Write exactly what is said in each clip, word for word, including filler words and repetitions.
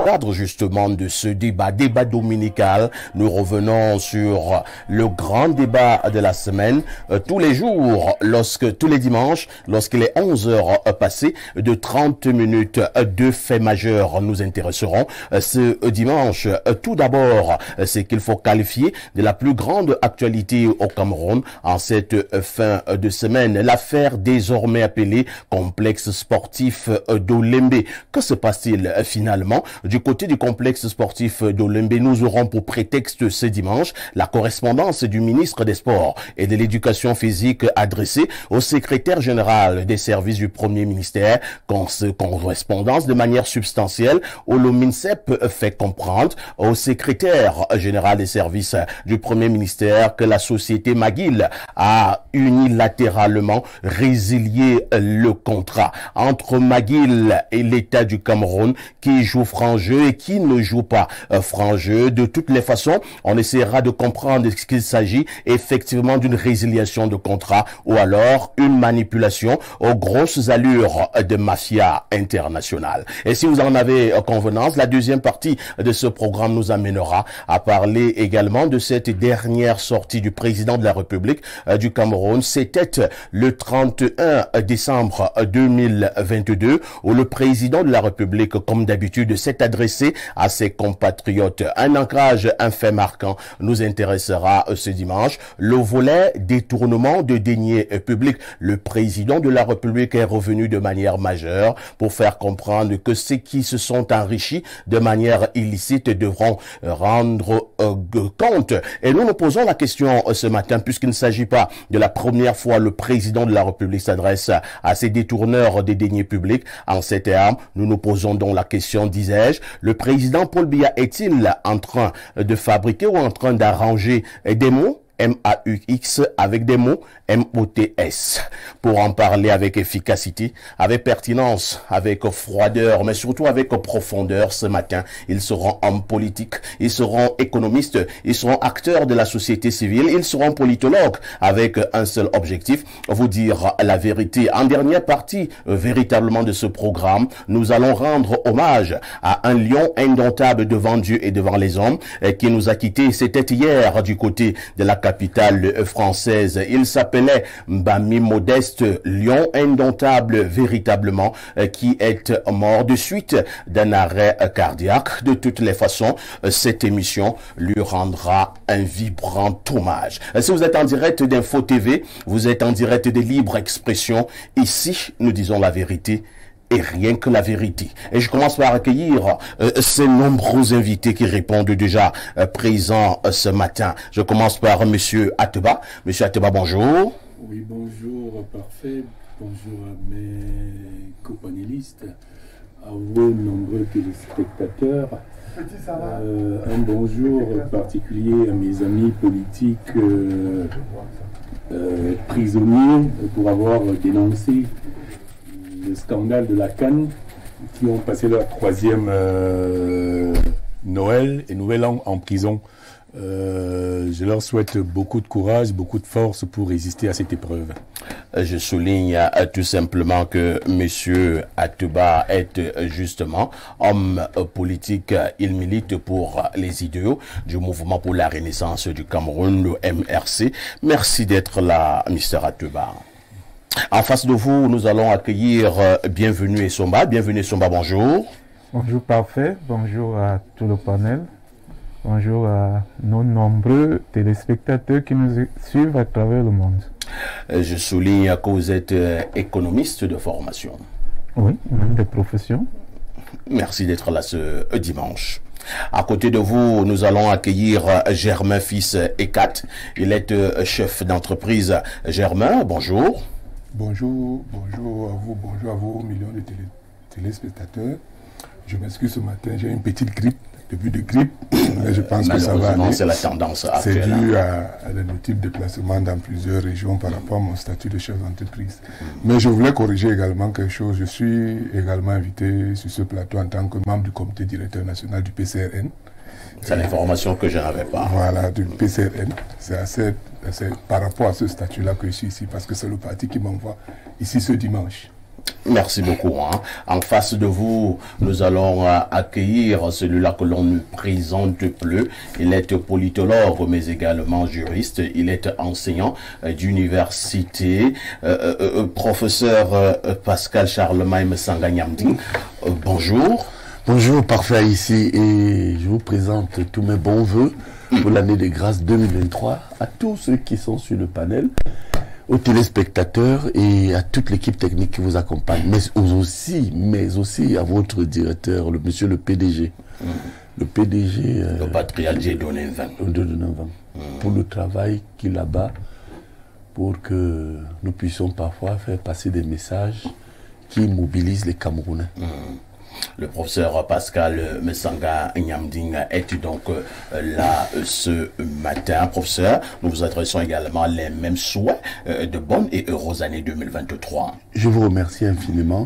cadre justement de ce débat, débat dominical, nous revenons sur le grand débat de la semaine. Euh, tous les jours, lorsque tous les dimanches, lorsqu'il est onze heures passées de trente minutes, deux faits majeurs nous intéresseront. Euh, ce dimanche, euh, tout d'abord, euh, c'est qu'il faut qualifier de la plus grande actualité au Cameroun en cette euh, fin de semaine. L'affaire désormais appelée complexe sportif euh, d'Olembe. Que se passe-t-il euh, finalement? Du côté du complexe sportif d'Olembe, nous aurons pour prétexte ce dimanche la correspondance du ministre des Sports et de l'Éducation physique adressée au secrétaire général des services du Premier ministère. Correspondance de manière substantielle où le MINSEP fait comprendre au secrétaire général des services du Premier ministère que la société McGill a unilatéralement résilié le contrat entre McGill et l'État du Cameroun qui joue franc jeu et qui ne joue pas euh, franc jeu. De toutes les façons, on essaiera de comprendre ce qu'il s'agit effectivement d'une résiliation de contrat ou alors une manipulation aux grosses allures de mafia internationale. Et si vous en avez euh, convenance, la deuxième partie de ce programme nous amènera à parler également de cette dernière sortie du président de la République euh, du Cameroun. C'était le trente et un décembre deux mille vingt-deux où le président de la République, comme d'habitude, s'est adressé à ses compatriotes. Un ancrage, un fait marquant nous intéressera ce dimanche. Le volet détournement de deniers publics. Le président de la République est revenu de manière majeure pour faire comprendre que ceux qui se sont enrichis de manière illicite devront rendre euh, compte. Et nous nous posons la question euh, ce matin, puisqu'il ne s'agit pas de la première fois le président de la République s'adresse à ces détourneurs des deniers publics. En ces termes, nous nous posons donc la question, disais-je, le président Paul Biya est-il en train de fabriquer ou en train d'arranger des mots M A U X avec des mots M O T S pour en parler avec efficacité, avec pertinence, avec froideur, mais surtout avec profondeur ce matin. Ils seront hommes politiques, ils seront économistes, ils seront acteurs de la société civile, ils seront politologues avec un seul objectif, vous dire la vérité. En dernière partie, véritablement de ce programme, nous allons rendre hommage à un lion indomptable devant Dieu et devant les hommes qui nous a quittés. C'était hier du côté de la capitale française. Il s'appelait Mbami Modeste, lion indomptable véritablement, qui est mort de suite d'un arrêt cardiaque. De toutes les façons, cette émission lui rendra un vibrant hommage. Si vous êtes en direct d'Info T V, vous êtes en direct de Libre Expression. Ici, nous disons la vérité et rien que la vérité. Et je commence par accueillir euh, ces nombreux invités qui répondent déjà euh, présents euh, ce matin. Je commence par Monsieur Ateba. Monsieur Ateba, bonjour. Oui, bonjour, parfait. Bonjour à mes copanélistes, à vos nombreux téléspectateurs. Euh, un bonjour particulier à mes amis politiques euh, euh, prisonniers pour avoir dénoncé le scandale de la Cannes, qui ont passé leur troisième euh, Noël et Nouvel An en prison. Euh, je leur souhaite beaucoup de courage, beaucoup de force pour résister à cette épreuve. Je souligne euh, tout simplement que Monsieur Ateba est euh, justement homme euh, politique. Il milite pour les idéaux du mouvement pour la renaissance du Cameroun, le M R C. Merci d'être là, Mister Ateba. En face de vous, nous allons accueillir euh, Bienvenue Essomba. Bienvenue Essomba, bonjour. Bonjour Parfait, bonjour à tout le panel. Bonjour à nos nombreux téléspectateurs qui nous suivent à travers le monde. Je souligne que vous êtes euh, économiste de formation. Oui, même de profession. Merci d'être là ce euh, dimanche. À côté de vous, nous allons accueillir euh, Germain Fils Ekat. Il est euh, chef d'entreprise. Germain, bonjour. Bonjour, bonjour à vous, bonjour à vous, millions de télé, téléspectateurs. Je m'excuse ce matin, j'ai une petite grippe, début de grippe, mais je pense que ça va aller. C'est la tendance actuelle. C'est dû à, à le type de déplacement dans plusieurs régions par rapport à mon statut de chef d'entreprise. Mm. Mais je voulais corriger également quelque chose. Je suis également invité sur ce plateau en tant que membre du comité directeur national du P C R N. C'est l'information que je n'avais pas. Voilà, du P C R N. C'est assez, assez par rapport à ce statut-là que je suis ici, parce que c'est le parti qui m'envoie ici ce dimanche. Merci beaucoup. Hein. En face de vous, nous allons euh, accueillir celui-là que l'on ne présente plus. Il est politologue, mais également juriste. Il est enseignant euh, d'université. Euh, euh, euh, professeur euh, Pascal Charlemagne Mesanga Nyamding. Euh, bonjour. Bonjour, parfait ici. Et je vous présente tous mes bons voeux pour l'année de grâce deux mille vingt-trois à tous ceux qui sont sur le panel, aux téléspectateurs et à toute l'équipe technique qui vous accompagne, mais aussi, mais aussi à votre directeur, le monsieur le P D G. Mmh. Le P D G... Euh, le patriarcat Donovan. Mmh. Pour le travail qu'il a-bas, pour que nous puissions parfois faire passer des messages qui mobilisent les Camerounais. Mmh. Le professeur Pascal Mesanga Nyamding est donc euh, là euh, ce matin. Professeur, nous vous adressons également les mêmes souhaits euh, de bonnes et heureuses années deux mille vingt-trois. Je vous remercie infiniment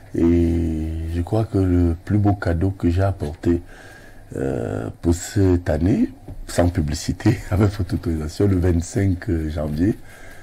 et je crois que le plus beau cadeau que j'ai apporté euh, pour cette année, sans publicité, avec votre autorisation, le vingt-cinq janvier,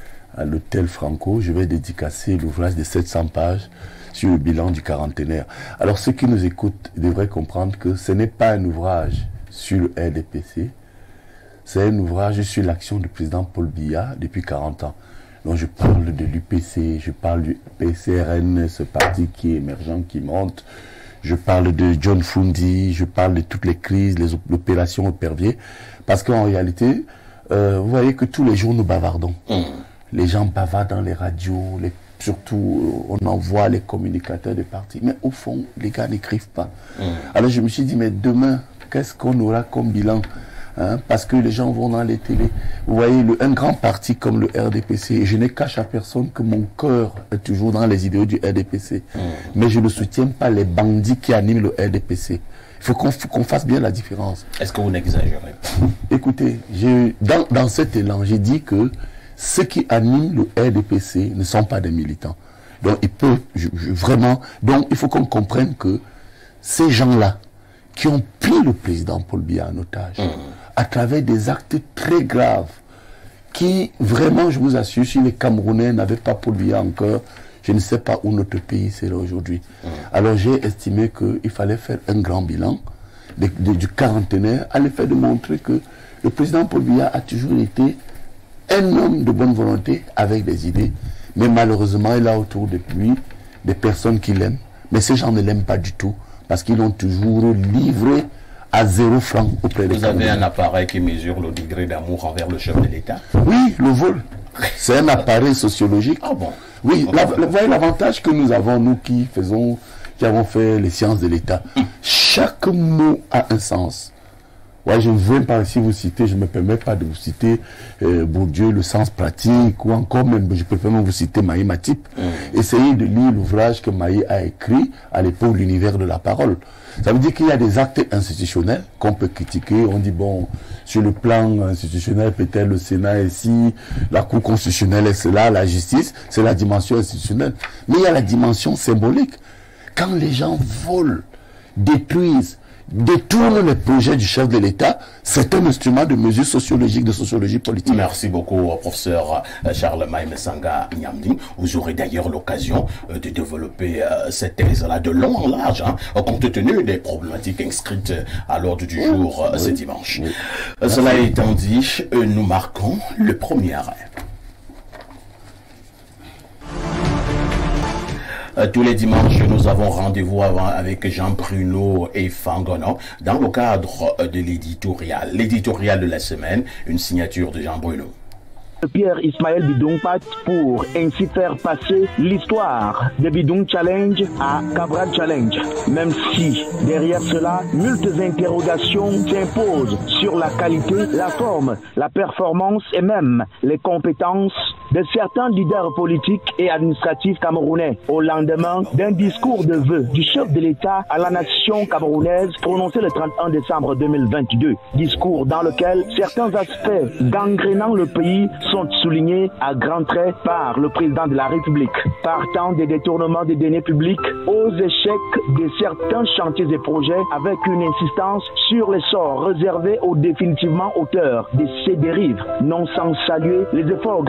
à l'hôtel Franco, je vais dédicacer l'ouvrage de sept cents pages sur le bilan du quarantenaire. Alors ceux qui nous écoutent devraient comprendre que ce n'est pas un ouvrage sur le R D P C, c'est un ouvrage sur l'action du président Paul Biya depuis quarante ans. Donc je parle de l'U P C, je parle du P C R N, ce parti qui est émergent, qui monte, je parle de John Fundi, je parle de toutes les crises, les opérations éperviers, parce qu'en réalité, euh, vous voyez que tous les jours nous bavardons. Mmh. Les gens bavardent dans les radios, les surtout, on envoie les communicateurs des partis. Mais au fond, les gars n'écrivent pas. Mmh. Alors je me suis dit, mais demain, qu'est-ce qu'on aura comme bilan, hein? Parce que les gens vont dans les télés. Vous voyez, le, un grand parti comme le R D P C, et je ne cache à personne que mon cœur est toujours dans les idéaux du R D P C. Mmh. Mais je ne soutiens pas les bandits qui animent le R D P C. Il faut qu'on qu'on fasse bien la différence. Est-ce que vous n'exagérez pas? Écoutez, dans, dans cet élan, j'ai dit que ceux qui animent le R D P C ne sont pas des militants. Donc, il peut je, je, vraiment. Donc, il faut qu'on comprenne que ces gens-là qui ont pris le président Paul Biya en otage, mmh. à travers des actes très graves, qui vraiment, je vous assure, si les Camerounais n'avaient pas Paul Biya encore, je ne sais pas où notre pays serait aujourd'hui. Mmh. Alors, j'ai estimé qu'il fallait faire un grand bilan de, de, du quarantenaire, à l'effet de montrer que le président Paul Biya a toujours été un homme de bonne volonté avec des idées, mais malheureusement il a autour de lui des personnes qui l'aiment, mais ces gens ne l'aiment pas du tout parce qu'ils l'ont toujours livré à zéro franc auprès des Vous avez un appareil qui mesure le degré d'amour envers le chef de l'État? Oui, le vol. C'est un appareil sociologique. Ah bon? Oui, la, la, vous voyez l'avantage que nous avons, nous qui faisons, qui avons fait les sciences de l'État. Hum. Chaque mot a un sens. Ouais, je ne veux pas ici vous citer, je ne me permets pas de vous citer euh, Bourdieu, le sens pratique, ou encore même, je peux même vous citer Maï Matip. Mmh. Essayez de lire l'ouvrage que Maï a écrit à l'époque, l'univers de la parole. Ça veut dire qu'il y a des actes institutionnels qu'on peut critiquer. On dit, bon, sur le plan institutionnel, peut-être le Sénat est ici, la Cour constitutionnelle est là, la justice, c'est la dimension institutionnelle. Mais il y a la dimension symbolique. Quand les gens volent, détruisent, détourne les projets du chef de l'État, c'est un instrument de mesure sociologique, de sociologie politique. Merci beaucoup, professeur Charlemagne Mesanga Nyamding. Vous aurez d'ailleurs l'occasion de développer cette thèse-là de long en large, hein, compte tenu des problématiques inscrites à l'ordre du jour oui, ce oui, dimanche. Oui. Cela étant dit, nous marquons le premier arrêt. Tous les dimanches, nous avons rendez-vous avec Jean-Bruno et Fangono dans le cadre de l'éditorial. L'éditorial de la semaine, une signature de Jean-Bruno. Pierre Ismaël Bidong Pat pour ainsi faire passer l'histoire de Bidong Challenge à Cabral Challenge. Même si derrière cela, multiples interrogations s'imposent sur la qualité, la forme, la performance et même les compétences de certains leaders politiques et administratifs camerounais au lendemain d'un discours de vœux du chef de l'État à la nation camerounaise prononcé le trente et un décembre deux mille vingt-deux. Discours dans lequel certains aspects gangrénant le pays sont soulignés à grands traits par le président de la République. Partant des détournements des deniers publics aux échecs de certains chantiers et projets avec une insistance sur les sorts réservés aux définitivement auteurs de ces dérives, non sans saluer les efforts grandement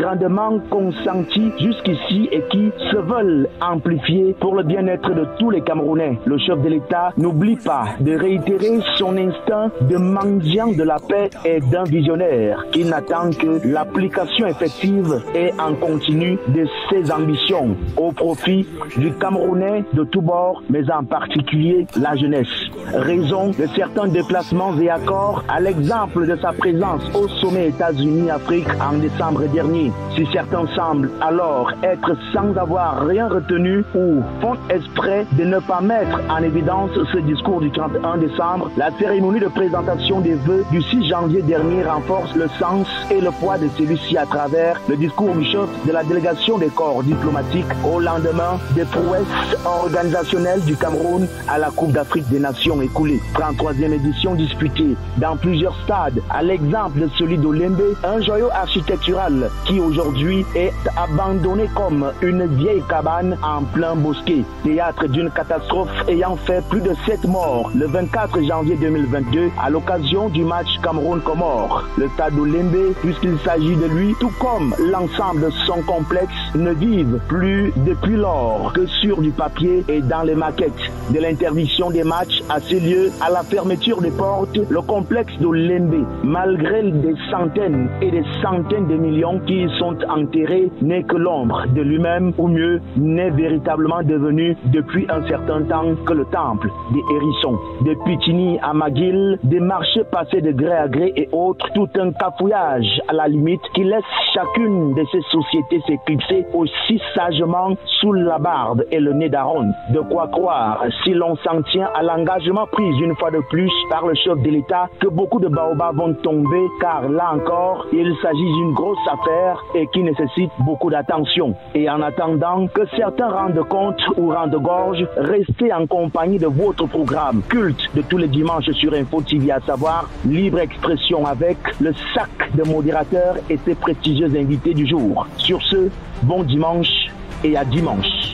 engagements consentis jusqu'ici et qui se veulent amplifier pour le bien-être de tous les Camerounais. Le chef de l'État n'oublie pas de réitérer son instinct de mendiant de la paix et d'un visionnaire qui n'attend que l'application effective et en continu de ses ambitions au profit du Camerounais de tous bords, mais en particulier la jeunesse. Raison de certains déplacements et accords, à l'exemple de sa présence au sommet États-Unis-Afrique en décembre dernier. Si certains semblent alors être sans avoir rien retenu ou font exprès de ne pas mettre en évidence ce discours du trente et un décembre, la cérémonie de présentation des vœux du six janvier dernier renforce le sens et le poids de celui-ci à travers le discours du chef de la délégation des corps diplomatiques au lendemain des prouesses organisationnelles du Cameroun à la Coupe d'Afrique des Nations écoulée. trente-troisième édition disputée dans plusieurs stades, à l'exemple de celui d'Olembe, un joyau architectural qui aujourd'hui est abandonné comme une vieille cabane en plein bosquet. Théâtre d'une catastrophe ayant fait plus de sept morts le vingt-quatre janvier deux mille vingt-deux à l'occasion du match Cameroun-Comores. Le stade d'Olembe, puisqu'il s'agit de lui, tout comme l'ensemble de son complexe, ne vivent plus depuis lors que sur du papier et dans les maquettes. De l'interdiction des matchs à ces lieux à la fermeture des portes, le complexe d'Olembe, malgré des centaines et des centaines de millions qui y sont enterrés, n'est que l'ombre de lui-même, ou mieux, n'est véritablement devenu depuis un certain temps que le temple des hérissons. De Pitini à McGill, des marchés passés de gré à gré et autres, tout un cafouillage à la limite qui laisse chacune de ces sociétés s'éclipser aussi sagement sous la barbe et le nez d'Aaron. De quoi croire, si l'on s'en tient à l'engagement pris une fois de plus par le chef de l'État, que beaucoup de baobabs vont tomber, car là encore, il s'agit d'une grosse affaire et qui nécessite beaucoup d'attention. Et en attendant que certains rendent compte ou rendent gorge, restez en compagnie de votre programme culte de tous les dimanches sur Info T V, à savoir Libre Expression, avec le sac de modérateurs et ses prestigieux invités du jour. Sur ce, bon dimanche et à dimanche.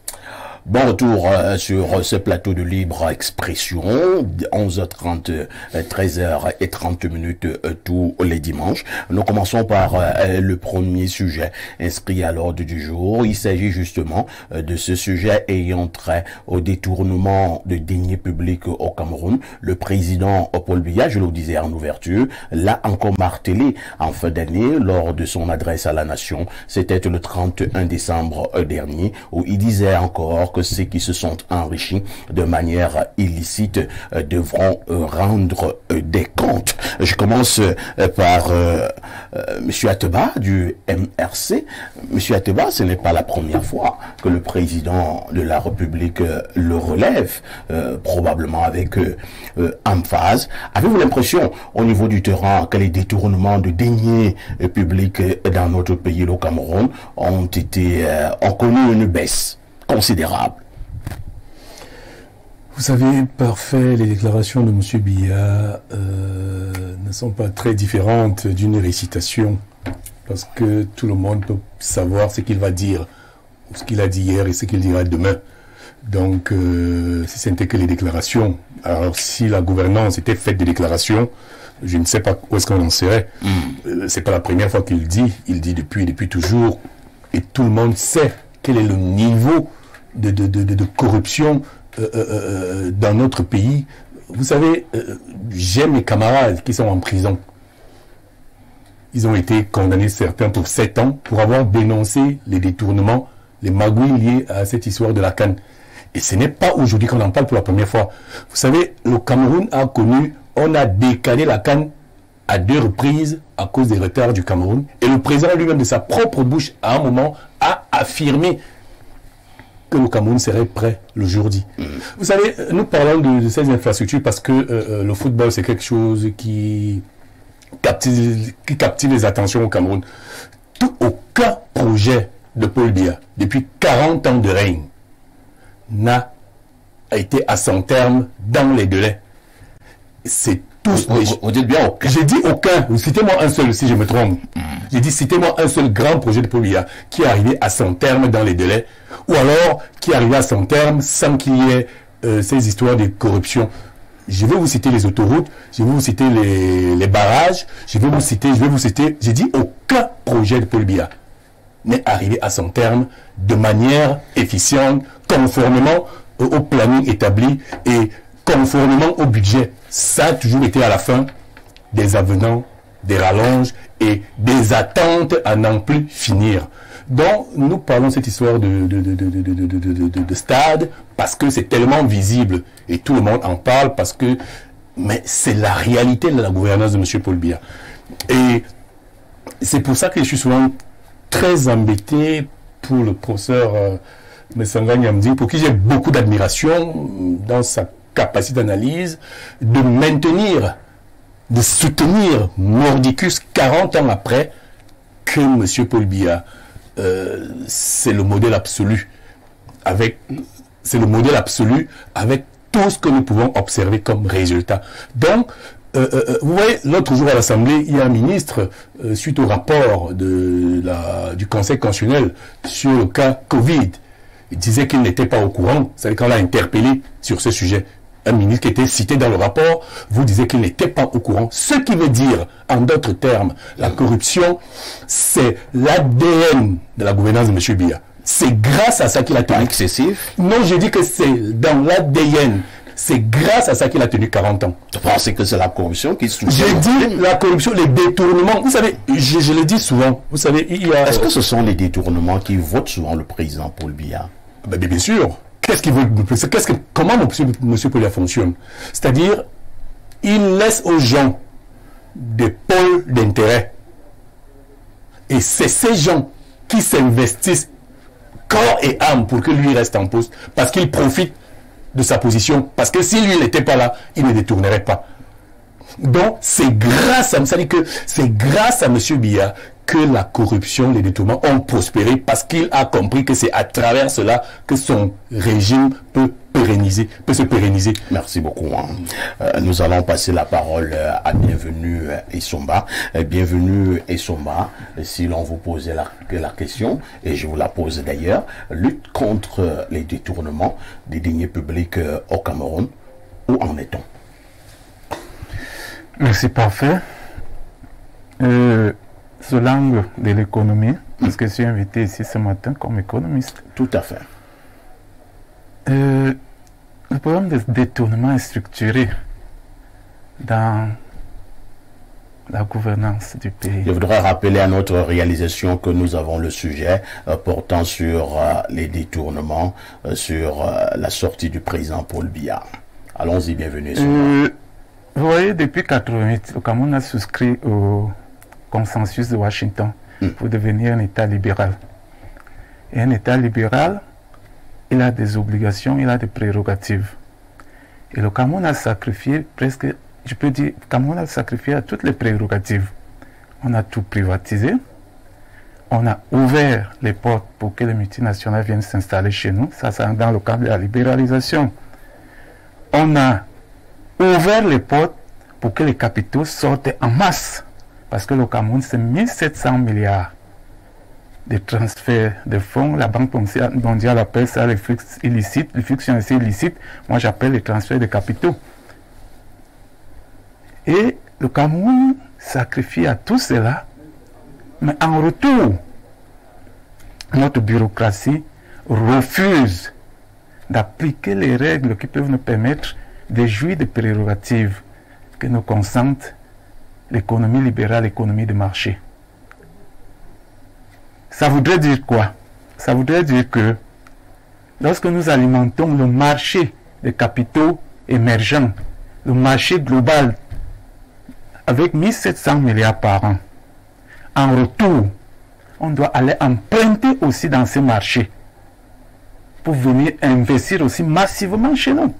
Bon retour euh, sur ce plateau de Libre Expression, onze heures trente, treize heures trente minutes euh, tous les dimanches. Nous commençons par euh, le premier sujet inscrit à l'ordre du jour. Il s'agit justement euh, de ce sujet ayant trait au détournement de deniers publics au Cameroun. Le président Paul Biya, je le disais en ouverture, l'a encore martelé en fin d'année lors de son adresse à la nation. C'était le trente et un décembre dernier, où il disait encore que ceux qui se sont enrichis de manière illicite euh, devront euh, rendre euh, des comptes. Je commence euh, par euh, euh, M. Ateba du M R C. M. Ateba, ce n'est pas la première fois que le président de la République euh, le relève, euh, probablement avec euh, euh, emphase. Avez-vous l'impression, au niveau du terrain, que les détournements de deniers euh, publics euh, dans notre pays, le Cameroun, ont été euh, ont connu une baisse considérable? Vous savez, parfait, les déclarations de M. Biya euh, ne sont pas très différentes d'une récitation, parce que tout le monde peut savoir ce qu'il va dire, ce qu'il a dit hier et ce qu'il dira demain. Donc, euh, si ce n'était que les déclarations, alors si la gouvernance était faite de déclarations, je ne sais pas où est-ce qu'on en serait. Mm. Euh, c'est pas la première fois qu'il dit, il dit depuis, depuis toujours, et tout le monde sait quel est le niveau de, de, de, de corruption euh, euh, dans notre pays. Vous savez, euh, j'ai mes camarades qui sont en prison. Ils ont été condamnés, certains, pour sept ans, pour avoir dénoncé les détournements, les magouilles liés à cette histoire de la canne. Et ce n'est pas aujourd'hui qu'on en parle pour la première fois. Vous savez, le Cameroun a connu, on a décalé la canne à deux reprises à cause des retards du Cameroun. Et le président lui-même, de sa propre bouche, à un moment, a affirmé que le Cameroun serait prêt le jour dit. Mmh. Vous savez, nous parlons de, de ces infrastructures parce que euh, le football, c'est quelque chose qui captive, qui captive les attentions au Cameroun. Tout, aucun projet de Paul Biya, depuis quarante ans de règne, n'a été à son terme dans les délais. C'est tous. Vous, vous, vous dites bien aucun. J'ai dit aucun. Citez-moi un seul si je me trompe. Mm. J'ai dit citez-moi un seul grand projet de Paul Biya qui est arrivé à son terme dans les délais, ou alors qui est arrivé à son terme sans qu'il y ait euh, ces histoires de corruption. Je vais vous citer les autoroutes, je vais vous citer les, les barrages, je vais vous citer, je vais vous citer. J'ai dit aucun projet de Paul Biya n'est arrivé à son terme de manière efficiente, conformément au planning établi et conformément au budget. Ça a toujours été à la fin des avenants, des rallonges et des attentes à n'en plus finir. Donc, nous parlons de cette histoire de, de, de, de, de, de, de, de, de, de stade parce que c'est tellement visible et tout le monde en parle parce que, mais c'est la réalité de la gouvernance de M. Paul Biya. Et c'est pour ça que je suis souvent très embêté pour le professeur euh, Messanga Nyamdi, pour qui j'ai beaucoup d'admiration dans sa capacité d'analyse, de maintenir, de soutenir Mordicus quarante ans après que M. Paul Biya, euh, c'est le modèle absolu, avec, c'est le modèle absolu avec tout ce que nous pouvons observer comme résultat. Donc, Euh, euh, vous voyez, l'autre jour à l'Assemblée, il y a un ministre, euh, suite au rapport de la, du Conseil constitutionnel sur le cas Covid, il disait qu'il n'était pas au courant. C'est-à-dire qu'on l'a interpellé sur ce sujet. Un ministre qui était cité dans le rapport vous disait qu'il n'était pas au courant. Ce qui veut dire, en d'autres termes, la corruption, c'est l'A D N de la gouvernance de M. Biya. C'est grâce à ça qu'il a tenu. Excessif. Non, je dis que c'est dans l'A D N. C'est grâce à ça qu'il a tenu quarante ans. Je pense que c'est la corruption qui soutient. J'ai dit la corruption, les détournements. Vous savez, je, je le dis souvent. Vous savez, il y a. Est-ce que ce sont les détournements qui votent souvent le président Paul Biya? Ben, bien sûr. Qu'est-ce qu'il veut? Qu'est-ce que, comment M. Paul Biya fonctionne? C'est-à-dire, il laisse aux gens des pôles d'intérêt. Et c'est ces gens qui s'investissent corps et âme pour que lui reste en poste. Parce qu'il profite de sa position, parce que si lui n'était pas là, il ne détournerait pas. Donc, c'est grâce à, ça dit que c'est grâce à M. Biya que la corruption, les détournements ont prospéré, parce qu'il a compris que c'est à travers cela que son régime peut pérenniser, peut se pérenniser. Merci beaucoup. Hein. Euh, nous allons passer la parole à Bienvenue Essomba. Euh, Bienvenue Essomba, si l'on vous posait la, la question, et je vous la pose d'ailleurs, lutte contre les détournements des deniers publics euh, au Cameroun, où en est-on? Merci, parfait. Euh, sous l'angle de l'économie, parce que je suis invité ici ce matin comme économiste. Tout à fait. Euh, le problème de détournement est structuré dans la gouvernance du pays. Je voudrais rappeler à notre réalisation que nous avons le sujet euh, portant sur euh, les détournements, euh, sur euh, la sortie du président Paul Biya. Allons-y, bienvenue. Euh, vous voyez, depuis quatre-vingt-huit, le Cameroun a souscrit au consensus de Washington mm. pour devenir un État libéral. Et un État libéral, il a des obligations, il a des prérogatives. Et le Cameroun a sacrifié presque, je peux dire, le Cameroun a sacrifié à toutes les prérogatives. On a tout privatisé, on a ouvert les portes pour que les multinationales viennent s'installer chez nous, ça c'est dans le cadre de la libéralisation. On a ouvert les portes pour que les capitaux sortent en masse, parce que le Cameroun c'est mille sept cents milliards de transferts de fonds. La Banque mondiale appelle ça les flux illicites, les flux financiers illicites. Moi j'appelle les transferts de capitaux. Et le Cameroun sacrifie à tout cela, mais en retour, notre bureaucratie refuse d'appliquer les règles qui peuvent nous permettre de jouir des prérogatives que nous consente l'économie libérale, l'économie de marché. Ça voudrait dire quoi? Ça voudrait dire que lorsque nous alimentons le marché des capitaux émergents, le marché global, avec mille sept cents milliards par an, en retour, on doit aller emprunter aussi dans ces marchés pour venir investir aussi massivement chez nous.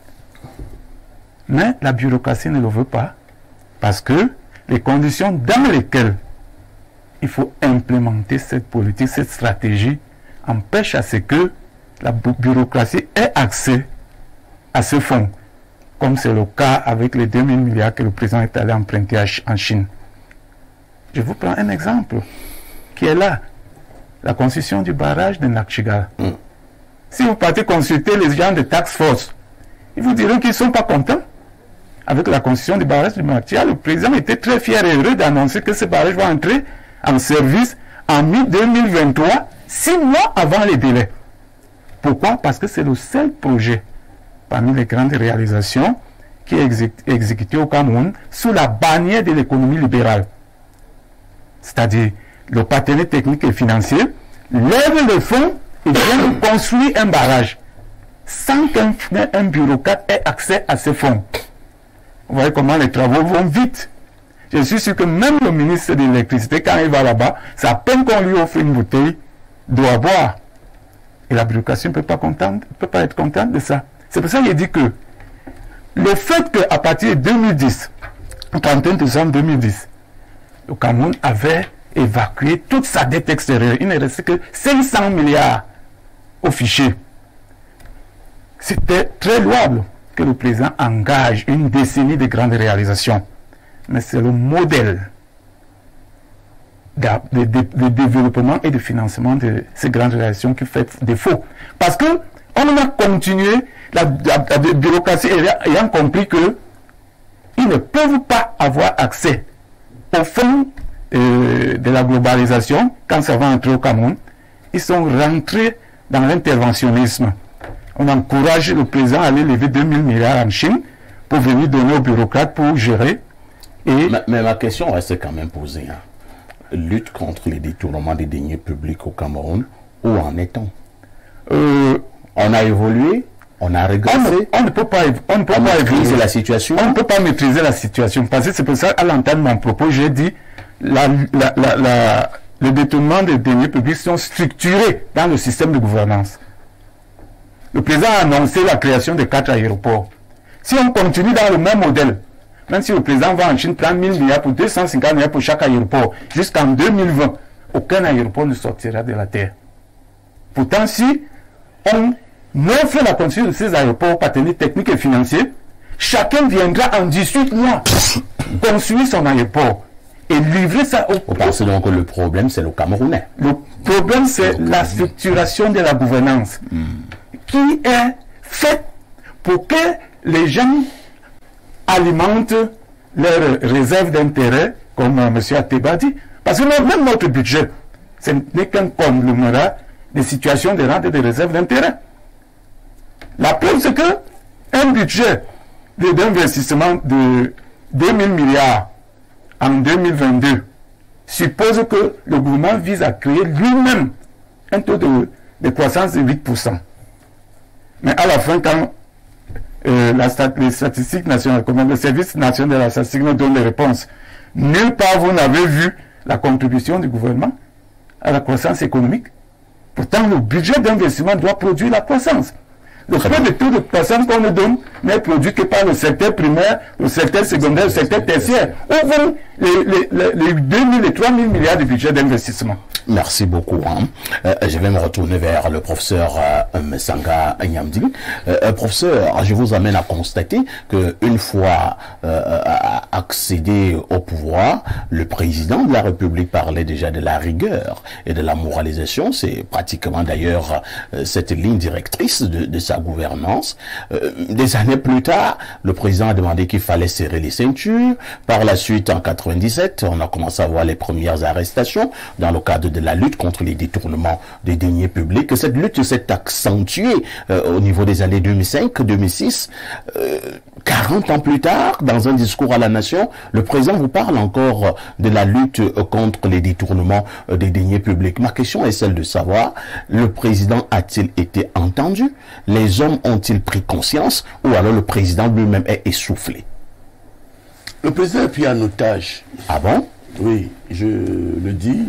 Mais la bureaucratie ne le veut pas, parce que les conditions dans lesquelles il faut implémenter cette politique, cette stratégie, empêchent à ce que la bureaucratie ait accès à ce fonds, comme c'est le cas avec les deux mille milliards que le président est allé emprunter en Chine. Je vous prends un exemple qui est là, la construction du barrage de Nakchigal. Mm. Si vous partez consulter les gens de Task Force, ils vous diront qu'ils ne sont pas contents avec la construction du barrage de Nakchigal. Le président était très fier et heureux d'annoncer que ce barrage va entrer en service en en deux mille vingt-trois, six mois avant les délais. Pourquoi? Parce que c'est le seul projet parmi les grandes réalisations qui est exécuté au Cameroun sous la bannière de l'économie libérale. C'est-à-dire, le partenaire technique et financier lève le fonds et vient de construire un barrage sans qu'un un bureaucrate ait accès à ces fonds. Vous voyez comment les travaux vont vite. Je suis sûr que même le ministre de l'électricité, quand il va là-bas, c'est à peine qu'on lui offre une bouteille d'eau à boire. Et la bureaucratie ne peut pas, peut pas être contente de ça. C'est pour ça qu'il dit que le fait qu'à partir de deux mille dix, au trente et un décembre deux mille dix, le Cameroun avait évacué toute sa dette extérieure. Il ne restait que cinq cents milliards au fichier. C'était très louable que le président engage une décennie de grandes réalisations. Mais c'est le modèle de, de, de, de développement et de financement de ces grandes réalisations qui fait défaut. Parce que on a continué, la, la, la bureaucratie ayant compris que ils ne peuvent pas avoir accès au fonds euh, de la globalisation quand ça va entrer au Cameroun. Ils sont rentrés dans l'interventionnisme. On encourage le président à aller lever deux mille milliards en Chine pour venir donner aux bureaucrates pour gérer. Et mais, mais ma question reste quand même posée. Hein. Lutte contre les détournements des deniers publics au Cameroun, où en est-on? euh, On a évolué, on a régressé. On, on ne peut pas, on ne peut on pas maîtriser la situation. On ne peut pas maîtriser la situation. Parce que c'est pour ça, à l'entendre mon propos, j'ai dit la, la, la, la, les détournements des deniers publics sont structurés dans le système de gouvernance. Le président a annoncé la création de quatre aéroports. Si on continue dans le même modèle, même si le président va en Chine prendre mille milliards pour deux cent cinquante milliards pour chaque aéroport, jusqu'en deux mille vingt, aucun aéroport ne sortira de la terre. Pourtant, si on offre la construction de ces aéroports aux partenaires techniques et financiers, chacun viendra en dix-huit mois construire son aéroport et livrer ça au... Vous pensez donc que le problème, c'est le Camerounais? Le problème, c'est la structuration de la gouvernance mm. qui est faite pour que les gens alimentent leurs réserves d'intérêt, comme euh, M. Ateba dit. Parce que même notre budget, ce n'est qu'un conglomérat des situations de rente et de réserves d'intérêt. La preuve, c'est que un budget d'investissement de deux mille milliards en deux mille vingt-deux suppose que le gouvernement vise à créer lui-même un taux de, de croissance de huit pour cent. Mais à la fin, quand euh, la stat, les statistiques nationales, comme le service national de la statistique nous donne les réponses, nulle part vous n'avez vu la contribution du gouvernement à la croissance économique. Pourtant, le budget d'investissement doit produire la croissance. Le peu de taux de croissance qu'on nous donne n'est produit que par le secteur primaire, le secteur secondaire, le secteur tertiaire. Où vont les, les, les, les deux mille et trois mille milliards de budget d'investissement? Merci beaucoup. Hein. Euh, je vais me retourner vers le professeur euh, Msanga Nyamdi. Euh, professeur, je vous amène à constater qu'une fois euh, accédé au pouvoir, le président de la République parlait déjà de la rigueur et de la moralisation. C'est pratiquement d'ailleurs euh, cette ligne directrice de, de sa gouvernance. Euh, des années plus tard, le président a demandé qu'il fallait serrer les ceintures. Par la suite, en quatre-vingt-dix-sept, on a commencé à voir les premières arrestations dans le cadre de la lutte contre les détournements des deniers publics. Cette lutte s'est accentuée euh, au niveau des années deux mille cinq deux mille six. Euh, quarante ans plus tard, dans un discours à la nation, le président vous parle encore de la lutte euh, contre les détournements euh, des deniers publics. Ma question est celle de savoir, le président a-t-il été entendu? Les hommes ont-ils pris conscience? Ou alors le président lui-même est essoufflé? Le président est pris en otage. Ah bon? Oui, je le dis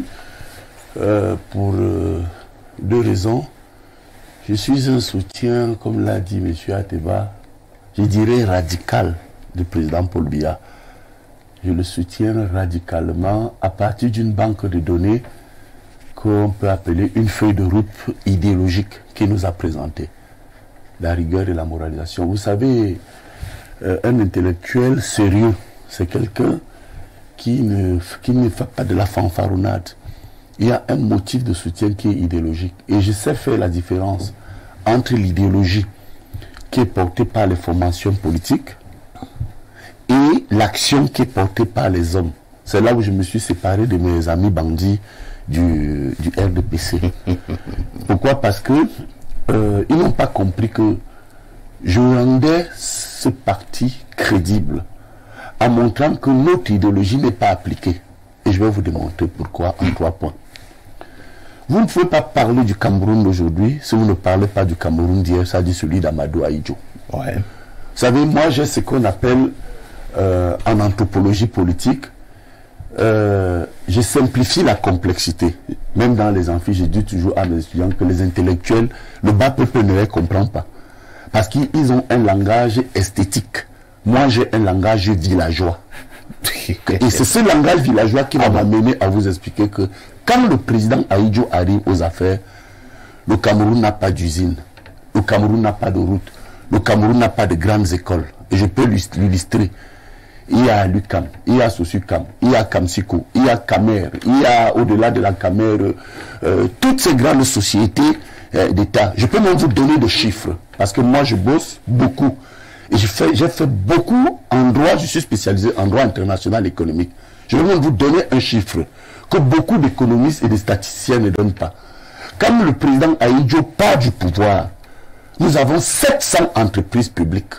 euh, pour euh, deux raisons. Je suis un soutien, comme l'a dit M. Ateba, je dirais radical du président Paul Biya. Je le soutiens radicalement à partir d'une banque de données qu'on peut appeler une feuille de route idéologique qu'il nous a présentée. La rigueur et la moralisation. Vous savez, euh, un intellectuel sérieux, c'est quelqu'un qui ne, qui ne fait pas de la fanfaronnade. Il y a un motif de soutien qui est idéologique. Et je sais faire la différence entre l'idéologie qui est portée par les formations politiques et l'action qui est portée par les hommes. C'est là où je me suis séparé de mes amis bandits du, du R D P C. Pourquoi? Parce que euh, ils n'ont pas compris que je rendais ce parti crédible en montrant que notre idéologie n'est pas appliquée. Et je vais vous démontrer pourquoi en trois points. Vous ne pouvez pas parler du Cameroun d'aujourd'hui si vous ne parlez pas du Cameroun d'hier, ça dit celui d'Amadou Ahidjo. Ouais. Vous savez, moi j'ai ce qu'on appelle euh, en anthropologie politique, euh, je simplifie la complexité. Même dans les amphis, je dis toujours à mes étudiants que les intellectuels, le bas peuple ne les comprend pas. Parce qu'ils ont un langage esthétique. Moi j'ai un langage villageois. Et c'est ce langage villageois qui va m'amener à vous expliquer que quand le président Ahidjo arrive aux affaires, le Cameroun n'a pas d'usine, le Cameroun n'a pas de route, le Cameroun n'a pas de grandes écoles. Et je peux l'illustrer. Il y a l'UQAM, il y a Sosucam, il y a Kamsiko, il y a Camer, il y a au-delà de la Camer, euh, toutes ces grandes sociétés euh, d'État. Je peux même vous donner des chiffres, parce que moi je bosse beaucoup. Et j'ai fait, j'ai fait beaucoup en droit, je suis spécialisé en droit international économique. Je vais même vous donner un chiffre que beaucoup d'économistes et de statisticiens ne donnent pas. Quand le président Ahidjo part du pouvoir, nous avons sept cents entreprises publiques.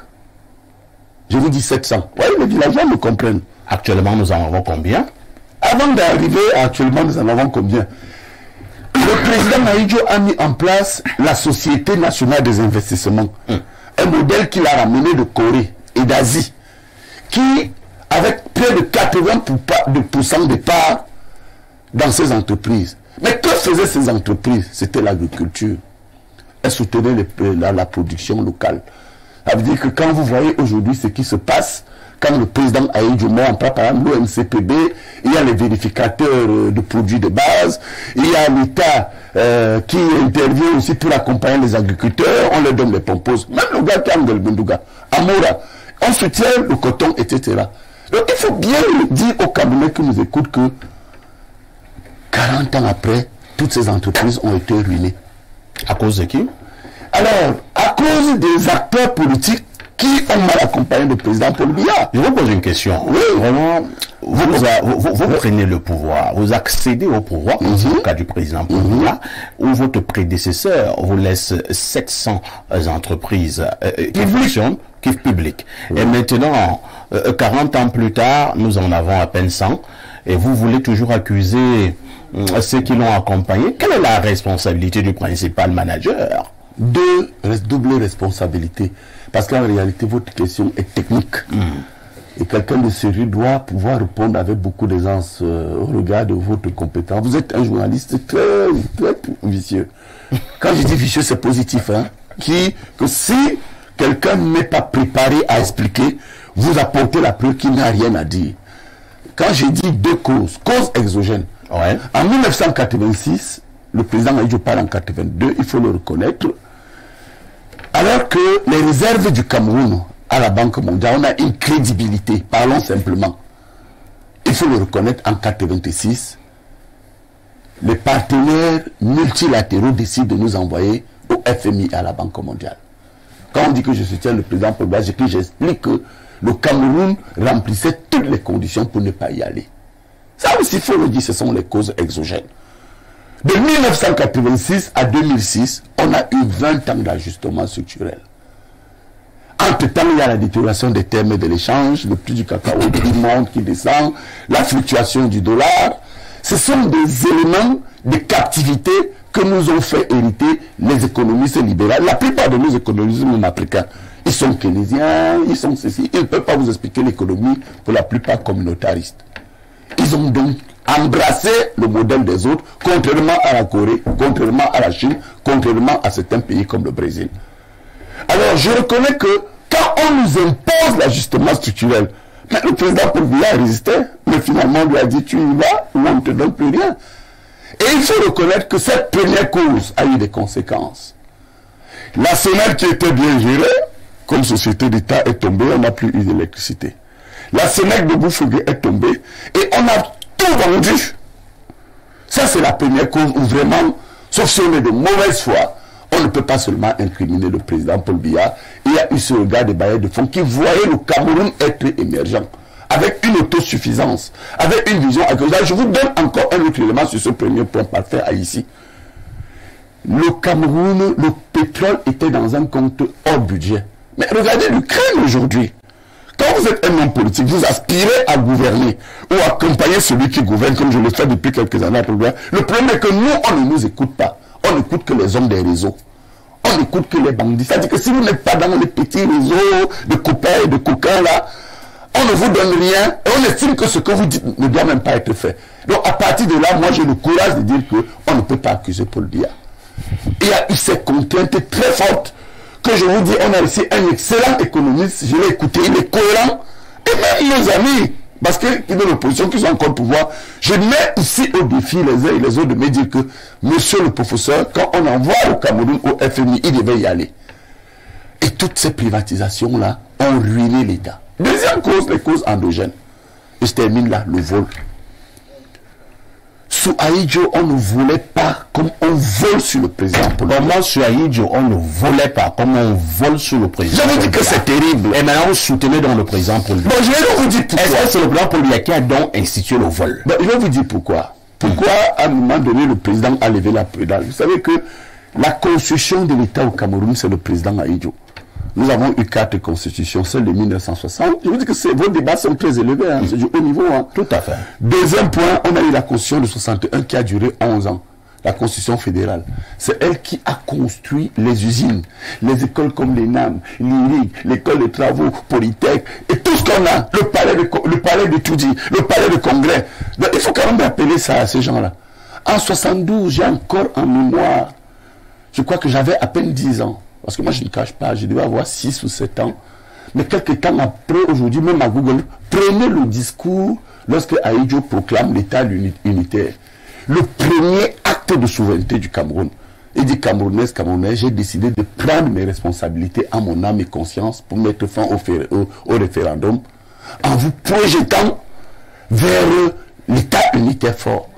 Je vous dis sept cents. Oui, les villageois me comprennent. Actuellement, nous en avons combien? Avant d'arriver, actuellement, nous en avons combien? Le président Ahidjo a mis en place la Société nationale des investissements. Hum. Un modèle qu'il a ramené de Corée et d'Asie, qui, avec près de quatre-vingts pour cent de parts dans ces entreprises. Mais que faisaient ces entreprises? C'était l'agriculture. Elles soutenaient les, la, la production locale. Ça veut dire que quand vous voyez aujourd'hui ce qui se passe, quand le président Ahidjo met en place, par exemple, l'O M C P B, il y a les vérificateurs de produits de base, il y a l'État euh, qui intervient aussi pour accompagner les agriculteurs, on leur donne les pomposes. Même le gars qui a le Bendouga, Amoura, on soutient le coton, et cetera. Donc il faut bien dire aux Camerounais qui nous écoutent que quarante ans après, toutes ces entreprises ont été ruinées. À cause de qui? Alors, à cause des acteurs politiques qui ont mal accompagné le président Paul Biya. Je vous pose une question. Oui. Vraiment, vous, vous, vous, vous prenez le pouvoir, vous accédez au pouvoir, mm-hmm. C'est le cas du président Paul Biya, mm-hmm. où votre prédécesseur vous laisse sept cents entreprises euh, qui fonctionnent, qui publiques. Mm-hmm. Et maintenant, euh, quarante ans plus tard, nous en avons à peine cent, et vous voulez toujours accuser euh, ceux qui l'ont accompagné. Quelle est la responsabilité du principal manager? Deux, double responsabilité. Parce qu'en réalité, votre question est technique. Mm. Et quelqu'un de sérieux doit pouvoir répondre avec beaucoup d'aisance euh, au regard de votre compétence. Vous êtes un journaliste très, très vicieux. Quand je dis vicieux, c'est positif. Hein, qui, que si quelqu'un n'est pas préparé à expliquer, vous apportez la preuve qu'il n'a rien à dire. Quand j'ai dit deux causes, cause exogène. Ouais. En mille neuf cent quatre-vingt-six, le président Ahidjo parle en quatre-vingt-deux, il faut le reconnaître. Alors que les réserves du Cameroun à la Banque mondiale, on a une crédibilité, parlons simplement. Il faut le reconnaître, en quatre-vingt-six, les partenaires multilatéraux décident de nous envoyer au F M I à la Banque mondiale. Quand on dit que je soutiens le président Paul Biya, j'explique que le Cameroun remplissait toutes les conditions pour ne pas y aller. Ça aussi, il faut le dire, ce sont les causes exogènes. De mille neuf cent quatre-vingt-six à deux mille six, on a eu vingt ans d'ajustement structurel. Entre-temps, il y a la détérioration des termes et de l'échange, le prix du cacao qui monte, qui descend, la fluctuation du dollar. Ce sont des éléments de captivité que nous ont fait hériter les économistes libéraux. La plupart de nos économistes, même africains, ils sont keynésiens, ils sont ceci. Ils ne peuvent pas vous expliquer l'économie, pour la plupart communautaristes. Ils ont donc embrasser le modèle des autres, contrairement à la Corée, contrairement à la Chine, contrairement à certains pays comme le Brésil. Alors, je reconnais que quand on nous impose l'ajustement structurel, mais le président Paul Biya résistait, mais finalement on lui a dit tu y vas ou on ne te donne plus rien. Et il faut reconnaître que cette première cause a eu des conséquences. La Sénat qui était bien gérée, comme société d'État, est tombée, on n'a plus eu d'électricité. La Sénat de Boufougé est tombée et on a tout vendu. Ça, c'est la première cause où vraiment, sauf si on est de mauvaise foi, on ne peut pas seulement incriminer le président Paul Biya. Il y a eu ce regard des bailleurs de fonds qui voyaient le Cameroun être émergent. avec une autosuffisance, avec une vision agricole. Je vous donne encore un autre élément sur ce premier point parfait à ici. Le Cameroun, le pétrole était dans un compte hors budget. Mais regardez l'Ukraine aujourd'hui. Quand vous êtes un homme politique, vous aspirez à gouverner ou à accompagner celui qui gouverne, comme je le fais depuis quelques années. Le problème est que nous, on ne nous écoute pas. On n'écoute que les hommes des réseaux. On n'écoute que les bandits. C'est-à-dire que si vous n'êtes pas dans les petits réseaux de copains et de coquins là, on ne vous donne rien et on estime que ce que vous dites ne doit même pas être fait. Donc à partir de là, moi j'ai le courage de dire qu'on ne peut pas accuser Paul Biya. Il y a eu ces contraintes très fortes que je vous dis, on a ici un excellent économiste, je l'ai écouté, il est cohérent. Et même nos amis, parce qu'ils sont dans l'opposition, qui sont encore au pouvoir, je mets ici au défi les uns et les autres de me dire que, monsieur le professeur, quand on envoie au Cameroun, au F M I, il devait y aller. Et toutes ces privatisations-là ont ruiné l'État. Deuxième cause, les causes endogènes. Et je termine là, le vol. Sous Ahidjo, on ne volait pas comme on vole sur le président. Comment sur Ahidjo, on ne volait pas comme on vole sur le président? Je vous dis que c'est terrible. Et maintenant, vous soutenez donc le président Paul Biya. Bon, je vais vous dire pourquoi. Est-ce que c'est le président Paul Biya qui a donc institué le vol? Ben, je vais vous dire pourquoi. Pourquoi, à un moment donné, le président a levé la pédale? Vous savez que la constitution de l'État au Cameroun, c'est le président Ahidjo. Nous avons eu quatre constitutions, celle de mille neuf cent soixante. Je vous dis que vos débats sont très élevés, hein, c'est du haut niveau. Hein. Tout à fait. Deuxième point, on a eu la constitution de soixante et un qui a duré onze ans. La constitution fédérale. C'est elle qui a construit les usines, les écoles comme l'ENAM, l'I R I C, l'école de travaux, Polytech, et tout ce qu'on a, le palais de, le palais de Toudi, le palais de congrès. Donc, il faut quand même rappeler ça à ces gens-là. En soixante-douze, j'ai encore en mémoire, je crois que j'avais à peine dix ans. Parce que moi, je ne cache pas, je devais avoir six ou sept ans. Mais quelques temps après, aujourd'hui, même à Google, prenez le discours lorsque Ahidjo proclame l'État unitaire. Le premier acte de souveraineté du Cameroun. Il dit, Camerounaise, Camerounais, j'ai décidé de prendre mes responsabilités à mon âme et conscience pour mettre fin au, au, au référendum en vous projetant vers l'État unitaire fort.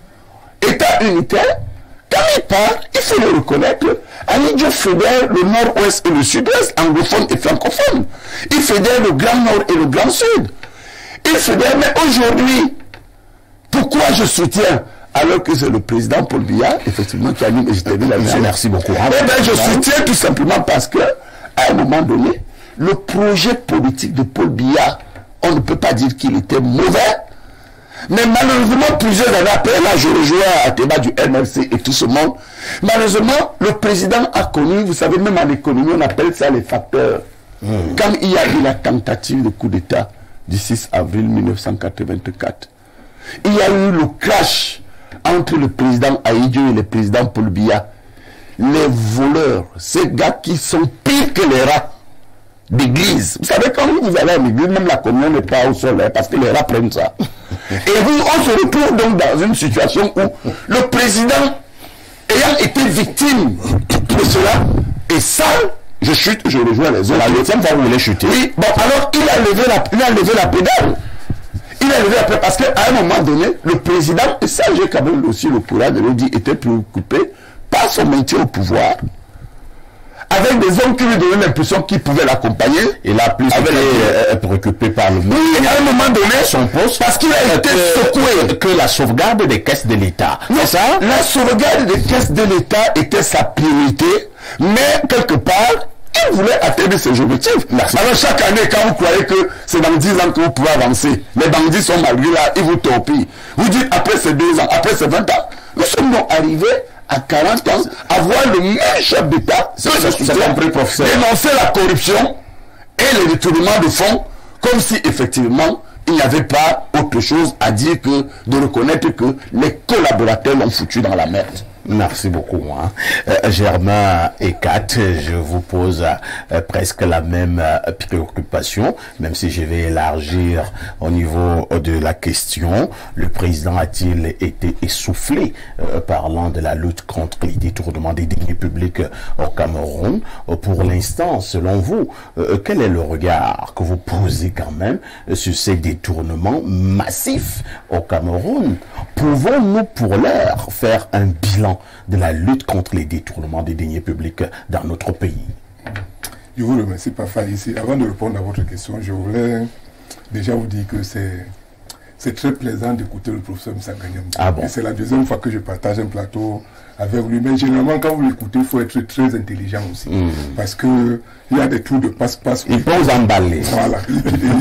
État unitaire, quand il part, il faut le reconnaître, Ahidjo fédère le nord-ouest et le sud-ouest, anglophone et francophone. Il fédère le grand nord et le grand sud. Il fédère, mais aujourd'hui, pourquoi je soutiens, alors que c'est le président Paul Biya, effectivement, qui anime, et je termine la mission. Merci beaucoup. Eh bien, je soutiens tout simplement parce que, à un moment donné, le projet politique de Paul Biya, on ne peut pas dire qu'il était mauvais. Mais malheureusement, plusieurs années après, là, je rejoins à débat du M L C et tout ce monde. Malheureusement, le président a connu, vous savez, même en économie, on appelle ça les facteurs. Mmh. Quand il y a eu la tentative de coup d'État du six avril mille neuf cent quatre-vingt-quatre, il y a eu le clash entre le président Ahidjo et le président Paul Biya. Les voleurs, ces gars qui sont pires que les rats d'église. Vous savez, quand vous allez à l'église, même la communion n'est pas au sol, hein, parce que les rats prennent ça. Et vous, on se retrouve donc dans une situation où le président, ayant été victime de cela, et ça, je chute, je rejoins les autres. La deuxième fois, vous voulez chuter. Oui, bon, alors il a levé la, il a levé la pédale. Il a levé la pédale parce qu'à un moment donné, le président, et ça, j'ai quand même aussi le courage de le dire, était préoccupé par son maintien au pouvoir, avec des hommes qui lui donnaient l'impression qu'ils pouvaient l'accompagner. Il a plus été euh, préoccupé par le oui, à un moment donné, son poste, parce qu'il a été secoué. Que la sauvegarde des caisses de l'État. C'est ça? La sauvegarde des caisses de l'État était sa priorité, mais quelque part, il voulait atteindre ses objectifs. Merci. Alors chaque année, quand vous croyez que c'est dans dix ans que vous pouvez avancer, les bandits sont malgré là, ils vous torpillent. Vous dites après ces deux ans, après ces vingt ans, nous sommes arrivés à quarante ans, avoir le même chef d'État, c'est compris, professeur, dénoncer la corruption et le détournement de fonds, comme si effectivement il n'y avait pas autre chose à dire que de reconnaître que les collaborateurs l'ont foutu dans la merde. Merci beaucoup. Hein. Euh, Germain et Kat, je vous pose euh, presque la même euh, préoccupation, même si je vais élargir au niveau de la question. Le président a-t-il été essoufflé euh, parlant de la lutte contre les détournements des deniers publics au Cameroun? Pour l'instant, selon vous, euh, quel est le regard que vous posez quand même sur ces détournements massifs au Cameroun? Pouvons-nous pour l'heure faire un bilan de la lutte contre les détournements des deniers publics dans notre pays? Je vous remercie, Papa. Ici, avant de répondre à votre question, je voulais déjà vous dire que c'est c'est très plaisant d'écouter le professeur Msanganyam. Ah bon? C'est la deuxième fois que je partage un plateau avec lui. Mais généralement, quand vous l'écoutez, il faut être très intelligent aussi. Mm. Parce qu'il y a des trous de passe-passe. Il peut vous emballer. Voilà. Il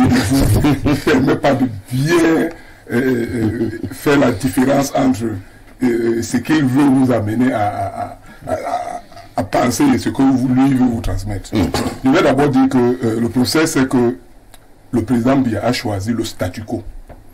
ne permet pas de bien euh, euh, faire la différence entre euh, ce qu'il veut vous amener à, à, à, à, à penser et ce que vous, lui veut vous transmettre. Mm. Je vais d'abord dire que euh, le procès, c'est que le président Biya a choisi le statu quo.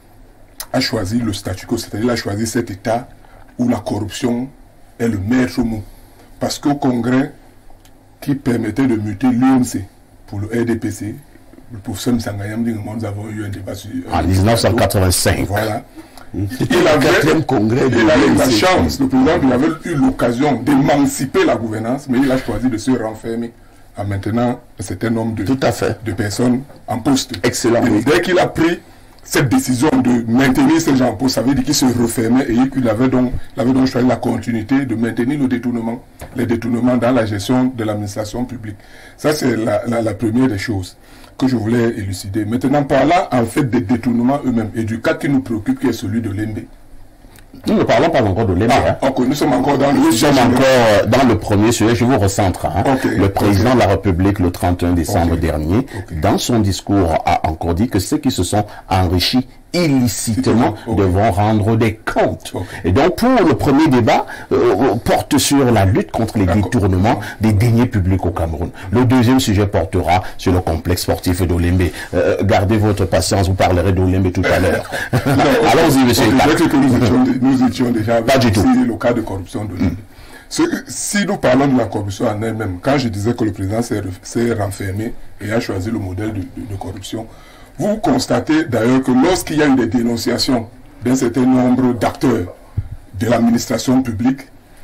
A choisi le statu quo, c'est-à-dire a choisi cet état où la corruption est le maître mot. Parce qu'au Congrès qui permettait de muter l'U N C pour le R D P C, le professeur Msanganyam dit que nous avons eu un débat sur... En mille neuf cent quatre-vingt-cinq. Voilà. Il avait, congrès il avait la chance, le président, il avait eu l'occasion d'émanciper la gouvernance, mais il a choisi de se renfermer à maintenant un certain nombre de, Tout à fait. de personnes en poste. Excellent. Et dès qu'il a pris cette décision de maintenir ces gens en poste, ça veut dire qu'il se refermait et qu'il avait donc, il avait donc choisi la continuité de maintenir le détournement, les détournements dans la gestion de l'administration publique. Ça, c'est la, la, la première des choses que je voulais élucider. Maintenant, par là, en fait, des détournements eux-mêmes et du cas qui nous préoccupe, qui est celui de l'Embe. Nous ne parlons pas encore de l'Embe. Ah, hein. okay, nous sommes encore dans le, nous sommes encore dans le premier sujet. Je vous recentre. Hein. Okay, le président okay. de la République, le trente et un décembre okay. dernier, okay. dans son discours, a encore dit que ceux qui se sont enrichis illicitement okay. devront rendre des comptes. Okay. Et donc, pour le premier débat, euh, porte sur la lutte contre les détournements des deniers publics au Cameroun. Le deuxième sujet portera sur le complexe sportif d'Olembe. Euh, gardez votre patience, vous parlerez d'Olembe tout à l'heure. Allons-y, monsieur. Que nous, étions, nous étions déjà pas du tout. le cas de corruption d'Olembe. Mm. Si nous parlons de la corruption en elle-même, quand je disais que le président s'est renfermé et a choisi le modèle de, de, de corruption, vous constatez d'ailleurs que lorsqu'il y a eu des dénonciations d'un certain nombre d'acteurs de l'administration publique,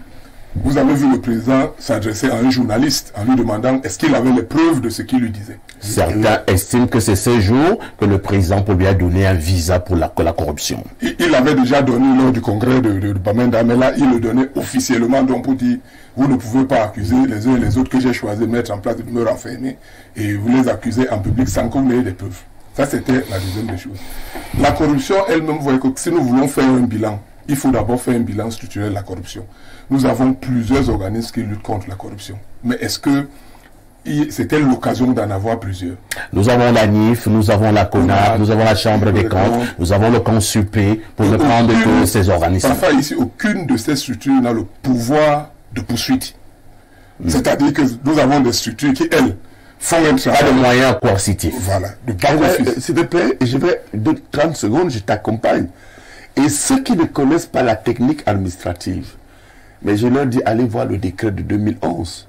vous avez vu le président s'adresser à un journaliste en lui demandant est-ce qu'il avait les preuves de ce qu'il lui disait. Certains estiment que c'est ces jours que le président peut lui donner un visa pour la, la corruption. Il, il avait déjà donné lors du congrès de, de, de Bamenda, mais là il le donnait officiellement donc pour dire vous ne pouvez pas accuser les uns et les autres que j'ai choisi de mettre en place de me renfermer et vous les accusez en public sans que vous n'ayez des preuves. Ça, c'était la deuxième des choses. La corruption elle-même, vous voyez que si nous voulons faire un bilan, il faut d'abord faire un bilan structurel de la corruption. Nous avons plusieurs organismes qui luttent contre la corruption. Mais est-ce que c'était l'occasion d'en avoir plusieurs? Nous avons la N I F, nous avons la CONAC, nous avons la Chambre des comptes, nous avons le CONSUPÉ, pour ne prendre que ces organismes. Parfois, ici, aucune de ces structures n'a le pouvoir de poursuite. Mm. C'est-à-dire que nous avons des structures qui, elles, font un travail. Pas de moyens coercitifs. Voilà. S'il te plaît, je vais, de trente secondes, je t'accompagne. Et ceux qui ne connaissent pas la technique administrative, mais je leur dis, allez voir le décret de deux mille onze.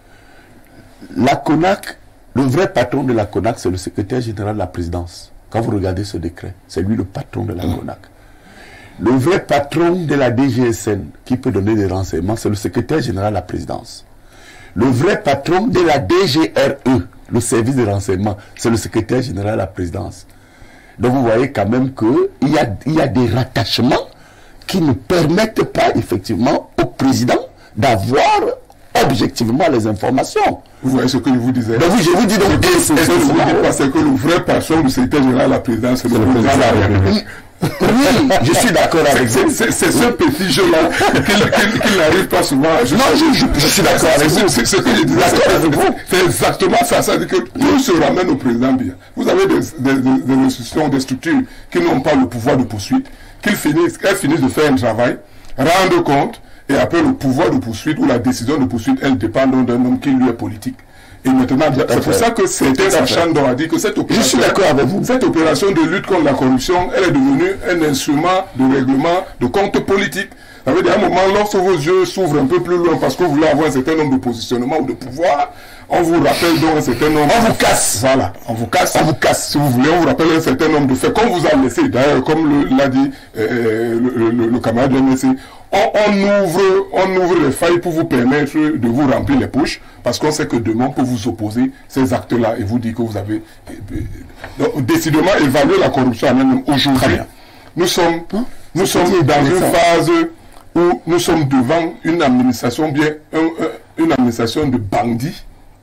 La CONAC, le vrai patron de la CONAC, c'est le secrétaire général de la présidence. Quand vous regardez ce décret, c'est lui le patron de la mmh. CONAC. Le vrai patron de la D G S N, qui peut donner des renseignements, c'est le secrétaire général de la présidence. Le vrai patron de la D G R E, le service de renseignement, c'est le secrétaire général de la présidence. Donc vous voyez quand même qu'il y a, il y a des rattachements qui ne permettent pas effectivement au président d'avoir objectivement les informations. Vous voyez ce que je vous disais. Donc oui, je vous dis donc que c'est que, que le vrai patron du secrétaire général de la présidence, c'est le président de la République. Oui, je suis d'accord avec vous. C'est ce petit jeu-là qu'il n'arrive pas souvent à jouer. Non, je, je, je suis d'accord avec vous. C'est ce que je disais. C'est exactement ça. Ça veut dire que tout se ramène au président Biya. Vous avez des, des, des, des institutions, des structures qui n'ont pas le pouvoir de poursuite, qu'ils finissent, elles finissent de faire un travail, rendre compte, et après le pouvoir de poursuite ou la décision de poursuite, elle dépend d'un homme qui lui est politique. Et maintenant, c'est pour ça que c'était Sachan Dora dit que cette opération, je suis d'accord avec vous. Cette opération de lutte contre la corruption, elle est devenue un instrument de règlement de compte politique. Ça veut dire à un moment, lorsque vos yeux s'ouvrent un peu plus loin parce que vous voulez avoir un certain nombre de positionnements ou de pouvoir, on vous rappelle donc un certain nombre. On vous casse. Voilà, on vous casse, on vous casse. Si vous voulez, on vous rappelle un certain nombre de faits. Comme vous a laissé, d'ailleurs, comme l'a dit euh, le, le, le camarade de M S C, on, on, ouvre, on ouvre les failles pour vous permettre de vous remplir les poches, parce qu'on sait que demain, on peut vous opposer ces actes-là et vous dire que vous avez... Donc, décidément, évaluer la corruption en elle-même. Aujourd'hui, nous sommes, hein? nous sommes dans une phase où nous sommes devant une administration, bien un, un, une administration de bandits,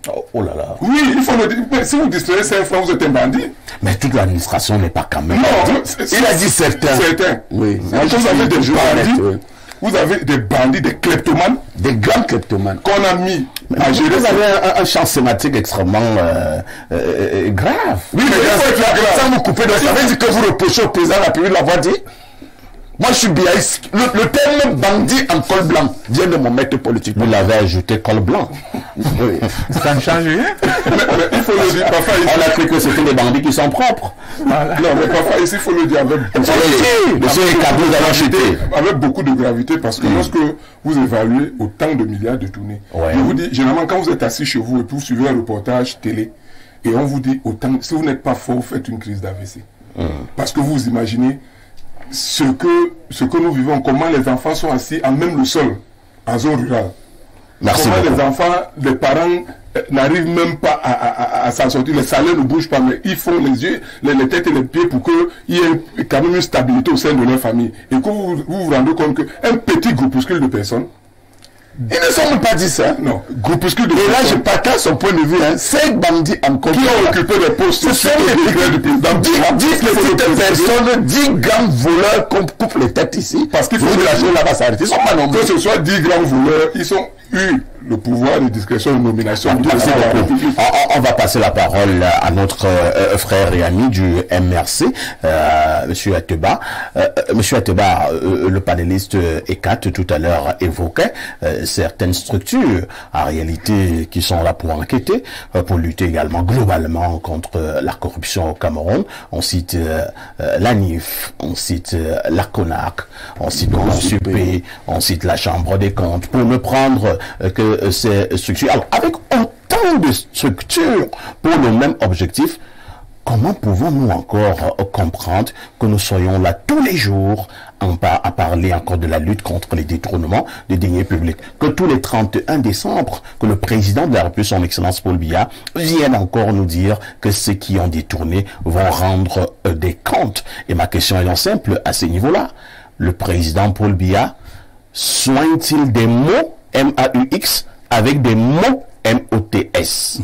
Oh, oh là là. Oui, il faut le dire. Mais si vous distribuez cinq francs, vous êtes un bandit. Mais toute l'administration n'est pas quand même. Non, il a dit certains. Certains. Oui. Moi, vous avez des bandits, oui. Vous avez des bandits, des kleptomanes. Des grands kleptomanes. Qu'on a mis mais à gérer. Vous avez un, un champ sématique extrêmement euh, euh, grave. Oui, mais il faut être grave. Sans vous couper, ça veut dire que vous reprochez au président de la République de l'avoir dit. Moi, je suis biaïste. Le, le terme bandit en col blanc vient de mon maître politique. Vous l'avez ajouté col blanc. Oui. Ça ne change rien. Mais, mais il faut le dire, parfois ici. On a cru que c'était les bandits qui sont propres. Voilà. Non, mais parfois ici, il faut le dire avec beaucoup, de, avec beaucoup de gravité, parce que mmh. lorsque vous évaluez autant de milliards de tournées, ouais. je vous dis, généralement, quand vous êtes assis chez vous et puis vous suivez un reportage télé, et on vous dit, autant, si vous n'êtes pas fort, vous faites une crise d'A V C. Mmh. Parce que vous imaginez ce que, ce que nous vivons, comment les enfants sont assis à même le sol, en zone rurale. Merci comment beaucoup. les enfants, les parents euh, n'arrivent même pas à, à, à, à s'en sortir, les salaires ne bougent pas, mais ils font les yeux, les, les têtes et les pieds pour qu'il y ait quand même une stabilité au sein de leur famille. Et que vous vous, vous rendez compte qu'un petit groupuscule de personnes, ils ne sont même pas dit ça. Non. Groupuscule de et personnes. Et là, je partage son point de vue. Hein. Cinq bandits encore. Qui ont occupé des postes. Ce sont les dix petites personnes, dix grands voleurs qu'on coupe les têtes ici. Parce qu'il faut que la chose là-bas s'arrêter. Ils sont pas nombreux. Que ce soit dix grands voleurs, ils ont eu le pouvoir de discrétion de nomination. On, on va passer la parole à notre euh, frère et ami du M R C, euh, Monsieur Ateba. Euh, Monsieur Ateba, euh, le panéliste E C A T tout à l'heure évoquait euh, certaines structures, en réalité, qui sont là pour enquêter, euh, pour lutter également globalement contre euh, la corruption au Cameroun. On cite euh, euh, l'A N I F, on cite euh, la CONAC, on cite Consupé, on cite la Chambre des comptes, pour ne prendre euh, que ces structures. Alors, avec autant de structures pour le même objectif, comment pouvons-nous encore euh, comprendre que nous soyons là tous les jours en par à parler encore de la lutte contre les détournements des deniers publics? Que tous les trente et un décembre, que le président de la République, son Excellence Paul Biya, vienne encore nous dire que ceux qui ont détourné vont rendre euh, des comptes. Et ma question est simple à ce niveau-là. Le président Paul Biya soigne-t-il des mots M A U X avec des mots M O T S?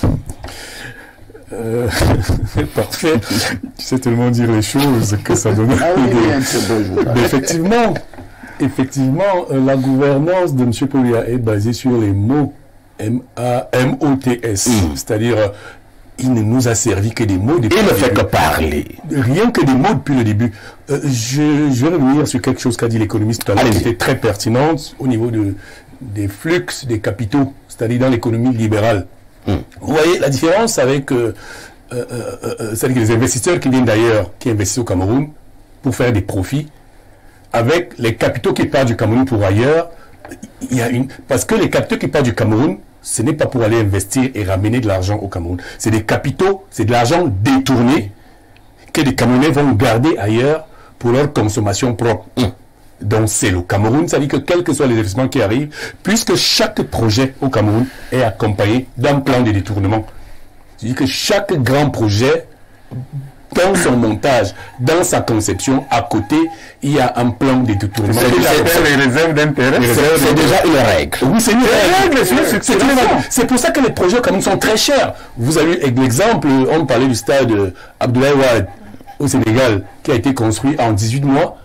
Euh, parfait. Tu sais tellement dire les choses que ça donne. Ah oui, oui, Mais effectivement, effectivement, euh, la gouvernance de M. Paul Biya est basée sur les mots M A M O T S. Mm. C'est-à-dire, euh, il ne nous a servi que des mots depuis il le ne fait début. que parler. Rien que des mots depuis le début. Euh, je, je vais revenir sur quelque chose qu'a dit l'économiste tout à l'heure, qui était très pertinente au niveau de, des flux des capitaux, c'est-à-dire dans l'économie libérale. Mm. Vous voyez la différence avec euh, euh, euh, euh, c'est-à-dire les investisseurs qui viennent d'ailleurs, qui investissent au Cameroun pour faire des profits, avec les capitaux qui partent du Cameroun pour ailleurs. Il y a une... Parce que les capitaux qui partent du Cameroun, ce n'est pas pour aller investir et ramener de l'argent au Cameroun. C'est des capitaux, c'est de l'argent détourné que les Camerounais vont garder ailleurs pour leur consommation propre. Mm. Donc c'est le Cameroun, ça dit que quels que soient les investissements qui arrivent, puisque chaque projet au Cameroun est accompagné d'un plan de détournement. C'est-à-dire que chaque grand projet, dans son montage, dans sa conception, à côté, il y a un plan de détournement. C'est les réserves d'intérêt. C'est déjà une règle. Oui, c'est une règle. C'est pour ça que les projets au Cameroun sont très chers. Vous avez l'exemple, on parlait du stade Abdoulaye Wade au Sénégal, qui a été construit en dix-huit mois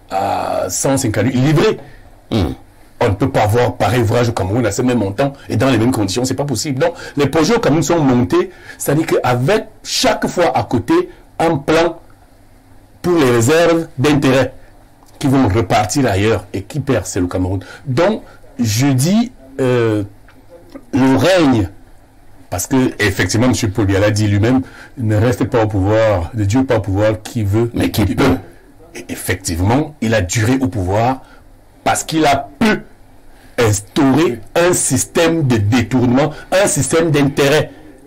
à cent cinquante livrés. Mm. On ne peut pas avoir pareil ouvrage au Cameroun à ce même montant et dans les mêmes conditions, c'est pas possible. Donc, les projets au Cameroun sont montés, c'est-à-dire qu'avec chaque fois à côté un plan pour les réserves d'intérêt qui vont repartir ailleurs et qui perd, c'est le Cameroun. Donc, je dis, euh, le règne, parce que effectivement, M. Paul Biya l'a dit lui-même, ne reste pas au pouvoir, de Dieu pas au pouvoir qui veut, mais qui, qui peut. peut. Et effectivement, il a duré au pouvoir parce qu'il a pu instaurer un système de détournement, un système d'intérêt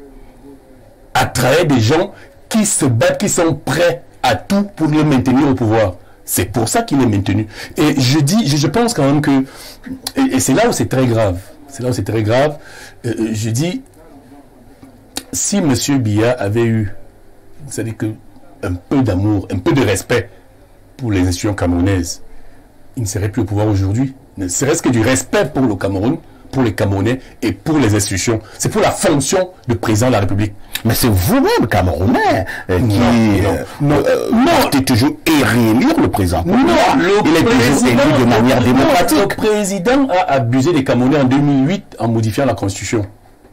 à travers des gens qui se battent, qui sont prêts à tout pour le maintenir au pouvoir. C'est pour ça qu'il est maintenu. Et je dis, je, je pense quand même que, et, et c'est là où c'est très grave, c'est là où c'est très grave, euh, je dis, si M. Biya avait eu, c'est-à-dire que un peu d'amour, un peu de respect pour les institutions camerounaises, il ne serait plus au pouvoir aujourd'hui. Ne serait-ce que du respect pour le Cameroun, pour les Camerounais et pour les institutions. C'est pour la fonction de président de la République. Mais c'est vous-même, Camerounais, euh, qui non, non, euh, non. portez toujours et réélire le président. Non, le il est toujours élu de manière non, démocratique. Le président a abusé des Camerounais en deux mille huit en modifiant la Constitution.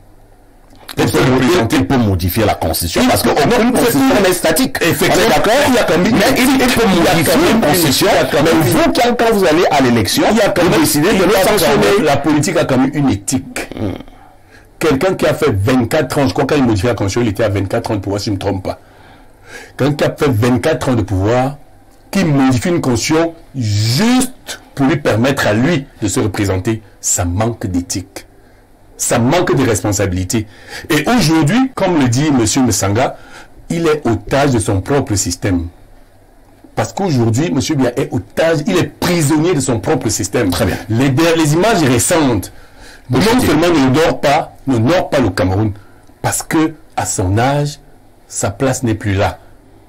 Il peut, il peut modifier la Constitution parce qu'aucune Constitution n'est statique. Effectivement, d'accord. Il y a quand même, mais il, il peut modifier la Constitution. Mais vous, quand, quand vous allez à l'élection, il y a quand même décidé de le sanctionner. La politique a quand même une éthique. Hmm. Quelqu'un qui a fait vingt-quatre ans, je crois qu'il a modifié la Constitution, il était à vingt-quatre ans de pouvoir, si je ne me trompe pas. Quelqu'un qui a fait vingt-quatre ans de pouvoir, qui modifie une Constitution juste pour lui permettre à lui de se représenter, ça manque d'éthique. Ça manque de responsabilité. Et aujourd'hui, comme le dit M. Msanga, il est otage de son propre système. Parce qu'aujourd'hui, M. Biya est otage, il est prisonnier de son propre système. Très bien. Les, les images récentes, non seulement ne dort pas, ne dort pas le Cameroun, parce que à son âge, sa place n'est plus là.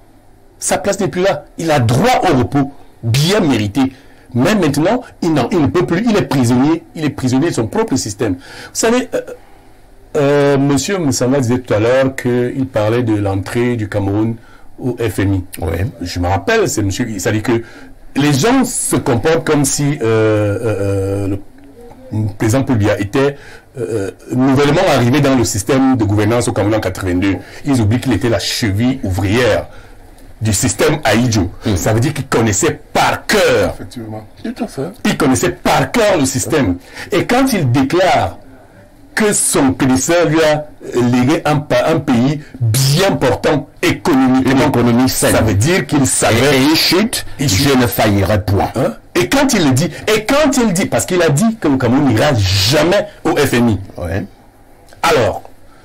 Sa place n'est plus là. Il a droit au repos, bien mérité. Mais maintenant, il, il ne peut plus, il est prisonnier, il est prisonnier de son propre système. Vous savez, euh, euh, M. Moussama disait tout à l'heure qu'il parlait de l'entrée du Cameroun au F M I. Ouais. Je me rappelle, c'est monsieur, c'est-à-dire que les gens se comportent comme si euh, euh, le président Paul Biya était euh, nouvellement arrivé dans le système de gouvernance au Cameroun en quatre-vingt-deux. Ils oublient qu'il était la cheville ouvrière du système Aïdjo. Mmh. Ça veut dire qu'il connaissait par cœur. Effectivement. Tout à fait. Il connaissait par cœur le système. Et quand il déclare que son prédécesseur lui a légué un, un pays bien portant économiquement, une économie saine, ça veut dire qu'il savait. Et il chute, il chute. Je ne faillirai point. Hein? Et quand il le dit, et quand il dit, parce qu'il a dit que le Cameroun n'ira jamais au F M I. Ouais. Alors,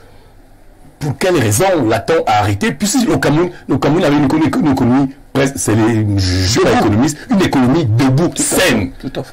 pour quelle raison l'a-t-on arrêté? Puisque le Cameroun, le Cameroun avait une économie, une économie presque, c'est les, je suis pas économiste, une économie debout, tout saine. Tout à fait.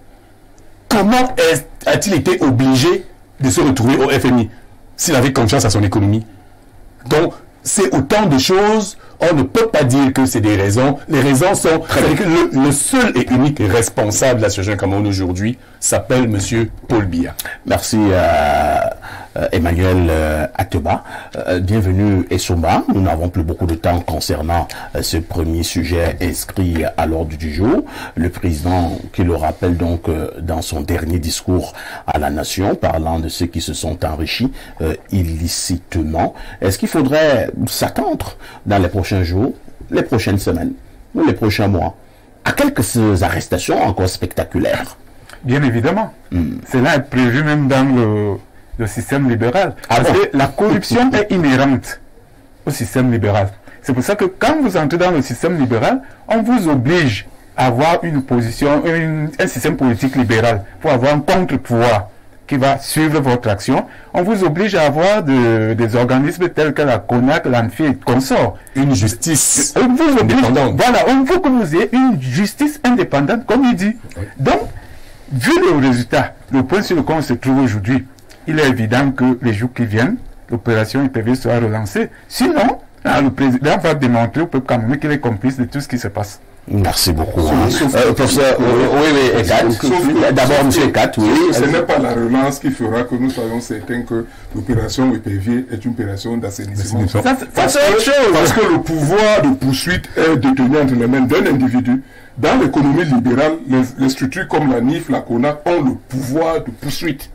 Comment a-t-il été obligé de se retrouver au F M I s'il avait confiance à son économie? Donc, c'est autant de choses, on ne peut pas dire que c'est des raisons. Les raisons sont... Que le, le seul et unique responsable de la situation Cameroun aujourd'hui s'appelle M. Paul Biya. Merci euh, euh, Emmanuel euh, Ateba. Euh, bienvenue Essomba. Nous n'avons plus beaucoup de temps concernant euh, ce premier sujet inscrit à l'ordre du jour. Le président qui le rappelle donc euh, dans son dernier discours à la nation, parlant de ceux qui se sont enrichis euh, illicitement. Est-ce qu'il faudrait s'attendre dans les prochains jours, les prochaines semaines ou les prochains mois à quelques arrestations encore spectaculaires? Bien évidemment. Mm. Cela est prévu même dans le, le système libéral. Ah parce bon? que la corruption est inhérente au système libéral. C'est pour ça que quand vous entrez dans le système libéral, on vous oblige à avoir une position, une, un système politique libéral pour avoir un contre-pouvoir qui va suivre votre action. On vous oblige à avoir de, des organismes tels que la CONAC, l'ANFI et consorts. Une justice on vous oblige, indépendante. Voilà, on veut que vous ayez une justice indépendante, comme il dit. Oui. Donc, vu le résultat, le point sur lequel on se trouve aujourd'hui, il est évident que les jours qui viennent, l'opération I P V sera relancée. Sinon, là, le président va démontrer au peuple camerounais qu'il est complice de tout ce qui se passe. Merci beaucoup. Sauf, hein. sauf euh, professeur, oui, oui, oui, Ekat. D'abord, M. Ekat, oui. Ce n'est pas la relance qui fera que nous soyons certains que l'opération I P V est une opération d'assainissement. Ça, ça, ça c'est autre chose. Parce que le pouvoir de poursuite est détenu entre les mains d'un individu. Dans l'économie libérale, les, les structures comme la N I F, la CONAC ont le pouvoir de poursuite.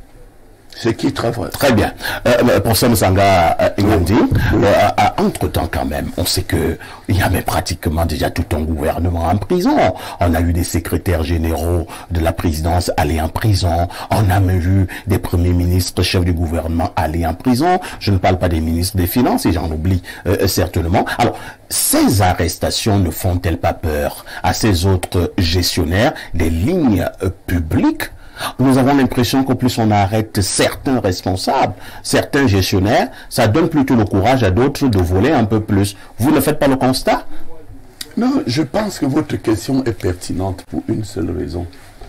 Ce qui est très vrai. Très bien. Euh, pour ça, Msanga euh, Ingandi, euh, euh, entre-temps quand même, on sait que il y avait pratiquement déjà tout un gouvernement en prison. On a eu des secrétaires généraux de la présidence aller en prison. On a même vu des premiers ministres, chefs du gouvernement aller en prison. Je ne parle pas des ministres des Finances, et j'en oublie euh, certainement. Alors, ces arrestations ne font-elles pas peur à ces autres gestionnaires des lignes euh, publiques? Nous avons l'impression qu'au plus on arrête certains responsables, certains gestionnaires, ça donne plutôt le courage à d'autres de voler un peu plus. Vous ne faites pas le constat? Non, je pense que votre question est pertinente pour une seule raison.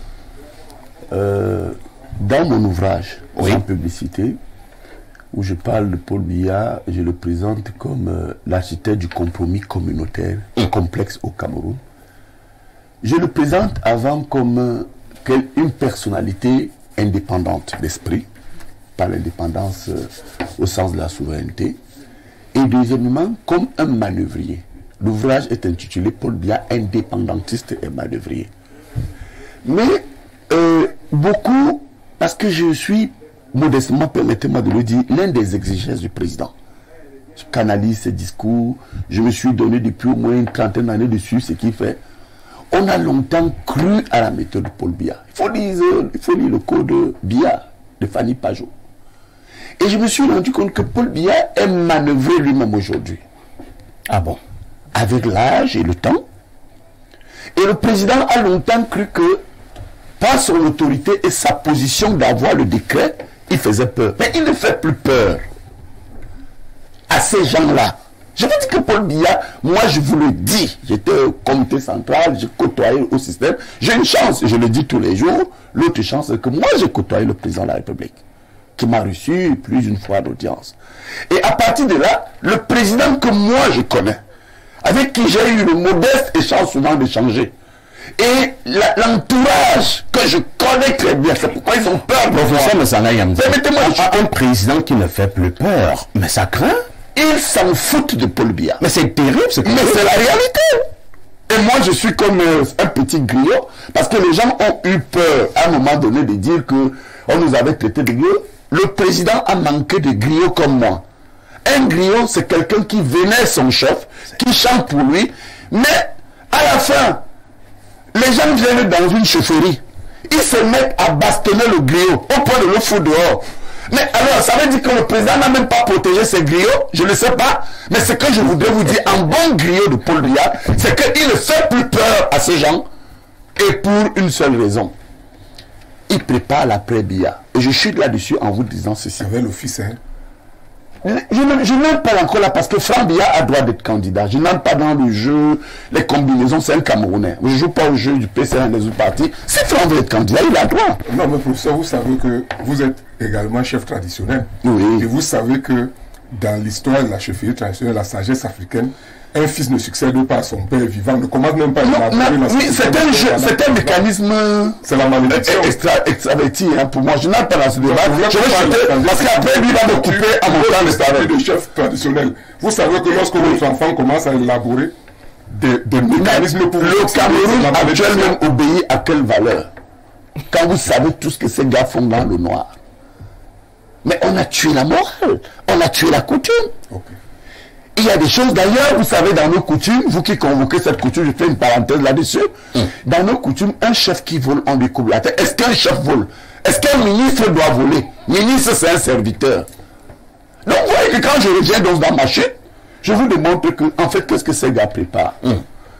Euh, dans mon ouvrage, oui, Sans publicité, où je parle de Paul Biya, je le présente comme euh, l'architecte du compromis communautaire mmh. complexe au Cameroun. Je le présente avant comme... Euh, une personnalité indépendante d'esprit, pas l'indépendance euh, au sens de la souveraineté, et deuxièmement, comme un manœuvrier. L'ouvrage est intitulé Paul Biya, indépendantiste et manœuvrier. Mais euh, beaucoup, parce que je suis, modestement, permettez-moi de le dire, l'un des exigences du président. Je canalise ses discours, je me suis donné depuis au moins une trentaine d'années dessus, ce qui fait. On a longtemps cru à la méthode de Paul Biya. Il faut lire, il faut lire le code Biya de Fanny Pajot. Et je me suis rendu compte que Paul Biya est manœuvré lui-même aujourd'hui. Ah bon? Avec l'âge et le temps. Et le président a longtemps cru que, par son autorité et sa position d'avoir le décret, il faisait peur. Mais il ne fait plus peur à ces gens-là. Je vous dis que Paul Biya, moi je vous le dis, j'étais au comité central, j'ai côtoyé au système. J'ai une chance, je le dis tous les jours. L'autre chance, c'est que moi j'ai côtoyé le président de la République, qui m'a reçu plus d'une fois d'audience. Et à partir de là, le président que moi je connais, avec qui j'ai eu le modeste échange souvent d'échanger, et l'entourage que je connais très bien, c'est pourquoi ils ont peur. Professeur Messana-Yamdi, permettez-moi un président qui ne fait plus peur, mais ça craint. Ils s'en foutent de Paul Biya. Mais c'est terrible, ce Mais c'est la réalité. Et moi, je suis comme euh, un petit griot, parce que les gens ont eu peur à un moment donné de dire que on nous avait traité de griots. Le président a manqué de griots comme moi. Un griot, c'est quelqu'un qui vénère son chef, qui chante pour lui, mais à la fin, les gens viennent dans une chaufferie. Ils se mettent à bastonner le griot au point de le foutre dehors. Mais alors, ça veut dire que le président n'a même pas protégé ses griots, je ne sais pas. Mais ce que je voudrais vous dire, en bon griot de Paul Biya, c'est qu'il ne fait plus peur à ces gens. Et pour une seule raison. Il prépare l'après-Biya. Et je chute là-dessus en vous disant ceci. Avec l'office, hein. Je n'aime pas encore là parce que Franck Biya a droit d'être candidat. Je n'aime pas dans le jeu, les combinaisons, c'est un Camerounais. Je ne joue pas au jeu du P C et des autres partis. Si Franck veut être candidat, il a droit. Non, mais professeur, vous savez que vous êtes également chef traditionnel. Oui. Et vous savez que dans l'histoire de la chefferie traditionnelle, la sagesse africaine, un fils ne succède pas à son père vivant, ne commande même pas. Non, non, oui, c'est un jeu, c'est un mécanisme. C'est la malédiction. Extra, extraverti, hein, pour moi. Je n'aime pas dans ce débat. Je vais chuter parce qu'après, lui va me couper à mon temps de travail. De chef traditionnel. Vous savez que lorsque votre enfant commence à élaborer des, des mécanismes pour... Le Cameroun actuellement obéit à quelle valeur? Quand vous savez tout ce que ces gars font dans le noir. Mais on a tué la morale. On a tué la coutume. Okay. Il y a des choses d'ailleurs, vous savez, dans nos coutumes, vous qui convoquez cette coutume, je fais une parenthèse là-dessus. Mm. Dans nos coutumes, un chef qui vole, on lui coupe la tête. Est-ce qu'un chef vole? Est-ce qu'un ministre doit voler? Ministre, c'est un serviteur. Donc, vous voyez que quand je reviens dans, dans ma chute, je vous démontre que, en fait, qu'est-ce que ces gars préparent? Mm.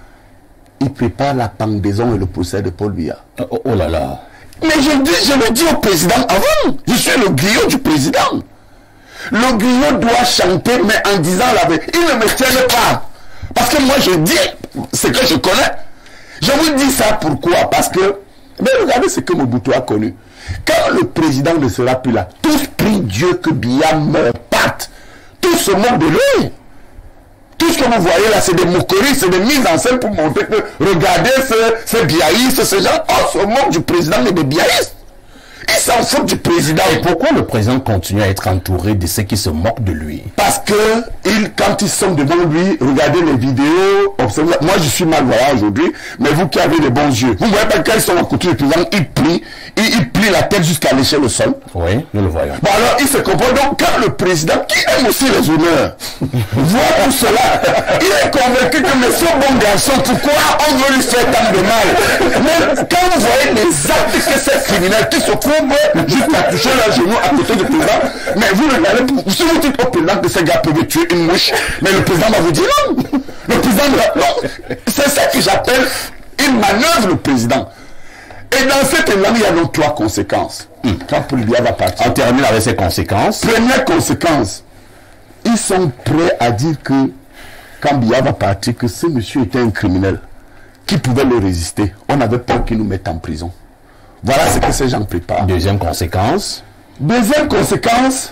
Ils préparent la pendaison et le procès de Paul Biya. Oh, oh là là. Mais je, dis, je le dis au président avant, je suis le griot du président. Le griot doit chanter, mais en disant la vérité. Il ne me tienne pas. Parce que moi, je dis ce que je connais. Je vous dis ça pourquoi? Parce que, mais regardez ce que Mobutu a connu. Quand le président ne sera plus là, tous prient Dieu que Biya meure, parte. Tous se moquent de lui. Tout ce que vous voyez là, c'est des moqueries, c'est des mises en scène pour montrer que, regardez ces, ces biaïstes, ces gens, on se moque du président et des biaïstes. Ils s'en foutent du président. Et pourquoi le président continue à être entouré de ceux qui se moquent de lui? Parce que il, quand ils sont devant lui, regardez les vidéos, observez. Moi je suis malvoyant aujourd'hui, mais vous qui avez les bons yeux, vous voyez pas quand ils sont en couture, le président, il plie, il, il plie la tête jusqu'à lécher le sol. Oui, nous le voyons. Bon alors il se comprend. Donc quand le président, qui aime aussi les honneurs, voit tout cela, il est convaincu que mais ce bon garçon, pourquoi on veut lui faire tant de mal? Mais quand vous voyez les actes que ces criminels qui se trouvent jusqu'à toucher leur genou à côté du président, mais vous regardez, si vous dites au président que ces gars peuvent tuer une mouche, mais le président va vous dire non. Le président va, non. C'est ça que j'appelle, il manœuvre le président. Et dans cet élan, il y a donc trois conséquences. Hum. Quand Paul Biya va partir. On termine avec ses conséquences. Première conséquence, ils sont prêts à dire que quand Biya va partir, que ce monsieur était un criminel qui pouvait le résister. On avait peur qu'il nous mette en prison. Voilà ce que ces gens préparent. Deuxième conséquence. Deuxième conséquence,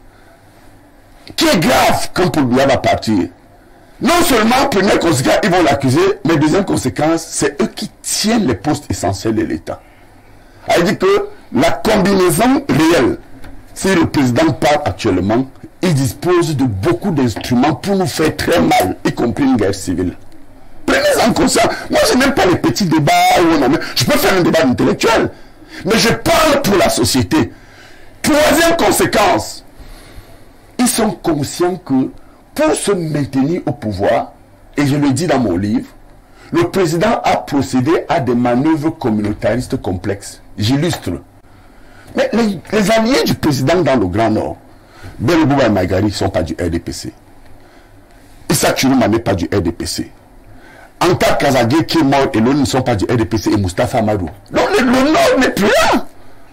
qui est grave quand Paul Biya va partir. Non seulement, première conséquence, ils vont l'accuser, mais deuxième conséquence, c'est eux qui tiennent les postes essentiels de l'État. Ça veut dire que La combinaison réelle, si le président part actuellement, il dispose de beaucoup d'instruments pour nous faire très mal, y compris une guerre civile. Prenez-en conscience. Moi, je n'aime pas les petits débats où on a... Je peux faire un débat intellectuel, mais je parle pour la société. Troisième conséquence, ils sont conscients que pour se maintenir au pouvoir, et je le dis dans mon livre, le président a procédé à des manœuvres communautaristes complexes. J'illustre. Mais les, les alliés du président dans le Grand Nord, Belbouba et Magari, ne sont pas du R D P C. Issa Chourouma n'est pas du R D P C. Anta Kazagé qui est mort et l'autre ne sont pas du R D P C et Moustapha Amadou. Donc le, le Nord n'est plus là.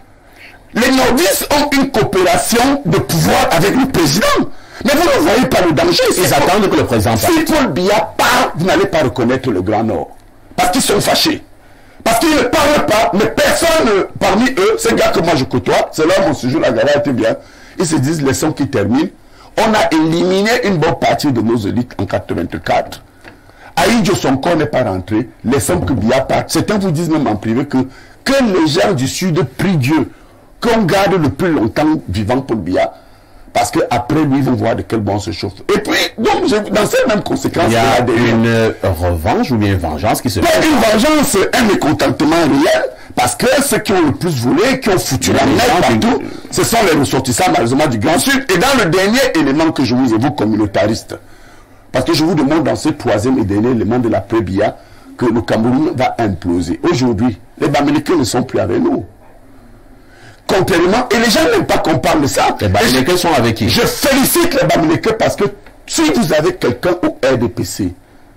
Les nordistes ont une coopération de pouvoir avec le président. Mais vous ne voyez pas le danger. Ils attendent que le président parte. Si Paul Biya part, vous n'allez pas reconnaître le Grand Nord. Parce qu'ils sont fâchés. Parce qu'ils ne parlent pas, mais personne parmi eux, ces gars que moi je côtoie, c'est là mon séjour à Gava était bien, ils se disent, laissons qu'ils terminent. On a éliminé une bonne partie de nos élites en quatre-vingt-quatre. Aïdjo Sonko n'est pas rentré, laissons que Biya parte. Certains vous disent même en privé que, que les gens du Sud prient Dieu, qu'on garde le plus longtemps vivant Paul Biya. Parce qu'après lui, ils vont voir de quel bon se chauffe. Et puis, donc, je, dans ces mêmes conséquences, il y a, il y a des, une euh, revanche ou bien une vengeance qui se fait. Une vengeance, un mécontentement réel, parce que ceux qui ont le plus volé, qui ont foutu la merde partout, ce sont les ressortissants malheureusement du Grand Sud. Et dans le dernier élément que je vous évoque, communautariste, parce que je vous demande dans ce troisième et dernier élément de la Prébia, que le Cameroun va imploser. Aujourd'hui, les Bamileke ne sont plus avec nous. Contrairement, et les gens n'aiment pas qu'on parle de ça. Les Bamileke sont avec qui? Je félicite les Bamileke parce que si vous avez quelqu'un au R D P C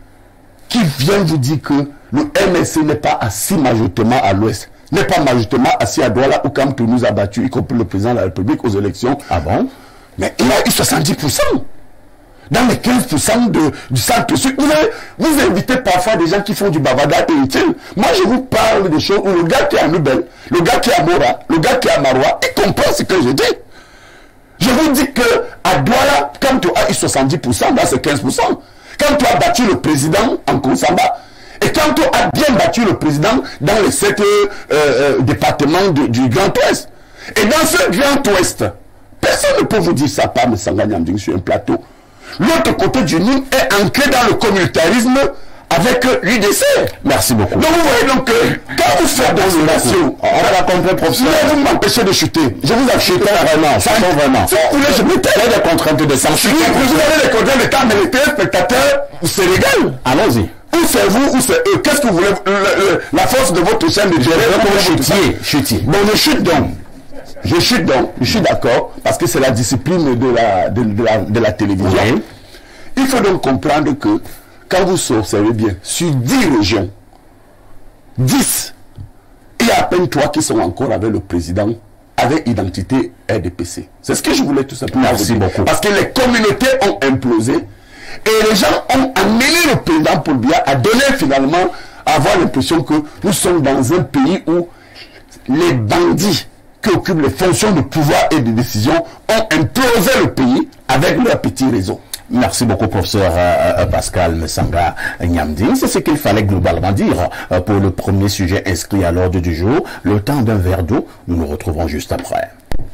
qui vient vous dire que le M S C n'est pas assis majoritairement à l'ouest, n'est pas majoritairement assis à Douala où quand tout nous a battu, y compris le président de la République aux élections. Ah bon? Mais il a eu soixante-dix pour cent. Dans les quinze pour cent de, du centre-sud, vous, avez, vous invitez parfois des gens qui font du bavardage inutile. Moi, je vous parle des choses où le gars qui est à Nubel, le gars qui est à Mora, le gars qui est à Marois, il comprend ce que je dis. Je vous dis que à Douala, quand tu as eu soixante-dix pour cent, dans ces quinze pour cent, quand tu as battu le président en Konsamba, et quand tu as bien battu le président dans les sept euh, euh, départements de, du Grand Ouest, et dans ce Grand Ouest, personne ne peut vous dire ça par me Sanganyamding sur un plateau. L'autre côté du Nil est ancré dans le communautarisme avec l'U D C. Merci beaucoup. Donc vous voyez donc que quand vous faites dans une nation, on va compris, professeur. Vous m'empêchez de chuter. Je vous achète vraiment. Ça va vraiment. Si vous voulez, je me tais. Il y a des contraintes de censure. Oui, vous avez les contraintes de temps, mais les téléspectateurs, c'est légal. Allons-y. Ou c'est vous, ou c'est eux. Qu'est-ce que vous voulez? Le, le, la force de votre chaîne de gérer. Chutier. Chutier. Bon, je chute donc. Je chute donc. Je suis d'accord. Parce que c'est la discipline de la, de, de la, de la télévision. Oui. Il faut donc comprendre que quand vous observez bien, sur dix régions, dix, il y a à peine trois qui sont encore avec le président, avec identité R D P C. C'est ce que je voulais tout simplement Merci dire. beaucoup. Parce que les communautés ont implosé et les gens ont amené le président Paul Biya à donner finalement, à avoir l'impression que nous sommes dans un pays où les bandits qui occupent les fonctions de pouvoir et de décision ont implosé le pays avec leur petit réseau. Merci beaucoup, professeur euh, Pascal Messanga Nyamding. C'est ce qu'il fallait globalement dire euh, pour le premier sujet inscrit à l'ordre du jour. Le temps d'un verre d'eau, nous nous retrouvons juste après.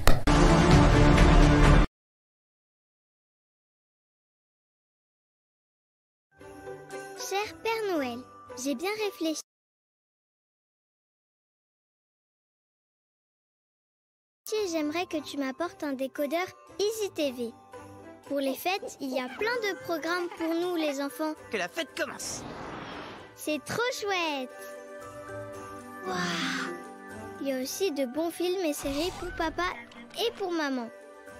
Cher Père Noël, j'ai bien réfléchi. J'aimerais que tu m'apportes un décodeur Easy T V. Pour les fêtes, il y a plein de programmes pour nous les enfants. Que la fête commence. C'est trop chouette. Waouh. Il y a aussi de bons films et séries pour papa et pour maman.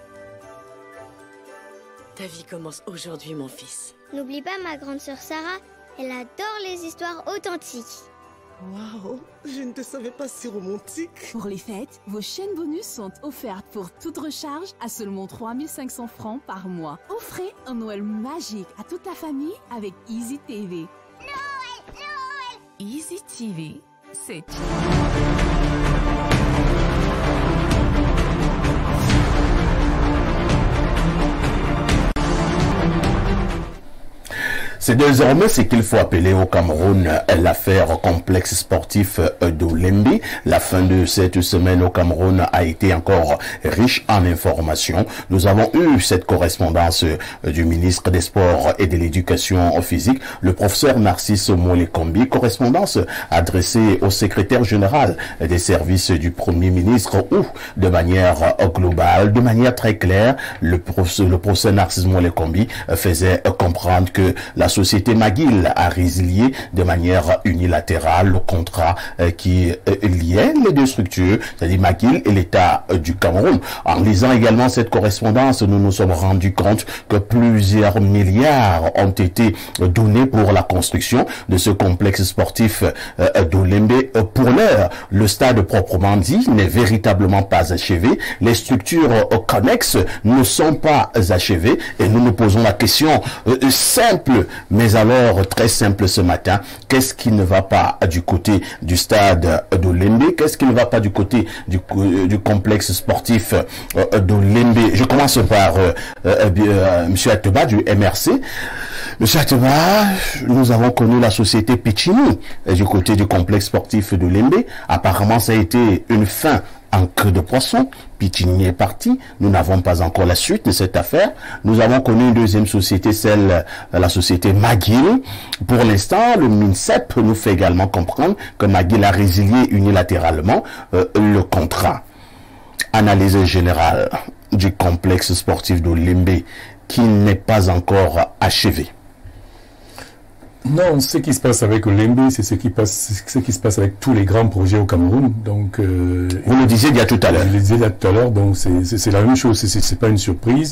Ta vie commence aujourd'hui, mon fils. N'oublie pas ma grande sœur Sarah, elle adore les histoires authentiques. Waouh, je ne te savais pas si romantique. Pour les fêtes, vos chaînes bonus sont offertes pour toute recharge à seulement trois mille cinq cents francs par mois. Offrez un Noël magique à toute la famille avec Easy T V. Noël, Noël. Easy T V, c'est... C'est désormais ce qu'il faut appeler au Cameroun l'affaire complexe sportif d'Olembe. La fin de cette semaine au Cameroun a été encore riche en informations. Nous avons eu cette correspondance du ministre des Sports et de l'Éducation physique, le professeur Narcisse Molekombi, correspondance adressée au secrétaire général des services du Premier ministre où, de manière globale, de manière très claire, le professeur, le professeur Narcisse Molekombi faisait comprendre que la société McGill a résilié de manière unilatérale le contrat qui liait les deux structures, c'est-à-dire McGill et l'État du Cameroun. En lisant également cette correspondance, nous nous sommes rendus compte que plusieurs milliards ont été donnés pour la construction de ce complexe sportif d'Olembe. Pour l'heure, le stade proprement dit n'est véritablement pas achevé. Les structures connexes ne sont pas achevées et nous nous posons la question euh, simple, mais alors très simple ce matin. Qu'est-ce qui ne va pas du côté du stade d'Olembe? Qu'est-ce qui ne va pas du côté du, euh, du complexe sportif euh, d'Olembe? Je commence par euh, euh, euh, M. Ateba du M R C. M. Ateba, nous avons connu la société Pichini euh, du côté du complexe sportif d'Olembe. Apparemment, ça a été une fin en queue de poisson. Pichini est parti. Nous n'avons pas encore la suite de cette affaire. Nous avons connu une deuxième société, celle, la société McGill. Pour l'instant, le MINSEP nous fait également comprendre que McGill a résilié unilatéralement euh, le contrat. Analyse générale du complexe sportif d'Olembe qui n'est pas encore achevé. Non, ce qui se passe avec Olembe, c'est ce qui passe, ce qui se passe avec tous les grands projets au Cameroun. Donc, euh, vous le disiez il y a tout à l'heure. Je le disais il y a tout à l'heure, donc c'est la même chose. C'est pas une surprise.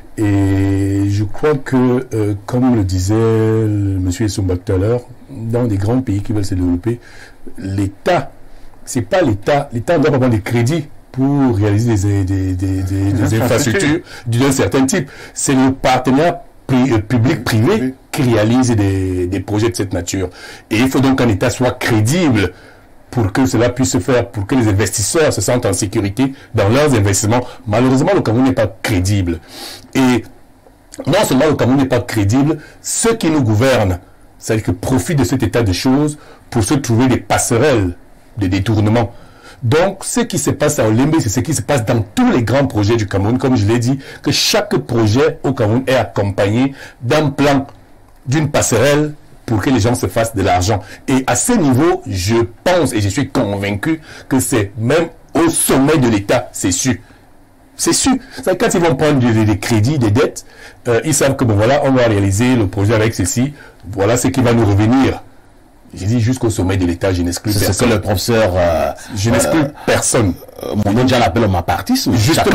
Et je crois que, euh, comme le disait M. Essomba tout à l'heure, dans des grands pays qui veulent se développer, l'État, c'est pas l'État. L'État doit prendre des crédits pour réaliser des, des, des, des, des infrastructures d'un certain type. C'est le partenaire public-privé qui réalise des, des projets de cette nature. Et il faut donc qu'un État soit crédible pour que cela puisse se faire, pour que les investisseurs se sentent en sécurité dans leurs investissements. Malheureusement, le Cameroun n'est pas crédible. Et non seulement le Cameroun n'est pas crédible, ceux qui nous gouvernent, c'est-à-dire que profitent de cet état de choses pour se trouver des passerelles, des détournements. Donc, ce qui se passe à Olembe, c'est ce qui se passe dans tous les grands projets du Cameroun. Comme je l'ai dit, que chaque projet au Cameroun est accompagné d'un plan, d'une passerelle pour que les gens se fassent de l'argent. Et à ce niveau, je pense et je suis convaincu que c'est même au sommet de l'État, c'est sûr. C'est sûr. C'est quand ils vont prendre des, des crédits, des dettes, euh, ils savent que bon voilà, on va réaliser le projet avec ceci. Voilà ce qui va nous revenir. J'ai dit jusqu'au sommet de l'État, je n'exclus personne. C'est ce que le professeur... Euh, je n'exclus euh, personne. Euh, mon nom, l'appelle ma partie. Justement,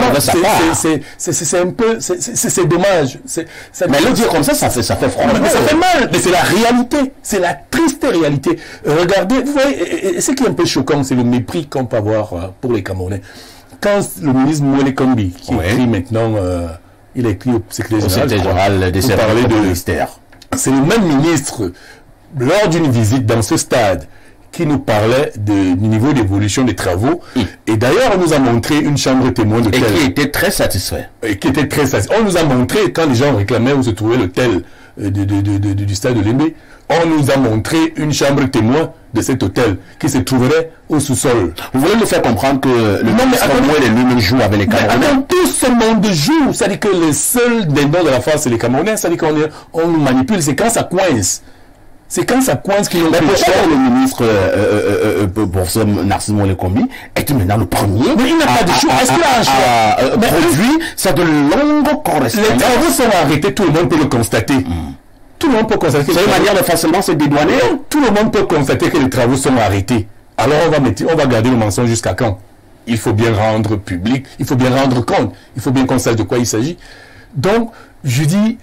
c'est un peu... C'est dommage. Ça, mais le dire comme ça, ça fait, ça fait froid. Mais ça fait mal. Mais c'est la réalité. C'est la triste réalité. Regardez, vous voyez, et ce qui est un peu choquant, c'est le mépris qu'on peut avoir pour les Camerounais. Quand le ministre Molekombi, qui oui. écrit maintenant... Euh, il a écrit au secrétaire général, général des services du ministère. C'est le même ministre... lors d'une visite dans ce stade, qui nous parlait de, du niveau d'évolution des travaux. Mm. Et d'ailleurs, on nous a montré une chambre témoin de tel. Et qui était très satisfait. Et qui était très satisfait. On nous a montré, quand les gens réclamaient où se trouvait l'hôtel de, de, de, de, de, du stade de Lembe, on nous a montré une chambre témoin de cet hôtel qui se trouverait au sous-sol. Vous voulez nous faire comprendre que le non, mais Cameroun et lui joue avec les Camerounais? Mais tout ce monde joue. C'est-à-dire que les seuls des noms de la face, c'est les Camerounais. C'est-à-dire qu'on on nous manipule. C'est quand ça coince. C'est quand ça coince qu'ils ont fait cher. Le ministre euh, euh, professeur Narcisse Molekombi est maintenant le premier. Mais il n'a pas de choix. Est-ce qu'il a un choix euh, produit ça de longues correspondances. Les travaux sont arrêtés, tout le monde peut le constater. Mm. Tout le monde peut constater. C'est une manière de facilement se dédouaner. Tout le monde peut constater que les travaux sont arrêtés. Alors on va mettre, on va garder le mensonge jusqu'à quand? Il faut bien rendre public, il faut bien rendre compte, il faut bien qu'on sache de quoi il s'agit. Donc, je dis,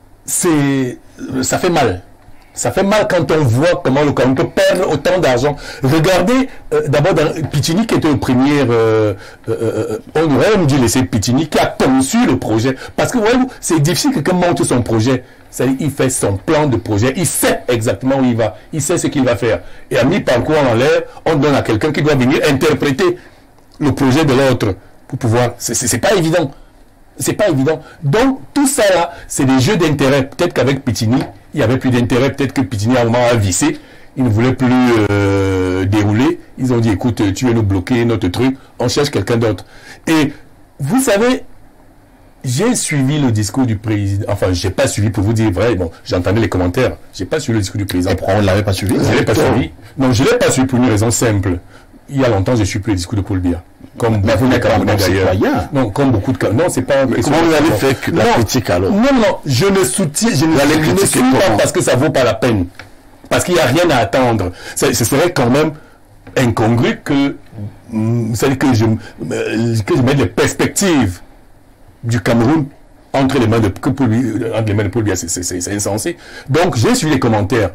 c'est, ça fait mal. Ça fait mal quand on voit comment le Cameroun peut perdre autant d'argent. Regardez, euh, d'abord, Pichini qui était au premier, euh, euh, on aurait même dû laisser Pichini qui a conçu le projet. Parce que, voyez-vous, c'est difficile que quelqu'un monte son projet. C'est-à-dire, il fait son plan de projet, il sait exactement où il va, il sait ce qu'il va faire. Et à mi-parcours en l'air, on donne à quelqu'un qui doit venir interpréter le projet de l'autre pour pouvoir. C'est pas évident. C'est pas évident. Donc, tout ça là, c'est des jeux d'intérêt. Peut-être qu'avec Pichini, il n'y avait plus d'intérêt, peut-être que Pitini à un moment a vissé, il ne voulait plus euh, dérouler. Ils ont dit, écoute, tu veux nous bloquer notre truc, on cherche quelqu'un d'autre. Et vous savez, j'ai suivi le discours du président, enfin, je n'ai pas suivi pour vous dire vrai, bon, j'entendais les commentaires, je n'ai pas suivi le discours du président. Et pourquoi on ne l'avait pas suivi? Je ne l'ai pas suivi. Non, je ne l'ai pas suivi pour une raison simple. Il y a longtemps, je ne suis plus le discours de Paul Biya. Comme mais vous n'êtes pas d'ailleurs. Non, comme beaucoup de cas. Non, c'est pas. Mais comment vous avez fait que la non, critique alors? Non, non, je ne soutiens, je ne, je ne suis pas parce que ça vaut pas la peine. Parce qu'il n'y a rien à attendre. Ce serait quand même incongru que, c'est que je, que je mette les perspectives du Cameroun entre les mains de, que Paul, entre les mains de Paul Biya. C'est insensé. Donc, j'ai suivi les commentaires.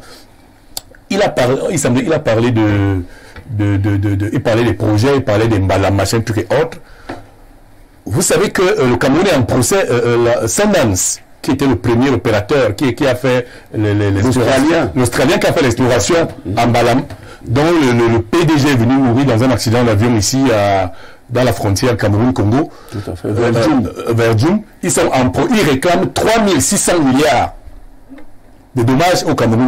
Il a parlé, il semblait, il a parlé de, de, de, de, de il parlait des projets, il parlait des la machin, trucs et autres. Vous savez que euh, le Cameroun est en procès, euh, la Sundance, qui était le premier opérateur, qui, qui a fait l'Australien, l'Australien qui a fait l'exploration mmh. en Balam, dont le, le, le P D G est venu mourir dans un accident d'avion ici à, dans la frontière Cameroun-Congo. Tout à fait. Vers Djoum. Vers Djoum. Ils sont en pro, ils réclament trois mille six cents milliards de dommages au Cameroun.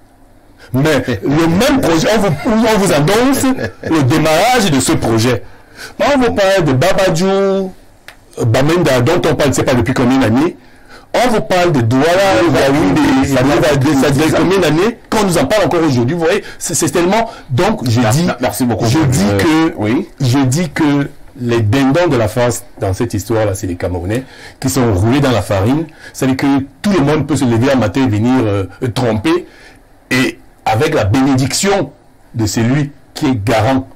Mais le même projet, on vous, on vous annonce le démarrage de ce projet. On vous parle de Babadjou, Bamenda, dont on parle, je ne sais pas depuis combien d'années. On vous parle de Douala, Yaoundé, ça fait combien d'années qu'on nous en parle encore aujourd'hui. Vous voyez, c'est tellement. Donc, je dis, merci beaucoup. Je dis euh, que, oui. je dis que les dindons de la face dans cette histoire-là, c'est les Camerounais qui sont roulés dans la farine. C'est-à-dire que tout le monde peut se lever un matin et venir euh, tromper. Et avec la bénédiction de celui qui est garant,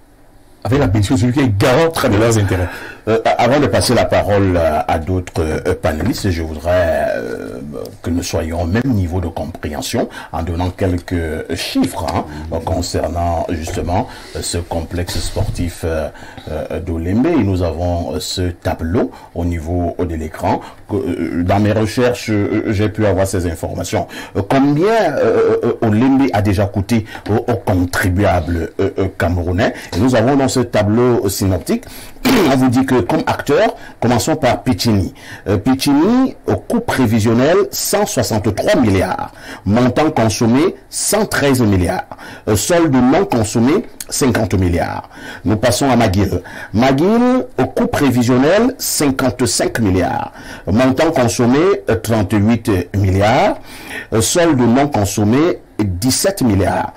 avec la bénédiction de celui qui est garant de leurs intérêts. Euh, avant de passer la parole à, à d'autres euh, panélistes, je voudrais euh, que nous soyons au même niveau de compréhension en donnant quelques chiffres hein, mmh. concernant justement ce complexe sportif euh, euh, d'Olembe. Et nous avons ce tableau au niveau de l'écran. Dans mes recherches, j'ai pu avoir ces informations. Combien euh, Olembe a déjà coûté aux, aux contribuables euh, euh, camerounais? Et nous avons dans ce tableau synoptique, on vous dit que comme acteur, commençons par Pitini. Euh, Pitini, au coût prévisionnel, cent soixante-trois milliards. Montant consommé, cent treize milliards. Euh, solde non consommé, cinquante milliards. Nous passons à McGill. McGill, au coût prévisionnel, cinquante-cinq milliards. Montant consommé, trente-huit milliards. Euh, solde non consommé, dix-sept milliards.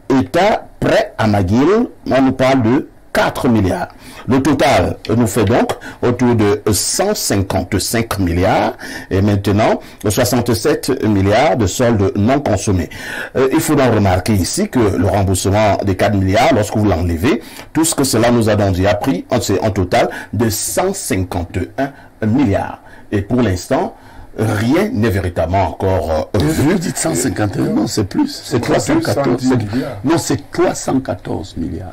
État prêt à McGill, on nous parle de quatre milliards. Le total nous fait donc autour de cent cinquante-cinq milliards et maintenant soixante-sept milliards de soldes non consommés. Euh, il faut donc remarquer ici que le remboursement des quatre milliards, lorsque vous l'enlevez, tout ce que cela nous a donc déjà pris en, en total de cent cinquante-et-un milliards. Et pour l'instant, rien n'est véritablement encore euh, vu. Vous dites cent cinquante et un, non, c'est plus. C'est trois cent quatorze milliards. Non, c'est trois cent quatorze milliards.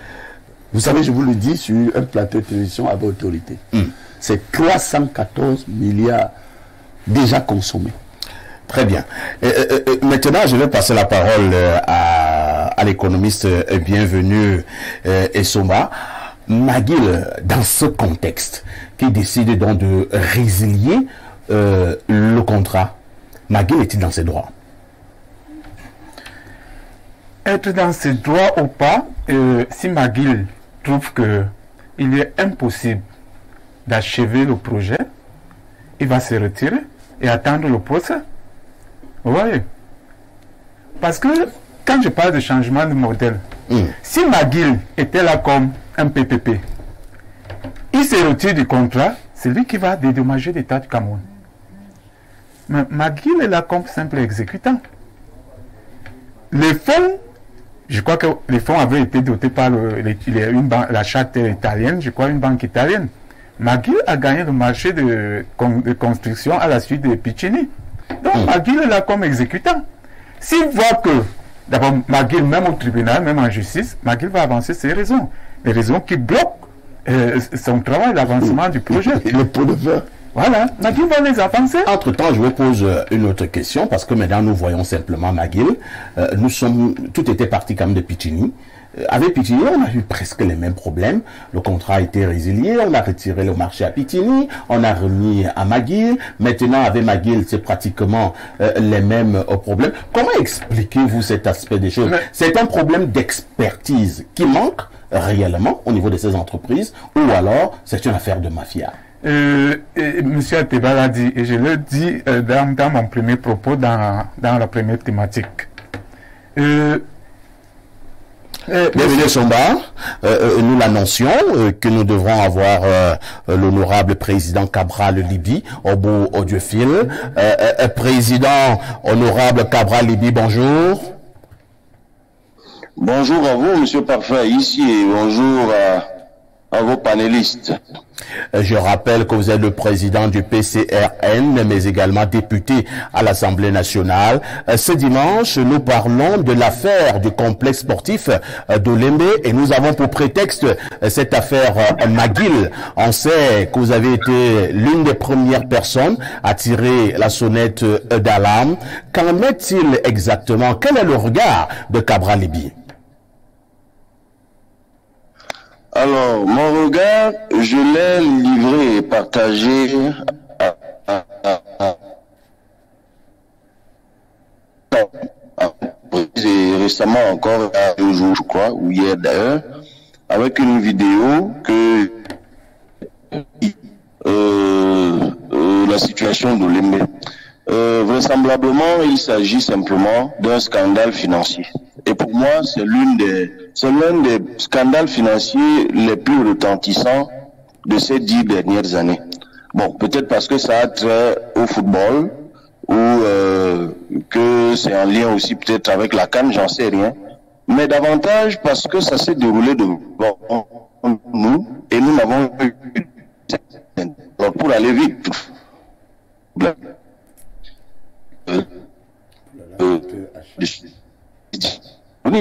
Vous savez, je vous le dis sur un plateau de télévision avec autorité. Mm. C'est trois cent quatorze milliards déjà consommés. Très bien. Et, et, et, maintenant, je vais passer la parole à, à l'économiste bienvenu euh, Essoma. McGill, dans ce contexte, qui décide donc de résilier euh, le contrat, McGill est-il dans ses droits? Être dans ses droits ou pas, euh, si McGill trouve qu'il est impossible d'achever le projet, il va se retirer et attendre le procès. Vous voyez? Parce que quand je parle de changement de modèle, mm. si McGill était là comme un P P P, il se retire du contrat, c'est lui qui va dédommager l'État du Cameroun. Mais McGill est là comme simple exécutant. Les fonds, je crois que les fonds avaient été dotés par le, les, les, une banque, la charte italienne, je crois une banque italienne. McGill a gagné le marché de, de construction à la suite de Pitini. Donc mmh. McGill est là comme exécutant. S'il voit que, d'abord McGill, même au tribunal, même en justice, McGill va avancer ses raisons. Les raisons qui bloquent euh, son travail, l'avancement mmh. du projet. Le pot de vin. Voilà, Maguil va les avancer. Entre-temps, je vous pose une autre question, parce que maintenant nous voyons simplement Maguil. Euh, nous sommes, tout était parti quand même de Pichini. Euh, avec Pichini, on a eu presque les mêmes problèmes. Le contrat a été résilié, on a retiré le marché à Pichini, on a remis à Maguil. Maintenant, avec Maguil, c'est pratiquement euh, les mêmes euh, problèmes. Comment expliquez-vous cet aspect des choses? C'est un problème d'expertise qui manque réellement au niveau de ces entreprises, ou alors c'est une affaire de mafia? Euh, et, Monsieur Ateba l'a dit, et je l'ai dit euh, dans, dans mon premier propos, dans, dans la première thématique. Euh, euh, Bienvenue Somba, euh, nous l'annoncions euh, que nous devrons avoir euh, l'honorable président Cabral Libye au bout du fil. Euh, euh, président honorable Cabral Libye, bonjour. Bonjour à vous, Monsieur Parfait, ici, et bonjour à, à vos panélistes. Je rappelle que vous êtes le président du P C R N, mais également député à l'Assemblée nationale. Ce dimanche, nous parlons de l'affaire du complexe sportif d'Olembe et nous avons pour prétexte cette affaire Maguil. On sait que vous avez été l'une des premières personnes à tirer la sonnette d'alarme. Qu'en est-il exactement? Quel est le regard de Cabral Libye? Alors, mon regard, je l'ai livré et partagé à, à, à, à, à, et récemment encore, il y a deux jours, je crois, ou hier d'ailleurs, avec une vidéo que euh, euh, la situation de l'Embe. Euh, vraisemblablement, il s'agit simplement d'un scandale financier. Et pour moi, c'est l'une des, c'est l'un des scandales financiers les plus retentissants de ces dix dernières années. Bon, peut-être parce que ça a trait au football, ou euh, que c'est en lien aussi peut-être avec la CAN, j'en sais rien. Mais davantage parce que ça s'est déroulé devant nous, et nous n'avons eu... Alors, pour aller vite... Euh, euh, oui.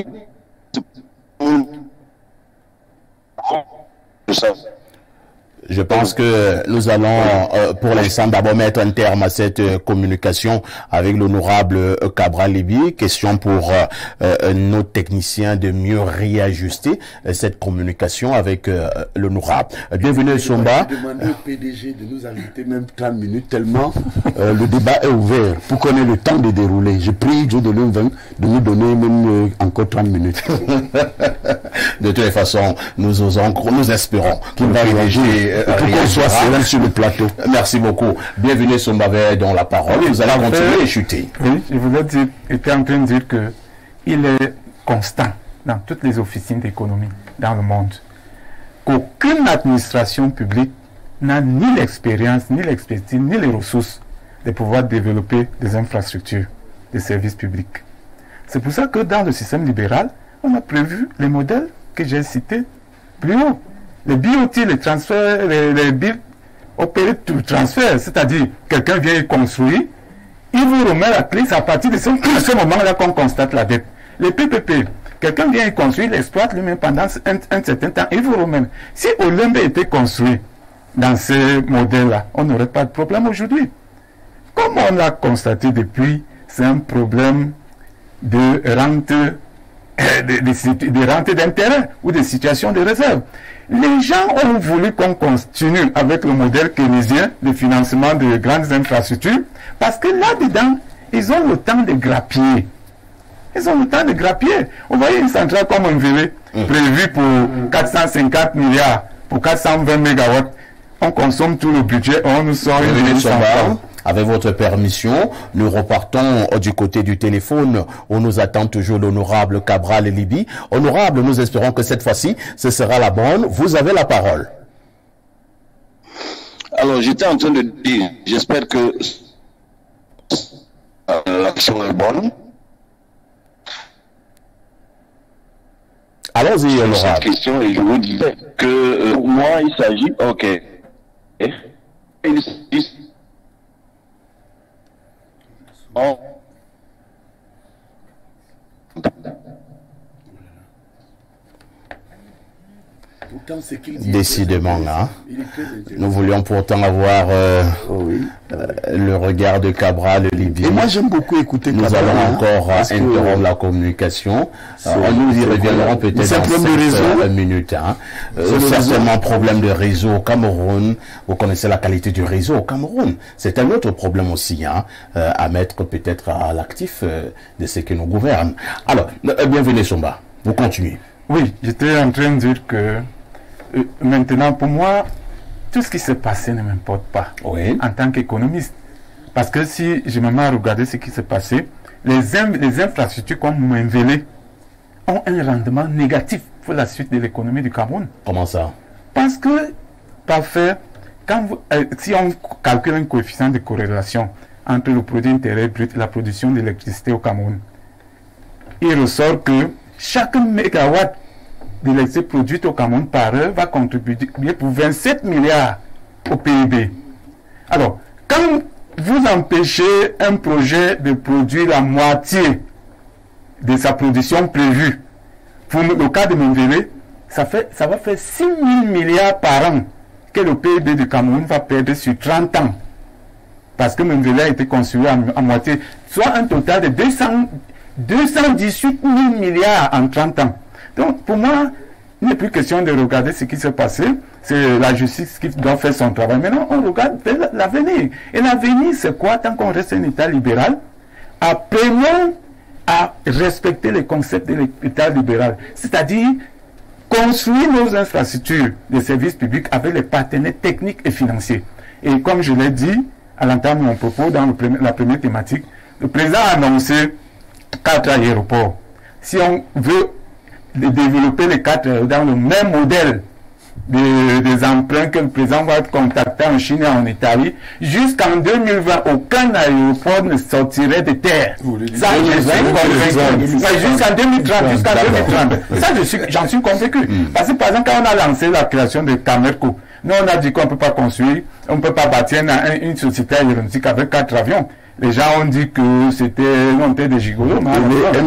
Je pense que nous allons, euh, pour l'instant, d'abord mettre un terme à cette euh, communication avec l'honorable euh, Cabral Libye. Question pour euh, euh, nos techniciens de mieux réajuster euh, cette communication avec euh, l'honorable. Bienvenue, Somba. Je vais demander au P D G de nous inviter même trente minutes, tellement euh, le débat est ouvert pour qu'on ait le temps de dérouler. Je prie Joe de Lumvin de nous donner même euh, encore trente minutes. De toutes les façons, nous osons, nous espérons qu'il va réagir. Pour qu'on soit serein sur le plateau. Merci beaucoup. Bienvenue sur Mbavé dans la parole. Oui, vous allez continuer et chuter. Oui, je voulais dire, j'étais en train de dire que il est constant dans toutes les officines d'économie dans le monde qu'aucune administration publique n'a ni l'expérience, ni l'expertise, ni les ressources de pouvoir développer des infrastructures, des services publics. C'est pour ça que dans le système libéral, on a prévu les modèles que j'ai cités plus haut. Les B O T, les transferts, les, les billes opérés de transfert, c'est-à-dire quelqu'un vient y construire, il vous remet la clé, c'est à partir de ce, ce moment-là qu'on constate la dette. Les P P P, quelqu'un vient y construire, il exploite lui-même pendant un, un certain temps, il vous remet. Si Olembe était construit dans ces modèles-là, on n'aurait pas de problème aujourd'hui. Comme on l'a constaté depuis, c'est un problème de rente, de, de, de rente d'intérêt ou de situation de réserve. Les gens ont voulu qu'on continue avec le modèle keynésien de financement de grandes infrastructures parce que là-dedans, ils ont le temps de grappiller. Ils ont le temps de grappiller. Vous voyez une centrale comme un Mvele, mmh. prévue pour quatre cent cinquante milliards, pour quatre cent vingt mégawatts. On consomme tout le budget, on nous sort une centrale. Avec votre permission, nous repartons du côté du téléphone où nous attend toujours l'honorable Cabral Libye. Honorable, nous espérons que cette fois-ci, ce sera la bonne. Vous avez la parole. Alors, j'étais en train de dire, j'espère que euh, l'action est bonne. Allons-y, honorable. Cette question, et je vous disais que euh, pour moi, il s'agit... Ok. Et, il s'agit... Oh. Décidément, hein. Nous voulions pourtant avoir euh, oh oui. euh, le regard de Cabral, Libye. Et moi, j'aime beaucoup écouter Nous Cabral. allons encore hein, interrompre que... la communication. Euh, nous y reviendrons peut-être dans cinq minutes. Hein. Euh, certainement, problème de réseau au Cameroun. Vous connaissez la qualité du réseau au Cameroun. C'est un autre problème aussi hein, euh, à mettre peut-être à l'actif euh, de ceux qui nous gouvernent. Alors, euh, bienvenue Somba. Vous continuez. Oui, j'étais en train de dire que euh, maintenant, pour moi, tout ce qui s'est passé ne m'importe pas oui. en tant qu'économiste. Parce que si je me mets à regarder ce qui s'est passé, les, in les infrastructures comme Mwenvele ont un rendement négatif pour la suite de l'économie du Cameroun. Comment ça? Parce que, parfait, quand vous, euh, si on calcule un coefficient de corrélation entre le produit intérieur brut et la production d'électricité au Cameroun, il ressort que chaque mégawatt d'électricité produite au Cameroun par heure va contribuer pour vingt-sept milliards au P I B. Alors, quand vous empêchez un projet de produire la moitié de sa production prévue, pour le cas de Mwenvele, ça, fait, ça va faire six mille milliards par an que le P I B du Cameroun va perdre sur trente ans. Parce que Mwenvele a été construit à, à moitié, soit un total de deux cent dix-huit mille milliards en trente ans. Donc, pour moi, il n'est plus question de regarder ce qui s'est passé. C'est la justice qui doit faire son travail. Maintenant, on regarde l'avenir. Et l'avenir, c'est quoi? Tant qu'on reste un État libéral, apprenons à respecter les concepts de l'État libéral. C'est-à-dire, construire nos infrastructures de services publics avec les partenaires techniques et financiers. Et comme je l'ai dit, à l'entame de mon propos, dans le premier, la première thématique, le président a annoncé quatre aéroports. Si on veut développer les quatre dans le même modèle des, des emprunts que le président va être contacté en Chine et en Italie, jusqu'en deux mille vingt, aucun aéroport ne sortirait de terre. Ça, jusqu'en deux mille trente, jusqu'en deux mille trente. Ça, j'en suis convaincu. Mm. Parce que, par exemple, quand on a lancé la création de Camerco, nous, on a dit qu'on ne peut pas construire, on ne peut pas bâtir une, une société aéronautique avec quatre avions. Les gens ont dit que c'était monté des gigolos. Mais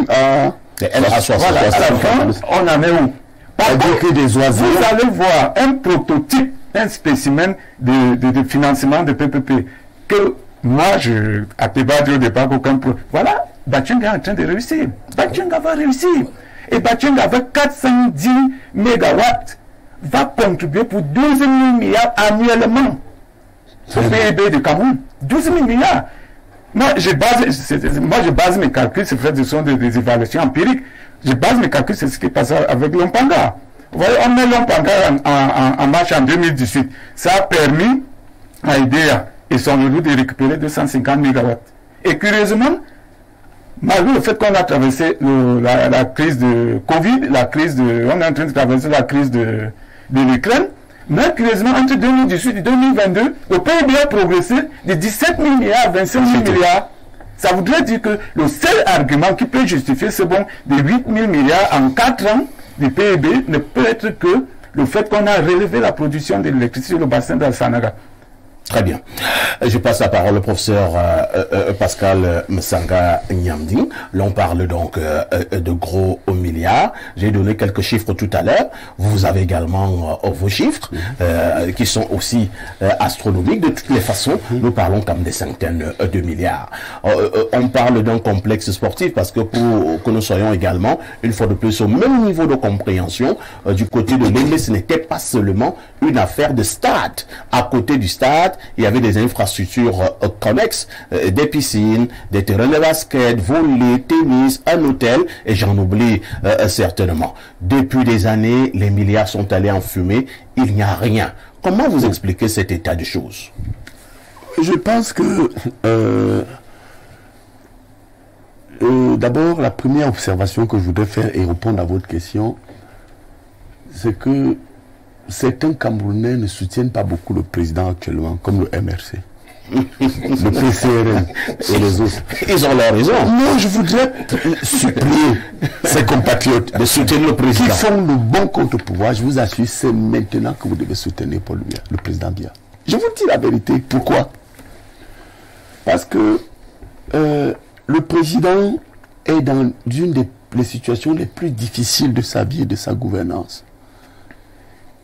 M A soixante. Voilà, à la fin, on en est où? Par contre, des oiseaux. Vous allez voir un prototype, un spécimen de, de, de financement de P P P que moi, je n'ai dit au départ qu'aucun pro. Voilà, Bachunga est en train de réussir. Bachunga va réussir. Et Bachunga, avec quatre cent dix mégawatts, va contribuer pour douze mille milliards annuellement au P I B du Cameroun. douze mille milliards. Moi, je base, moi, je base mes calculs, c'est fait, ce sont des, des évaluations empiriques. Je base mes calculs sur ce qui est passé avec Lompanga. Vous voyez, on met Lompanga en, en, en marche en deux mille dix-huit. Ça a permis à I D E A et son lot de récupérer deux cent cinquante mégawatts. Et curieusement, malgré le fait qu'on a traversé le, la, la crise de Covid, la crise de, on est en train de traverser la crise de, de l'Ukraine, mais curieusement, entre deux mille dix-huit et deux mille vingt-deux, le P I B a progressé de dix-sept mille milliards à vingt-cinq mille milliards. Ça voudrait dire que le seul argument qui peut justifier ce bond de huit mille milliards en quatre ans du P I B ne peut être que le fait qu'on a relevé la production de l'électricité sur le bassin de Sanaga. Très bien. Je passe la parole au professeur euh, euh, Pascal Msanga Nyamdi. L'on parle donc euh, de gros milliards. J'ai donné quelques chiffres tout à l'heure. Vous avez également euh, vos chiffres euh, qui sont aussi euh, astronomiques. De toutes les façons, nous parlons comme des centaines de milliards. Euh, euh, on parle d'un complexe sportif parce que pour que nous soyons également, une fois de plus, au même niveau de compréhension, euh, du côté de l'E M E, ce n'était pas seulement une affaire de stade. À côté du stade, il y avait des infrastructures euh, connexes, euh, des piscines, des terrains de basket, volley, tennis, un hôtel, et j'en oublie euh, certainement. Depuis des années, les milliards sont allés en fumée, il n'y a rien. Comment vous expliquez cet état de choses? Je pense que euh, euh, d'abord, la première observation que je voudrais faire et répondre à votre question, c'est que certains Camerounais ne soutiennent pas beaucoup le président actuellement, comme le M R C, le P C R M et les autres. Ils ont leur raison. Non, je voudrais supplier ces compatriotes de soutenir le président. Qui font le bon contre-pouvoir, je vous assure, c'est maintenant que vous devez soutenir Paul Biya, le président Biya. Je vous dis la vérité. Pourquoi? Parce que euh, le président est dans une des les situations les plus difficiles de sa vie et de sa gouvernance.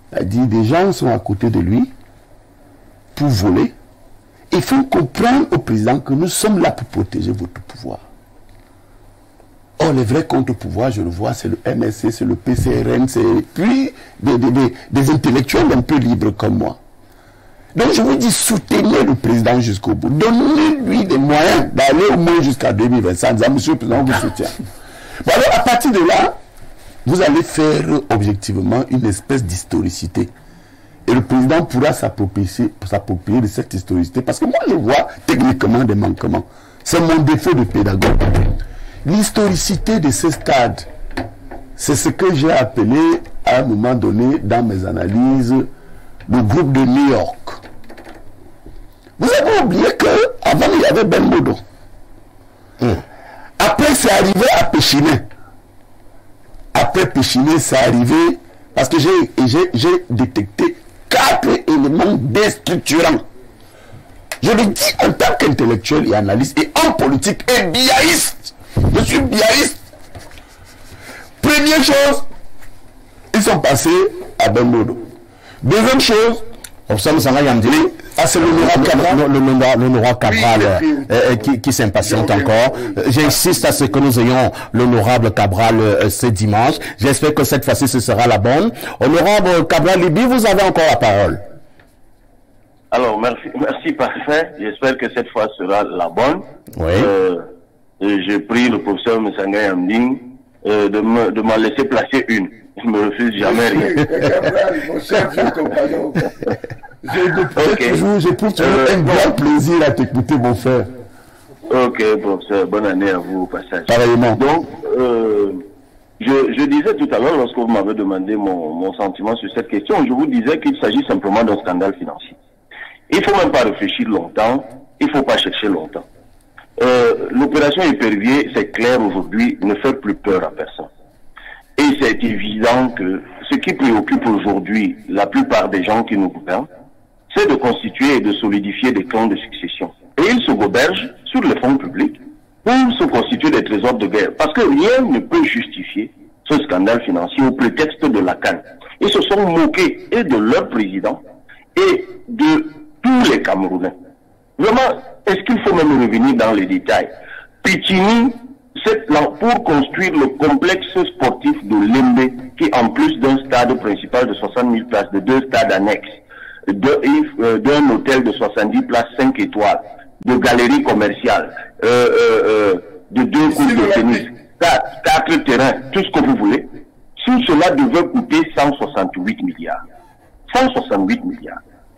a dit des gens sont à côté de lui pour voler. Il faut comprendre au président que nous sommes là pour protéger votre pouvoir. Or, les vrais contre-pouvoirs, je le vois, c'est le M S C, c'est le P C R N, c'est puis des, des, des, des intellectuels un peu libres comme moi. Donc, je vous dis, soutenez le président jusqu'au bout. Donnez-lui des moyens d'aller au moins jusqu'à deux mille vingt-cinq. En disant, monsieur le président, on vous soutient. Bon, alors, à partir de là, vous allez faire objectivement une espèce d'historicité. Et le président pourra s'approprier de cette historicité. Parce que moi, je vois techniquement des manquements. C'est mon défaut de pédagogue. L'historicité de ces stades, c'est ce que j'ai appelé à un moment donné dans mes analyses le groupe de New York. Vous avez oublié qu'avant il y avait Ben Modo. Mmh. Après c'est arrivé à Péchiné. Après Péchiné c'est arrivé parce que j'ai détecté quatre éléments déstructurants. Je le dis en tant qu'intellectuel et analyste et en politique et biaïste. Je suis biaïste. Première chose, ils sont passés à Ben Modo. Deuxième chose, c'est l'honorable Cabral, Cabral oui, euh, qui, qui s'impatiente encore. J'insiste à ce que nous ayons l'honorable Cabral euh, ce dimanche. J'espère que cette fois-ci ce sera la bonne. Honorable Cabral Libi, vous avez encore la parole. Alors, merci, merci parfait. J'espère que cette fois sera la bonne. Oui. Euh, je prie le professeur Messanga Yamding euh, de me de m'en laisser placer une. Je ne me refuse jamais rien. J'éprouve toujours un grand plaisir à t'écouter, mon frère. Ok, professeur, bonne année à vous au passage. Pareillement. Donc, euh, je, je disais tout à l'heure, lorsque vous m'avez demandé mon, mon sentiment sur cette question, je vous disais qu'il s'agit simplement d'un scandale financier. Il ne faut même pas réfléchir longtemps, il ne faut pas chercher longtemps. Euh, L'opération Épervier, c'est clair aujourd'hui, ne fait plus peur à personne. Et c'est évident que ce qui préoccupe aujourd'hui la plupart des gens qui nous gouvernent, c'est de constituer et de solidifier des clans de succession. Et ils se gobergent sur les fonds publics pour se constituer des trésors de guerre. Parce que rien ne peut justifier ce scandale financier au prétexte de la canne. Ils se sont moqués et de leur président et de tous les Camerounais. Vraiment, est-ce qu'il faut même revenir dans les détails? Pichini, c'est pour construire le complexe sportif de Lembe, qui en plus d'un stade principal de soixante mille places, de deux stades annexes, d'un hôtel de soixante-dix places, cinq étoiles, de galeries commerciales, euh, euh, euh, de deux cours de tennis, quatre, quatre terrains, tout ce que vous voulez, tout cela devait coûter cent soixante-huit milliards. cent soixante-huit milliards.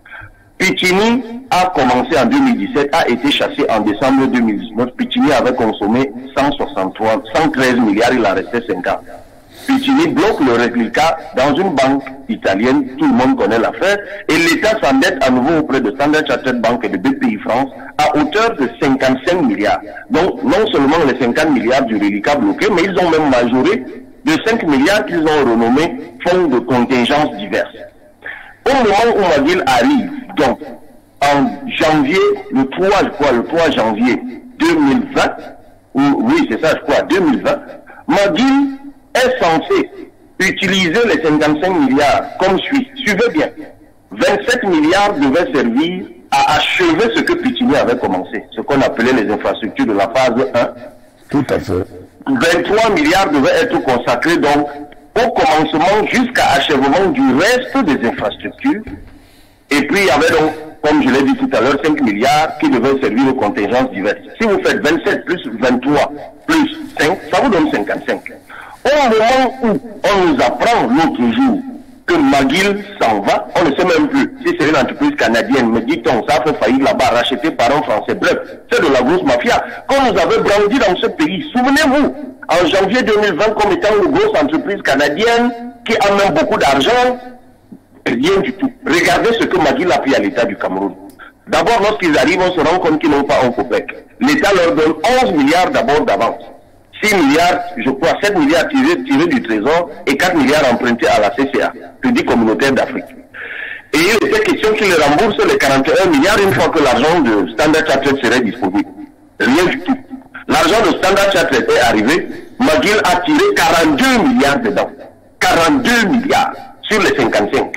Pichini a commencé en deux mille dix-sept, a été chassé en décembre deux mille dix-neuf. Pichini avait consommé cent soixante-trois, cent treize milliards, il en restait cinquante. Pichini bloque le réplica dans une banque italienne, tout le monde connaît l'affaire, et l'État s'endette à nouveau auprès de Standard Chartered Bank et de B P I France à hauteur de cinquante-cinq milliards. Donc non seulement les cinquante milliards du reliquat bloqué, mais ils ont même majoré de cinq milliards qu'ils ont renommé fonds de contingences diverses. Au moment où McGill arrive, donc en janvier, le trois, je crois, le trois janvier deux mille vingt, ou oui c'est ça, je crois, deux mille vingt, McGill est censé utiliser les cinquante-cinq milliards comme suit. Suivez bien. vingt-sept milliards devaient servir à achever ce que Pichini avait commencé, ce qu'on appelait les infrastructures de la phase un. Tout à fait. vingt-trois milliards devaient être consacrés donc au commencement jusqu'à achèvement du reste des infrastructures. Et puis il y avait donc, comme je l'ai dit tout à l'heure, cinq milliards qui devaient servir aux contingences diverses. Si vous faites vingt-sept plus vingt-trois plus cinq, ça vous donne cinquante-cinq. Au moment où on nous apprend l'autre jour que McGill s'en va, on ne sait même plus si c'est une entreprise canadienne, mais dit-on, ça a fait faillir là-bas, racheté par un Français. Bref, c'est de la grosse mafia qu'on nous avait brandi dans ce pays. Souvenez-vous, en janvier deux mille vingt, comme étant une grosse entreprise canadienne qui a même beaucoup d'argent, rien du tout. Regardez ce que McGill a pris à l'État du Cameroun. D'abord, lorsqu'ils arrivent, on se rend compte qu'ils n'ont pas un copec. L'État leur donne onze milliards d'abord d'avance. six milliards, je crois, sept milliards tirés, tirés du Trésor et quatre milliards empruntés à la C C A, Crédit communautaire d'Afrique. Et il était question qu'ils remboursent les quarante et un milliards une fois que l'argent de Standard Chartered serait disponible. Rien du tout. L'argent de Standard Chartered est arrivé, McGill a tiré quarante-deux milliards dedans. quarante-deux milliards sur les cinquante-cinq.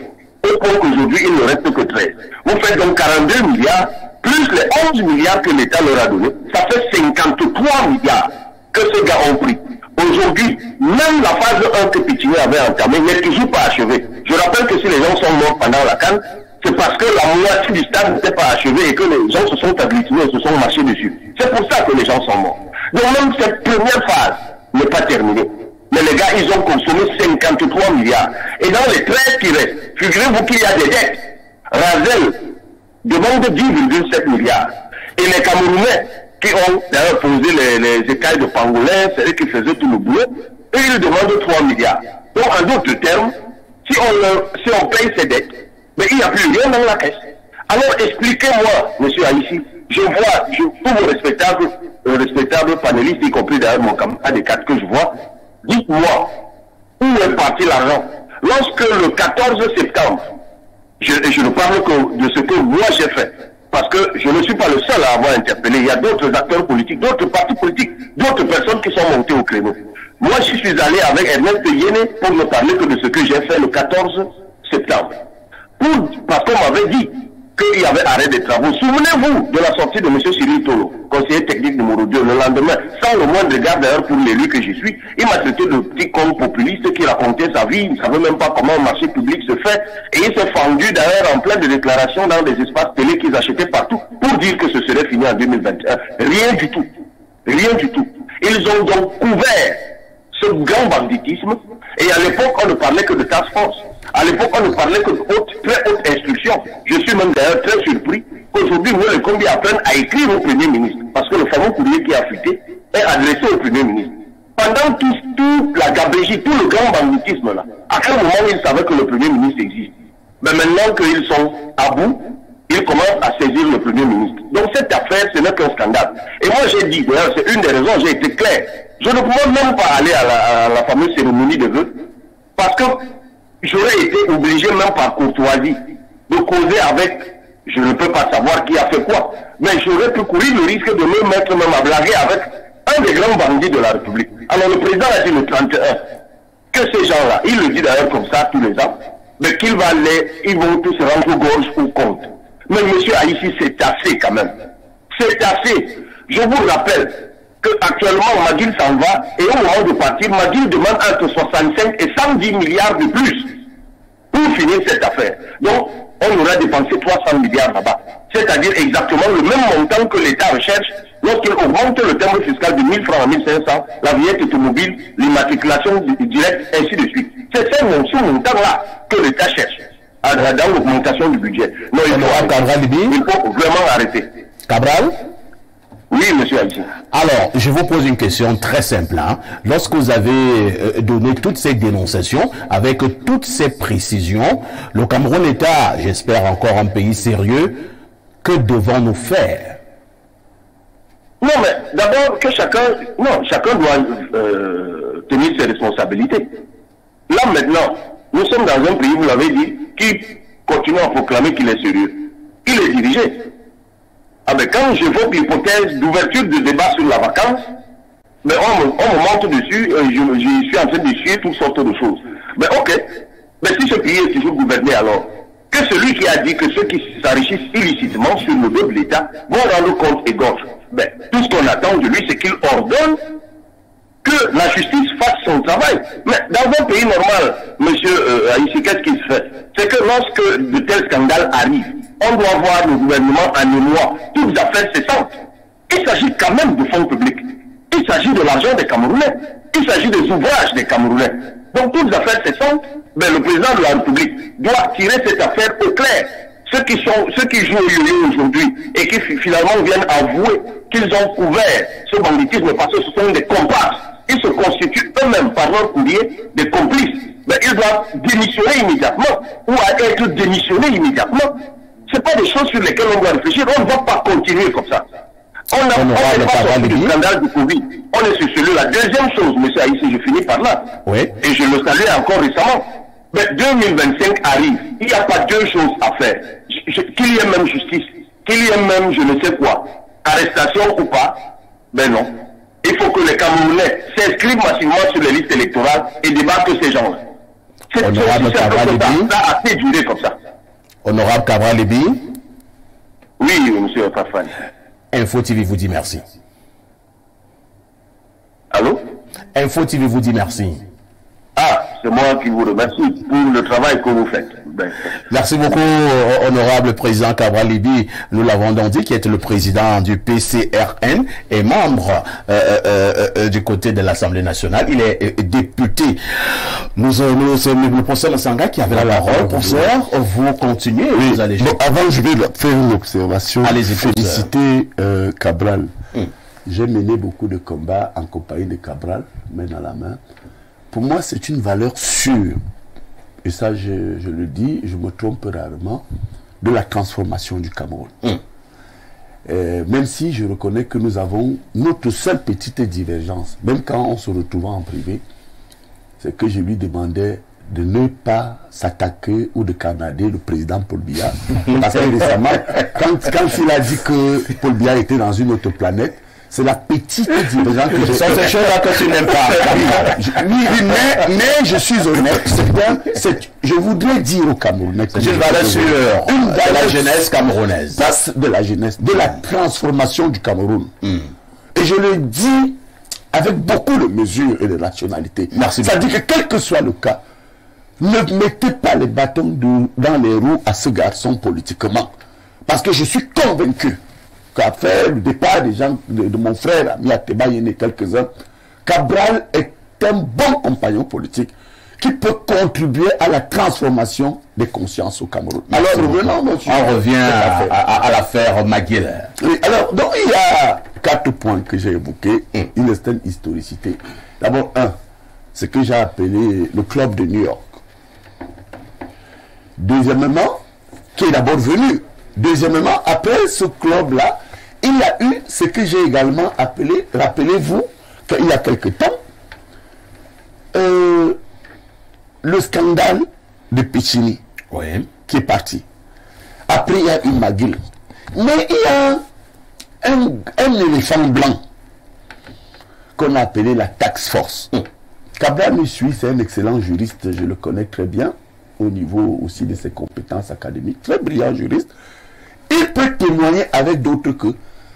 au point qu'aujourd'hui, il ne reste que treize. Vous faites donc quarante-deux milliards, plus les onze milliards que l'État leur a donnés, ça fait cinquante-trois milliards que ces gars ont pris. Aujourd'hui, même la phase un que Pétiné avait entamée n'est toujours pas achevée. Je rappelle que si les gens sont morts pendant la CAN, c'est parce que la moitié du stade n'était pas achevée et que les gens se sont agglutinés et se sont marchés dessus. C'est pour ça que les gens sont morts. Donc même cette première phase n'est pas terminée. Mais les gars, ils ont consommé cinquante-trois milliards. Et dans les treize qui restent, figurez-vous qu'il y a des dettes. Razel demande dix virgule sept milliards. Et les Camerounais, qui ont d'ailleurs posé les, les écailles de pangolin, c'est eux qui faisaient tout le boulot, et ils demandent trois milliards. Donc en d'autres termes, si on, si on paye ces dettes, mais il n'y a plus rien dans la caisse. Alors expliquez-moi, monsieur Haïssi, je vois, je, tous vos respectables, euh, respectables panélistes, y compris d'ailleurs mon camarade des quatre que je vois, dites-moi, où est parti l'argent? Lorsque le quatorze septembre, je, je ne parle que de ce que moi j'ai fait, parce que je ne suis pas le seul à avoir interpellé, il y a d'autres acteurs politiques, d'autres partis politiques, d'autres personnes qui sont montées au créneau. Moi, je suis allé avec Ernest Yéné pour ne parler que de ce que j'ai fait le quatorze septembre. Pour, parce qu'on m'avait dit qu'il y avait arrêt des travaux. Souvenez-vous de la sortie de M. Cyril Tolo, conseiller technique numéro deux, le lendemain, sans le moindre regard d'ailleurs pour l'élu que je suis. Il m'a traité de petit con populiste qui racontait sa vie, il ne savait même pas comment un marché public se fait, et il s'est fendu d'ailleurs en plein de déclarations dans des espaces télé qu'ils achetaient partout pour dire que ce serait fini en deux mille vingt et un. Rien du tout. Rien du tout. Ils ont donc couvert ce grand banditisme, et à l'époque on ne parlait que de task force. À l'époque, on ne parlait que de haute, très haute instruction. Je suis même d'ailleurs très surpris qu'aujourd'hui, nous, les Combiens apprennent à écrire au Premier ministre. Parce que le fameux courrier qui a fuité est adressé au Premier ministre. Pendant toute tout la gabégie, tout le grand banditisme là, à quel moment ils savaient que le Premier ministre existe? Mais maintenant qu'ils sont à bout, ils commencent à saisir le Premier ministre. Donc cette affaire, ce n'est qu'un scandale. Et moi j'ai dit, d'ailleurs, c'est une des raisons, j'ai été clair. Je ne pouvais même pas aller à la, à la fameuse cérémonie de vœux, parce que j'aurais été obligé, même par courtoisie, de causer avec, je ne peux pas savoir qui a fait quoi, mais j'aurais pu courir le risque de me mettre même à blaguer avec un des grands bandits de la République. Alors le président a dit le trente et un, que ces gens-là, il le dit d'ailleurs comme ça tous les ans, mais qu'ils vont les, ils vont tous se rendre gorge ou compte. Mais monsieur Haïssi, c'est assez quand même. C'est assez. Je vous rappelle que actuellement Maguil s'en va et au moment de partir, Maguil demande entre soixante-cinq et cent dix milliards de plus pour finir cette affaire. Donc, on aura dépensé trois cents milliards là-bas. C'est-à-dire exactement le même montant que l'État recherche lorsqu'il augmente le timbre fiscal de mille francs à mille cinq cents, la vignette automobile, l'immatriculation directe, ainsi de suite. C'est ce montant-là que l'État cherche dans l'augmentation du budget. Non, il faut, il faut vraiment arrêter. Cabral? Oui, monsieur Haïssi. Alors, je vous pose une question très simple. Hein. Lorsque vous avez euh, donné toutes ces dénonciations, avec toutes ces précisions, le Cameroun est, j'espère, encore un pays sérieux. Que devons-nous faire? Non, mais d'abord, que chacun, non, chacun doit euh, tenir ses responsabilités. Là, maintenant, nous sommes dans un pays, vous l'avez dit, qui continue à proclamer qu'il est sérieux. Il est dirigé. Ah ben quand j'évoque l'hypothèse d'ouverture de débat sur la vacance, mais on me, on me monte dessus, euh, je, je suis en train de suivre toutes sortes de choses. Mais ok, mais si ce pays est toujours gouverné alors, que celui qui a dit que ceux qui s'enrichissent illicitement sur le dos de l'État vont rendre compte et gorge. Ben, tout ce qu'on attend de lui, c'est qu'il ordonne que la justice fasse son travail. Mais dans un pays normal, monsieur euh, Haïssi, qu'est-ce qui se fait? C'est que lorsque de tels scandales arrivent, on doit voir le gouvernement en émoi, toutes les affaires cessantes. Il s'agit quand même de fonds publics. Il s'agit de l'argent des Camerounais. Il s'agit des ouvrages des Camerounais. Donc toutes les affaires cessantes, ben, le président de la République doit tirer cette affaire au clair. Ceux qui, sont, ceux qui jouent au yo-yo aujourd'hui et qui finalement viennent avouer qu'ils ont couvert ce banditisme parce que ce sont des comparses. Ils se constituent eux-mêmes par leur courrier des complices. Mais ils doivent démissionner immédiatement ou être démissionnés immédiatement. Ce n'est pas des choses sur lesquelles on doit réfléchir. On ne va pas continuer comme ça. On n'est pas sorti du scandale du Covid. On est sur celui-là. Deuxième chose, monsieur Haïssi, je finis par là. Oui. Et je le saluais encore récemment. Mais deux mille vingt-cinq arrive. Il n'y a pas deux choses à faire. Qu'il y ait même justice, qu'il y ait même je ne sais quoi, arrestation ou pas, ben non. Il faut que les Camerounais s'inscrivent massivement sur les listes électorales et débattent ces gens-là. C'est ça, ça a assez duré comme ça. Honorable Cabral Libi. Oui, monsieur Fafani. Info T V vous dit merci. Allô? Info T V vous dit merci. Ah, c'est moi qui vous remercie pour le travail que vous faites. Ben, merci beaucoup, honorable président Cabral Libi. Nous l'avons donc dit, qui est le président du P C R N et membre euh, euh, euh, du côté de l'Assemblée nationale. Il est euh, député. Nous, euh, nous sommes le professeur Massanga qui avait la parole. Professeur, vous continuez. Oui. Vous allez... Bon, avant, je vais faire une observation. Allez-y, féliciter euh, Cabral. Hum. J'ai mené beaucoup de combats en compagnie de Cabral, main dans la main. Pour moi, c'est une valeur sûre, et ça je, je le dis, je me trompe rarement, de la transformation du Cameroun. Mmh. Euh, même si je reconnais que nous avons notre seule petite divergence, même quand on se retrouvait en privé, c'est que je lui demandais de ne pas s'attaquer ou de canarder le président Paul Biya. Parce que récemment, quand, quand il a dit que Paul Biya était dans une autre planète, c'est la petite divergence que je... Ça, c'est chose que tu n'aimes pas. Oui, oui, mais, mais je suis honnête. C'est, je voudrais dire au Camerounais... C'est une valeur sûre de la jeunesse camerounaise. Pas de la jeunesse, de la transformation du Cameroun. Mm. Et je le dis avec beaucoup de mesures et de rationalité. Merci. Ça dit que quel que soit le cas, ne mettez pas les bâtons de, dans les roues à ce garçon politiquement. Parce que je suis convaincu qu'après le départ des gens, de, de mon frère Ami Ateba Yene quelques-uns, Cabral est un bon compagnon politique qui peut contribuer à la transformation des consciences au Cameroun. Alors, revenons, monsieur. On revient à, à, à l'affaire McGill. Oui, alors, donc il y a quatre points que j'ai évoqués, mmh. une certaine historicité. D'abord, un, ce que j'ai appelé le club de New York. Deuxièmement, qui est d'abord venu. Deuxièmement, après ce club-là, il y a eu ce que j'ai également appelé, rappelez-vous, qu'il y a quelque temps, euh, le scandale de Pichini, oui. qui est parti. Après, il y a eu McGill. Mais il y a un, un éléphant blanc qu'on a appelé la task force. Mmh. Cabral me suit, c'est un excellent juriste, je le connais très bien, au niveau aussi de ses compétences académiques, très brillant juriste. Il peut témoigner avec d'autres que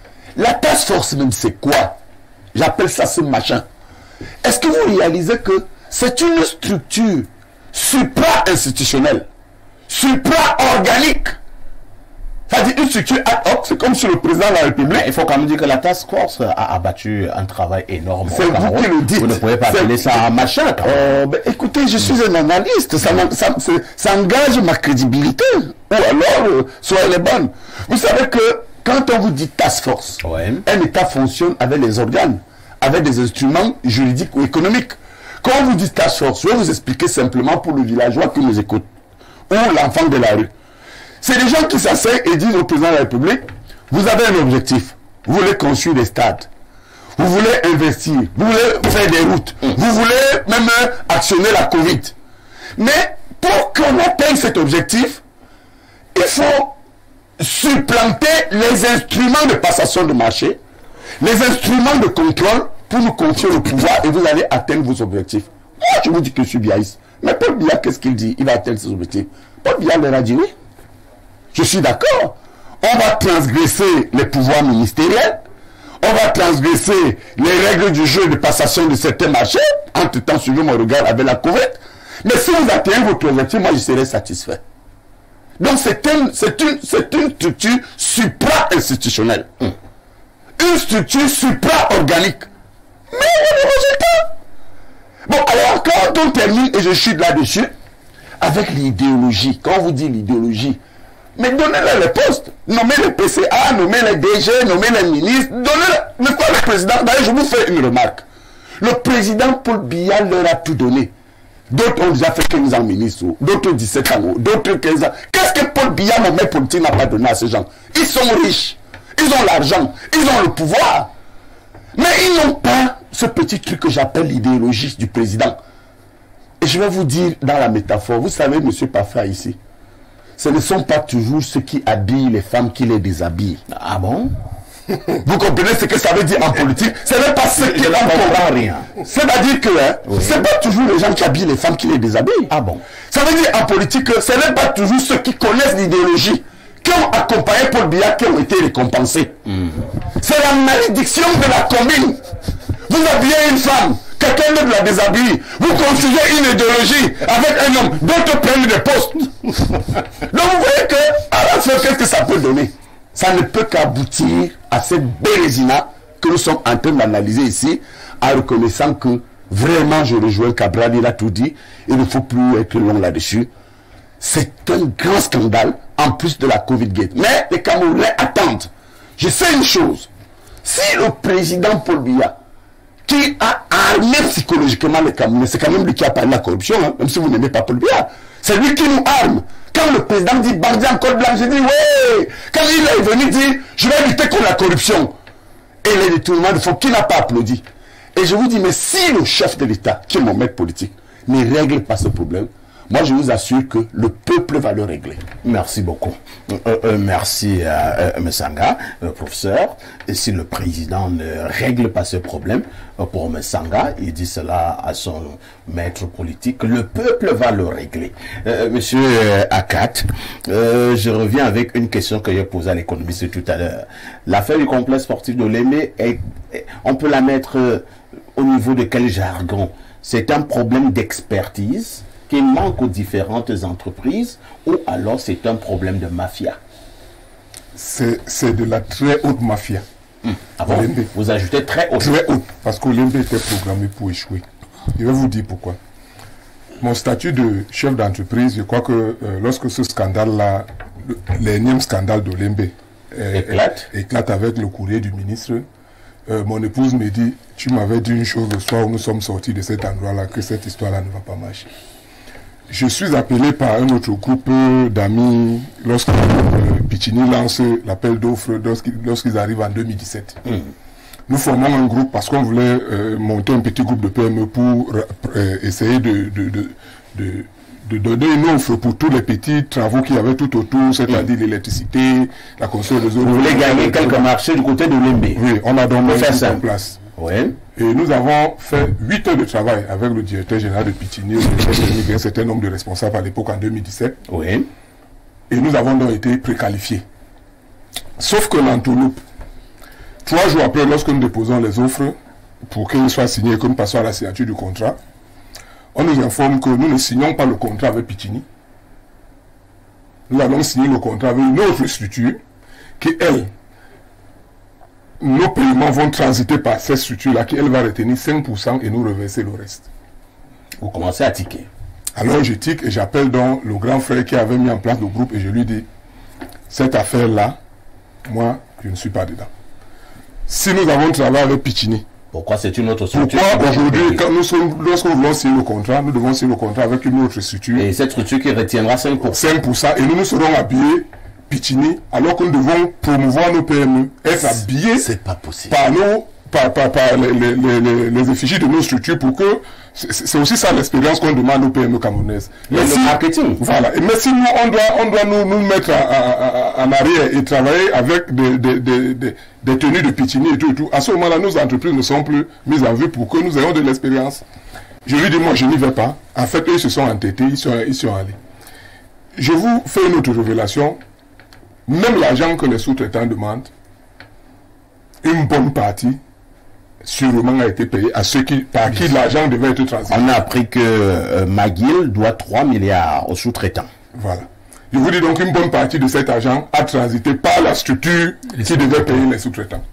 la task force même c'est quoi? J'appelle ça ce machin. Est-ce que vous réalisez que c'est une structure supra-institutionnelle, supra-organique? C'est-à-dire une structure ad hoc, c'est comme sur le président de la République. Il faut quand même dire que la task force a abattu un travail énorme. C'est vous qui le dites. Vous ne pouvez pas appeler ça un machin. Quand même. Euh, ben, écoutez, je suis un analyste. Ça, ça, ça, ça engage ma crédibilité. Ou alors, euh, soyez les bonnes. Vous savez que quand on vous dit task force, ouais. un État fonctionne avec les organes, avec des instruments juridiques ou économiques. Quand on vous dit task force, je vais vous expliquer simplement pour le villageois qui nous écoute, ou l'enfant de la rue. C'est des gens qui s'asseyent et disent au président de la République, vous avez un objectif, vous voulez construire des stades, vous voulez investir, vous voulez faire des routes, vous voulez même actionner la Covid. Mais pour qu'on atteigne cet objectif, il faut supplanter les instruments de passation de marché, les instruments de contrôle pour nous confier le pouvoir et vous allez atteindre vos objectifs. Moi, je vous dis que je suis biaïste. Mais Paul Biya, qu'est-ce qu'il dit? Il va atteindre ses objectifs. Paul Biya leur a dit oui. Je suis d'accord. On va transgresser les pouvoirs ministériels. On va transgresser les règles du jeu de passation de certains marchés. Entre-temps, suivez mon regard avec la Covid. Mais si vous atteignez votre objectif, moi, je serai satisfait. Donc, c'est une, c'est une, c'est une structure supra-institutionnelle. Mmh. Une structure supra-organique. Mais il y a des résultats. Bon, alors, quand on termine, et je chute là-dessus, avec l'idéologie, quand on vous dit l'idéologie, mais donnez-leur les postes, nommez les P C A, nommez les D G, nommez les ministres, donnez-leur, mais quoi le président? D'ailleurs, je vous fais une remarque. Le président Paul Biya leur a tout donné. D'autres ont déjà fait quinze ans ministre, d'autres dix-sept ans, d'autres quinze ans. Qu'est-ce que Paul Biya, mon maître politique, n'a pas donné à ces gens? Ils sont riches, ils ont l'argent, ils ont le pouvoir. Mais ils n'ont pas ce petit truc que j'appelle l'idéologie du président. Et je vais vous dire dans la métaphore, vous savez, M. Pafra ici, ce ne sont pas toujours ceux qui habillent les femmes qui les déshabillent. Ah bon? Vous comprenez ce que ça veut dire en politique? Ce n'est pas ce qui est là, comprend rien. C'est-à-dire que hein, oui. c'est pas toujours les gens qui habillent les femmes qui les déshabillent. Ah bon? Ça veut dire en politique que ce n'est pas toujours ceux qui connaissent l'idéologie, qui ont accompagné Paul Biya, qui ont été récompensés. Mmh. C'est la malédiction de la combine. Vous habillez une femme, quelqu'un d'autre la déshabille. Vous construisez une idéologie avec un homme, d'autres prennent des postes. Donc vous voyez que, à la fin, qu'est-ce que ça peut donner? Ça ne peut qu'aboutir à cette bérésina que nous sommes en train d'analyser ici, en reconnaissant que vraiment, je rejoins Cabral, il a tout dit, il ne faut plus être long là-dessus. C'est un grand scandale, en plus de la Covid-Gate. Mais les Camerounais attendent. Je sais une chose, si le président Paul Biya, qui a armé psychologiquement les Camerounais, c'est quand même lui qui a parlé de la corruption, hein, même si vous n'aimez pas Paul Biya, c'est lui qui nous arme. Quand le président dit bandit en code blanc, je dis oui. Quand il est venu dire je vais lutter contre la corruption et les détournements de fonds, qui n'a pas applaudi? Et je vous dis, mais si le chef de l'État, qui est mon maître politique, ne règle pas ce problème, moi je vous assure que le peuple va le régler. Merci beaucoup. Euh, euh, merci euh, euh, Messanga, euh, professeur. Et si le président ne règle pas ce problème, euh, pour Messanga, il dit cela à son maître politique, le peuple va le régler. Euh, monsieur euh, Akat, euh, je reviens avec une question que j'ai posée à l'économiste tout à l'heure. L'affaire du complexe sportif de Lembe, on peut la mettre euh, au niveau de quel jargon? C'est un problème d'expertise qui manque aux différentes entreprises, ou alors c'est un problème de mafia? C'est de la très haute mafia. Hum. Ah bon? Vous ajoutez très haute. Très haute, parce que l'O L M B était programmé pour échouer. Je vais vous dire pourquoi. Mon statut de chef d'entreprise, je crois que euh, lorsque ce scandale-là, l'énième scandale de l'O L M B euh, éclate. éclate avec le courrier du ministre, euh, mon épouse me dit, tu m'avais dit une chose le soir où nous sommes sortis de cet endroit-là, que cette histoire-là ne va pas marcher. Je suis appelé par un autre groupe d'amis lorsque euh, Pichini lance l'appel d'offres lorsqu'ils lorsqu'ils arrivent en deux mille dix-sept. Mmh. Nous formons un groupe parce qu'on voulait euh, monter un petit groupe de P M E pour euh, essayer de, de, de, de, de donner une offre pour tous les petits travaux qu'il y avait tout autour, c'est-à-dire mmh. l'électricité, la construction des eaux. Vous voulez gagner quelques marchés du côté de l'O L M B? Oui, on a donc mis ça en place. Oui. Et nous avons fait huit heures de travail avec le directeur général de Pichini, un certain nombre de responsables à l'époque en deux mille dix-sept. Oui. Et nous avons donc été préqualifiés. Sauf que l'entourloupe, trois jours après, lorsque nous déposons les offres pour qu'ils soient signés et que nous passons à la signature du contrat, on nous informe que nous ne signons pas le contrat avec Pichini. Nous allons signer le contrat avec une autre structure qui, elle, nos paiements vont transiter par cette structure-là qui, elle, va retenir cinq pour cent et nous reverser le reste. Vous commencez à tiquer. Alors je tique et j'appelle donc le grand frère qui avait mis en place le groupe et je lui dis, cette affaire-là, moi, je ne suis pas dedans. Si nous avons travaillé avec Pichini, pourquoi c'est une autre structure? Pourquoi aujourd'hui, quand nous sommes, lorsque nous voulons signer le contrat, nous devons signer le contrat avec une autre structure. Et cette structure qui retiendra cinq pour cent. cinq pour cent et nous nous serons habillés Pichini, alors que nous devons promouvoir nos P M E, être habillés pas possible. par, nos, par, par, par les, les, les, les effigies de nos structures pour que c'est aussi ça l'expérience qu'on demande aux P M E camerounaises. Mais si, marketing. Voilà. Mais si nous, on doit, on doit nous, nous mettre en, en, en arrière et travailler avec des, des, des, des, des tenues de Pichini et tout, et tout, à ce moment-là, nos entreprises ne sont plus mises en vue pour que nous ayons de l'expérience. Je lui dis, moi, je n'y vais pas. En fait, ils se sont entêtés, ils sont, ils sont allés. Je vous fais une autre révélation. Même l'argent que les sous-traitants demandent, une bonne partie, sûrement a été payée à ceux qui, par qui l'argent devait être transféré. On a appris que euh, McGill doit trois milliards aux sous-traitants. Voilà. Je vous dis donc une bonne partie de cet argent a transité par la structure les qui devait payer les sous-traitants.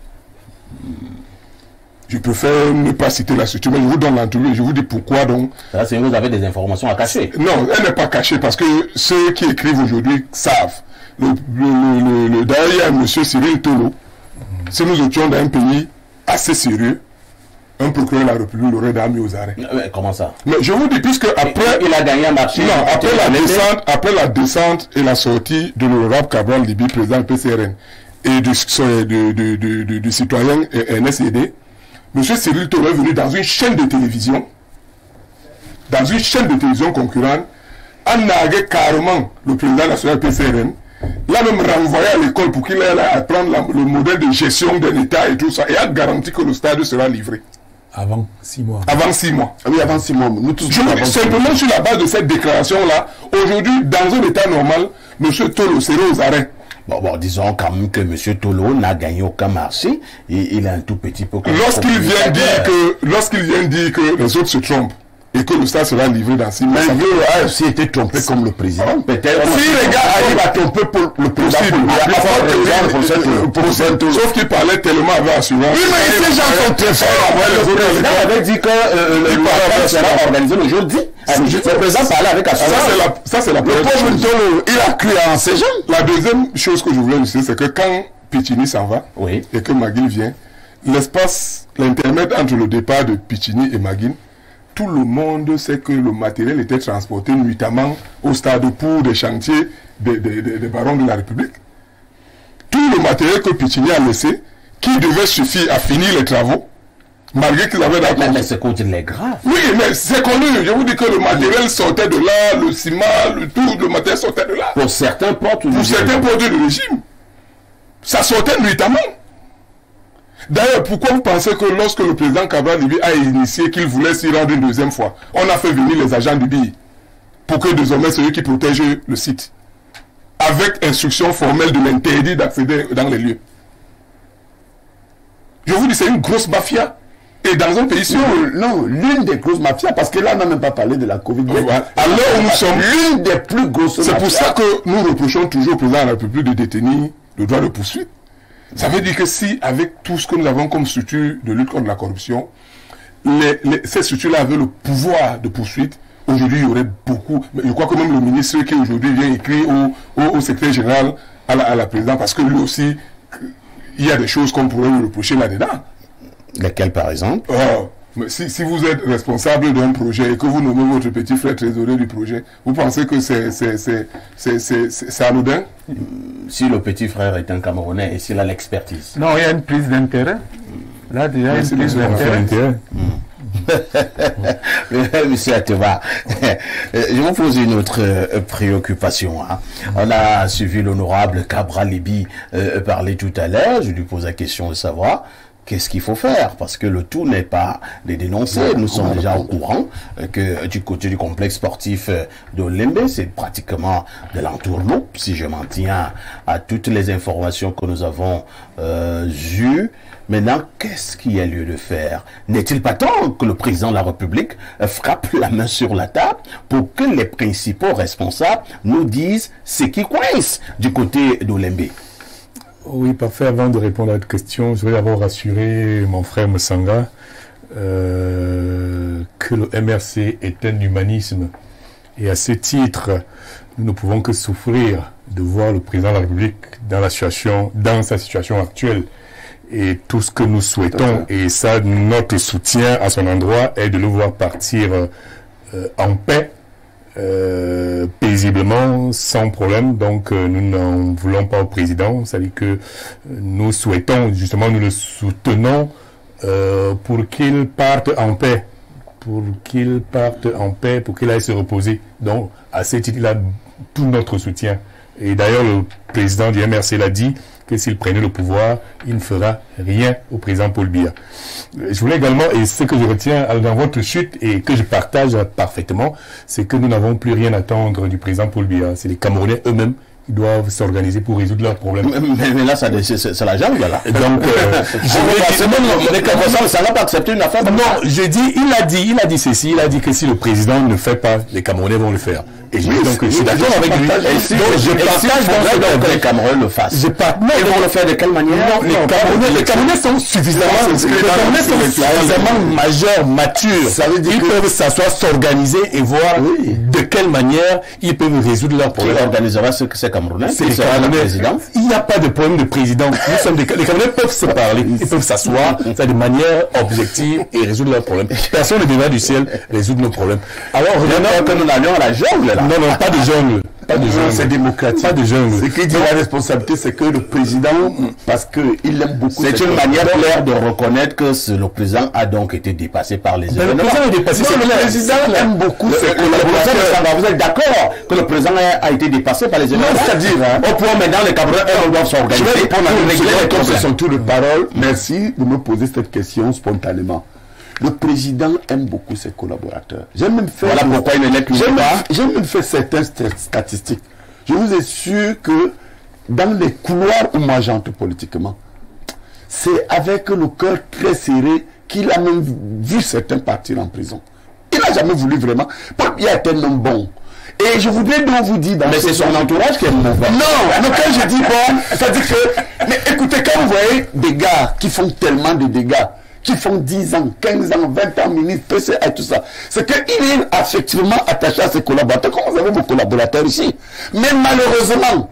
Je préfère ne pas citer la structure, mais je vous donne l'entourage, je vous dis pourquoi donc. Là, c'est vous avez des informations à cacher. Non, elle n'est pas cachée parce que ceux qui écrivent aujourd'hui savent. Le, le, le, le, D'ailleurs, il y a M. Cyril Tolo. Mmh. Si nous étions dans un pays assez sérieux, un procureur de la République l'aurait mis aux arrêts. Mais comment ça? Mais je vous dis, puisque après... Il a gagné un marché. Non, après la, descente, après la descente et la sortie de l'honorable Cabral Libi, président du P C R N, et du, du, du, du, du, du citoyen N S E D, M. Cyril Tolo est venu dans une chaîne de télévision, dans une chaîne de télévision concurrente, a nargué carrément le président national P C R N, l'a même renvoyé à l'école pour qu'il aille apprendre la, le modèle de gestion d'un État et tout ça, et a garanti que le stade sera livré. Avant six mois. Avant six mois. Ah oui, avant six mois. Nous tous. Je, simplement sur la base de cette déclaration-là, aujourd'hui, dans un État normal, M. Tolo serait aux arrêts. Bon, bon, disons quand même que M. Tolo n'a gagné aucun marché et il a un tout petit peu... Lorsqu'il vient dire que, lorsqu'il vient dire que les autres se trompent, et que le stade sera livré dans six mois. Mais il a aussi été trompé comme le président. Peut-être. Si les gars arrivent à tromper pour le président, sauf qu'il parlait tellement avec assurance. Oui, mais ces gens sont très forts. Le président avait dit que le match sera organisé le jeudi. Le président parlait avec assurance. Ça, c'est la première chose. Il a cru en ces gens. La deuxième chose que je voulais dire, c'est que quand Pichini s'en va, et que Maguine vient, l'espace, l'intermède entre le départ de Pichini et Maguine, tout le monde sait que le matériel était transporté nuitamment au stade pour des chantiers des, des, des, des barons de la République. Tout le matériel que Pichini a laissé, qui devait suffire à finir les travaux, malgré qu'ils avaient d'accord. Mais, mais c'est contre les graves. Oui, mais c'est connu. Je vous dis que le matériel sortait de là, le ciment, le tout, le matériel sortait de là. Pour certains portes Pour certains portes du régime. Ça sortait nuitamment. D'ailleurs, pourquoi vous pensez que lorsque le président Cabral Libye a initié qu'il voulait s'y rendre une deuxième fois, on a fait venir les agents du B I pour que désormais c'est eux qui protègent le site, avec instruction formelle de l'interdit d'accéder dans les lieux. Je vous dis, c'est une grosse mafia. Et dans un pays sûr. Non, non l'une des grosses mafias, parce que là, on n'a même pas parlé de la Covid. Voilà. Alors, nous sommes l'une des plus grosses. C'est pour ça que nous reprochons toujours au président de la République de détenir le droit de poursuite. Ça veut dire que si, avec tout ce que nous avons comme structure de lutte contre la corruption, les, les, ces structures-là avaient le pouvoir de poursuite, aujourd'hui, il y aurait beaucoup. Mais je crois que même le ministre qui aujourd'hui vient écrire au, au, au secrétaire général, à la, à la présidente, parce que lui aussi, il y a des choses qu'on pourrait lui reprocher là-dedans. Lesquelles, par exemple? Oh, mais si, si vous êtes responsable d'un projet et que vous nommez votre petit frère trésorier du projet, vous pensez que c'est anodin? Si le petit frère est un Camerounais et s'il a l'expertise. Non, il y a une prise d'intérêt. Là, déjà, il y a une prise d'intérêt. Monsieur Ateba, je vous pose une autre euh, préoccupation. Hein. On a suivi l'honorable Cabral Libye euh, parler tout à l'heure. Je lui pose la question de savoir qu'est-ce qu'il faut faire, parce que le tout n'est pas de dénoncer. Nous sommes déjà au courant euh, que du côté du complexe sportif euh, de Lembe, c'est pratiquement de l'entourloupe, si je m'en tiens à toutes les informations que nous avons euh, eues. Maintenant, qu'est-ce qu'il y a lieu de faire? N'est-il pas temps que le président de la République frappe la main sur la table pour que les principaux responsables nous disent ce qui coince du côté d'Olembe? Oui, parfait. Avant de répondre à votre question, je voudrais d'abord rassurer mon frère Moussanga euh, que le M R C est un humanisme. Et à ce titre, nous ne pouvons que souffrir de voir le président de la République dans, la situation, dans sa situation actuelle. Et tout ce que nous souhaitons, et ça, notre soutien à son endroit, est de le voir partir euh, en paix, euh, paisiblement, sans problème. Donc, euh, nous n'en voulons pas au président. C'est-à-dire que nous souhaitons, justement, nous le soutenons euh, pour qu'il parte en paix. Pour qu'il parte en paix, pour qu'il aille se reposer. Donc, à ce titre, il a tout notre soutien. Et d'ailleurs, le président du M R C l'a dit, que s'il prenait le pouvoir, il ne fera rien au président Paul Biya. Je voulais également, et ce que je retiens dans votre chute et que je partage parfaitement, c'est que nous n'avons plus rien à attendre du président Paul Biya. C'est les Camerounais eux-mêmes qui doivent s'organiser pour résoudre leurs problèmes. Mais, mais là, c'est la jungle, là. Donc, euh, je vais les Camerounais, ça n'a pas accepté une affaire. Non, je dis, il a dit, il a dit ceci, il a dit que si le président ne fait pas, les Camerounais vont le faire. Et oui, donc, je suis d'accord avec lui. Et si, donc, je partage donc que les Camerounais le fassent. Je partage. Ils vont le faire de quelle manière? Non, les Camerounais, les Camerounais sont suffisamment, les Camerounais sont suffisamment majeurs, matures. Ça veut dire qu'ils peuvent s'asseoir, s'organiser et voir de quelle manière ils peuvent résoudre leurs problèmes. Qui organisera ce que c'est Camerounais? C'est les Camerounais. Il n'y a pas de problème de président. Nous sommes des, les Camerounais peuvent se parler, ils peuvent s'asseoir, ça de manière objective et résoudre leurs problèmes. Personne ne viendra du ciel résoudre nos problèmes. Alors, revenons que nous allions à la jungle, là. Non, non, pas de jungle. Pas de jungle. C'est démocratique. Pas de jungle. Ce qui dit la responsabilité, c'est que le président, parce qu'il aime beaucoup... C'est une manière claire de reconnaître que le président a donc été dépassé par les événements. Le président est dépassé. Non, le président aime beaucoup ses collaborateurs. Vous êtes d'accord que le président a été dépassé par les événements? C'est-à-dire, au point maintenant, les Camerounais doivent s'organiser. Je vais répondre à régler les problèmes. son tour de parole. Merci de me poser cette question spontanément. Le président aime beaucoup ses collaborateurs. J'ai même fait, voilà pourquoi il ne l'est plus pas. J'ai même fait certaines statistiques. Je vous assure que dans les couloirs où moi j'entre politiquement, c'est avec le cœur très serré qu'il a même vu certains partir en prison. Il n'a jamais voulu vraiment. Paul Biya est un homme bon. Et je voudrais donc vous dire... Mais c'est son entourage qui est mauvais. Non, non, quand je dis bon, c'est-à-dire que... Mais écoutez, quand vous voyez des gars qui font tellement de dégâts, qui font dix ans, quinze ans, vingt ans, ministre, P C A et tout ça, c'est qu'il est effectivement attaché à ses collaborateurs, comme vous avez vos collaborateurs ici. Mais malheureusement,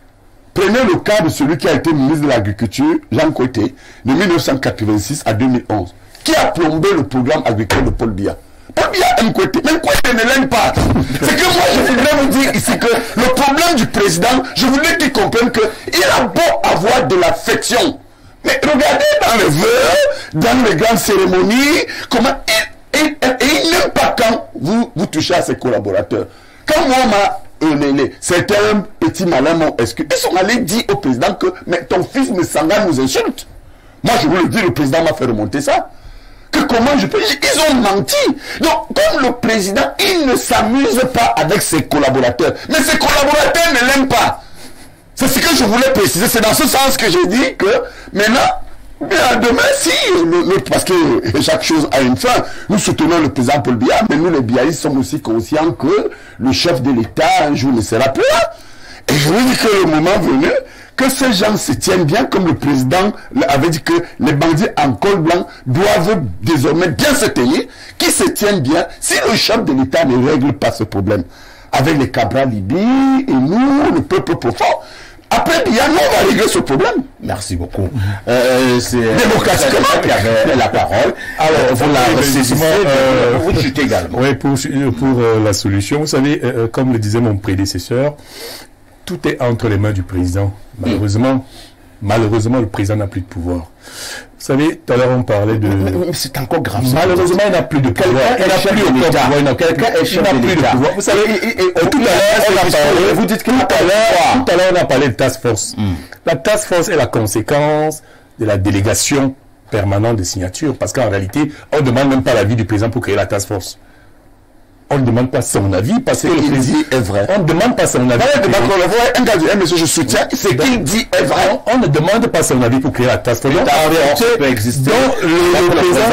prenez le cas de celui qui a été ministre de l'Agriculture, Jean Côté, de mille neuf cent quatre-vingt-six à deux mille onze, qui a plombé le programme agricole de Paul Biya. Paul Biya aime Côté, mais Côté ne l'aime pas. C'est que moi, je voudrais vous dire ici que le problème du président, je voudrais qu'il comprenne qu'il a beau avoir de l'affection. Mais regardez dans les vœux, dans les grandes cérémonies, comment il, il, il, il n'aime pas quand vous, vous touchez à ses collaborateurs. Quand moi, ma, euh, les, les, certains petits malins m'ont excusé, ils sont allés dire au président que mais ton fils Messanga nous insulte. Moi, je vous le dis, le président m'a fait remonter ça. Que comment je peux... Ils ont menti. Donc, comme le président, il ne s'amuse pas avec ses collaborateurs. Mais ses collaborateurs ne l'aiment pas. C'est ce que je voulais préciser. C'est dans ce sens que j'ai dit que maintenant, bien demain, si, le, le, parce que chaque chose a une fin, nous soutenons le président Paul Biya, mais nous les Biyaïstes sommes aussi conscients que le chef de l'État un jour ne sera plus là. Et je veux dire que le moment venu, que ces gens se tiennent bien, comme le président avait dit que les bandits en col blanc doivent désormais bien se tenir, qu'ils se tiennent bien, si le chef de l'État ne règle pas ce problème. Avec les Cabral Libye et nous, le peuple profond, après, il y a nous, on va régler ce problème. Merci beaucoup. Euh, c'est démocratiquement qui avait la parole. Alors, vous la saisissez, euh, vous chutez également. Oui, pour, pour euh, la solution, vous savez, euh, comme le disait mon prédécesseur, tout est entre les mains du président. Malheureusement, mmh. malheureusement, le président n'a plus de pouvoir. Vous savez, tout à l'heure on parlait de... Mais, mais c'est encore grave. Malheureusement, il n'a plus de pouvoir. Il n'a plus de pouvoir. Quelqu'un est chef de l'État. Vous savez, tout à l'heure, on a parlé... Vous dites que tout à l'heure, tout à l'heure, on a parlé de task force. Mm. La task force est la conséquence de la délégation permanente de signature. Parce qu'en réalité, on ne demande même pas l'avis du président pour créer la task force. On ne demande pas son avis parce que le président est vrai. On ne demande pas son avis. Un gars du M S, je soutiens, c'est qu'il dit est vrai. On ne demande pas son avis pour créer la task force. Donc, en réalité, peut exister. Donc, le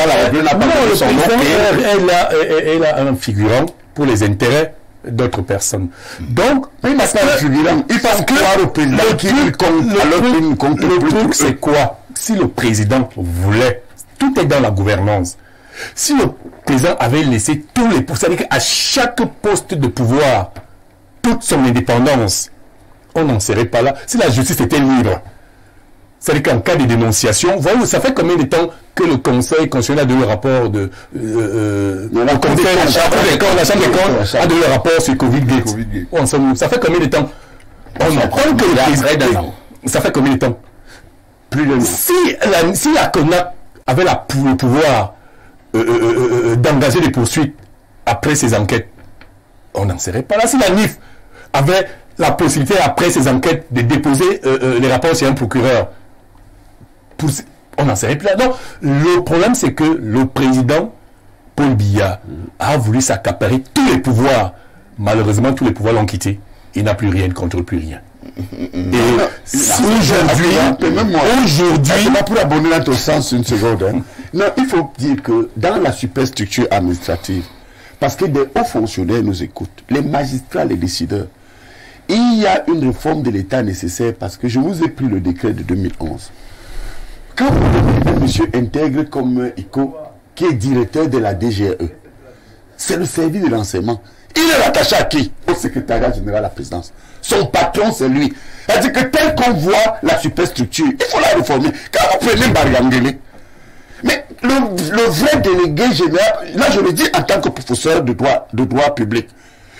président est là un figurant pour les intérêts d'autres personnes. Donc, il n'est pas un figurant. Il pense que le président le truc, c'est quoi? Si le président voulait, tout est dans la gouvernance. Si le président avait laissé tous les postes, c'est-à-dire qu'à chaque poste de pouvoir, toute son indépendance, on n'en serait pas là. Si la justice était libre, c'est-à-dire qu'en cas de dénonciation, voyez, ça fait combien de temps que le Conseil constitutionnel a donné le rapport de... Euh, le Conseil, la Chambre des comptes a donné le rapport sur Covid-Gate. Ça fait combien de temps? On apprend que le président... Ça fait combien de temps? Plus de... Si la, si la C O N A C avait la, le pouvoir Euh, euh, euh, d'engager des poursuites après ces enquêtes, on n'en serait pas là. Si la N I F avait la possibilité après ces enquêtes de déposer euh, euh, les rapports sur un procureur, pour, on n'en serait plus là. Non, le problème c'est que le président Paul Biya a voulu s'accaparer tous les pouvoirs. Malheureusement, tous les pouvoirs l'ont quitté. Il n'a plus rien, il ne contrôle plus rien. Et aujourd'hui, aujourd'hui, pour abonner dans ton sens une seconde, hein. Non, il faut dire que dans la superstructure administrative, parce que des hauts fonctionnaires nous écoutent, les magistrats, les décideurs, il y a une réforme de l'État nécessaire parce que je vous ai pris le décret de deux mille onze. Quand vous avez un monsieur intègre comme Iko, qui est directeur de la D G R E, c'est le service de renseignement. Il est rattaché à qui? Au secrétariat général de la présidence. Son patron, c'est lui. C'est-à-dire que tel qu'on voit la superstructure, il faut la réformer. Quand vous prenez Mariangele, mais le, le vrai délégué général, là je le dis en tant que professeur de droit, de droit public,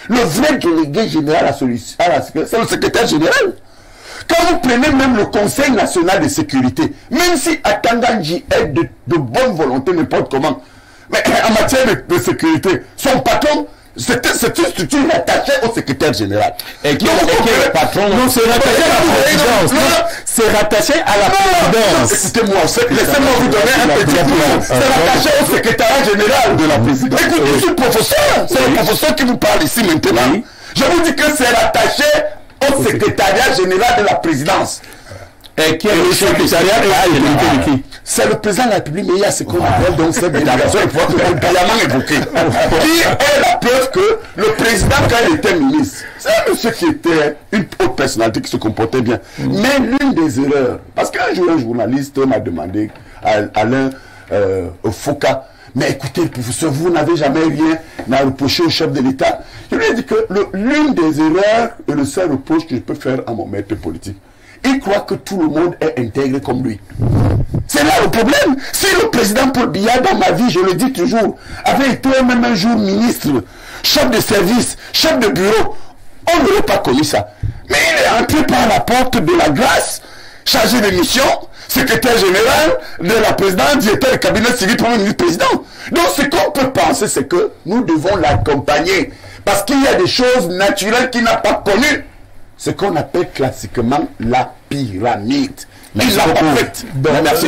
Le vrai délégué général à solution, c'est le secrétaire général. Quand vous prenez même le Conseil national de sécurité, même si Atanganji est de, de bonne volonté, n'importe comment, mais en matière de, de sécurité, son patron, c'est une structure attachée au secrétaire général. Et qui est le patron? Non, c'est rattaché à la présidence. C'est rattaché à la présidence. Écoutez-moi, laissez-moi vous donner un petit point. C'est rattaché au secrétaire général de la présidence. Écoutez, je suis professeur. C'est le professeur qui vous parle ici maintenant. Je vous dis que c'est rattaché au secrétariat général de la présidence. Et qui est le secrétariat général de qui? C'est le président de la République, mais il y a ce qu'on appelle donc cette délégation le Parlement évoqué. Qui est la preuve que le président, quand il était ministre, c'est un monsieur qui était une haute personnalité qui se comportait bien. Mais l'une des erreurs, parce qu'un jour un journaliste m'a demandé, à Alain euh, Foucault, mais écoutez, professeur, vous n'avez jamais rien à reprocher au chef de l'État. Je lui ai dit que l'une des erreurs et le seul reproche que je peux faire à mon maître politique, il croit que tout le monde est intégré comme lui. C'est là le problème. Si le président Paul Biya, dans ma vie, je le dis toujours, avait été même un jour ministre, chef de service, chef de bureau, on n'aurait pas connu ça. Mais il est entré par la porte de la grâce, chargé de mission, secrétaire général de la présidence, directeur du cabinet civil, premier ministre président. Donc ce qu'on peut penser, c'est que nous devons l'accompagner. Parce qu'il y a des choses naturelles qu'il n'a pas connues. Ce qu'on appelle classiquement la pyramide. Mais il l'a pas fait. Merci.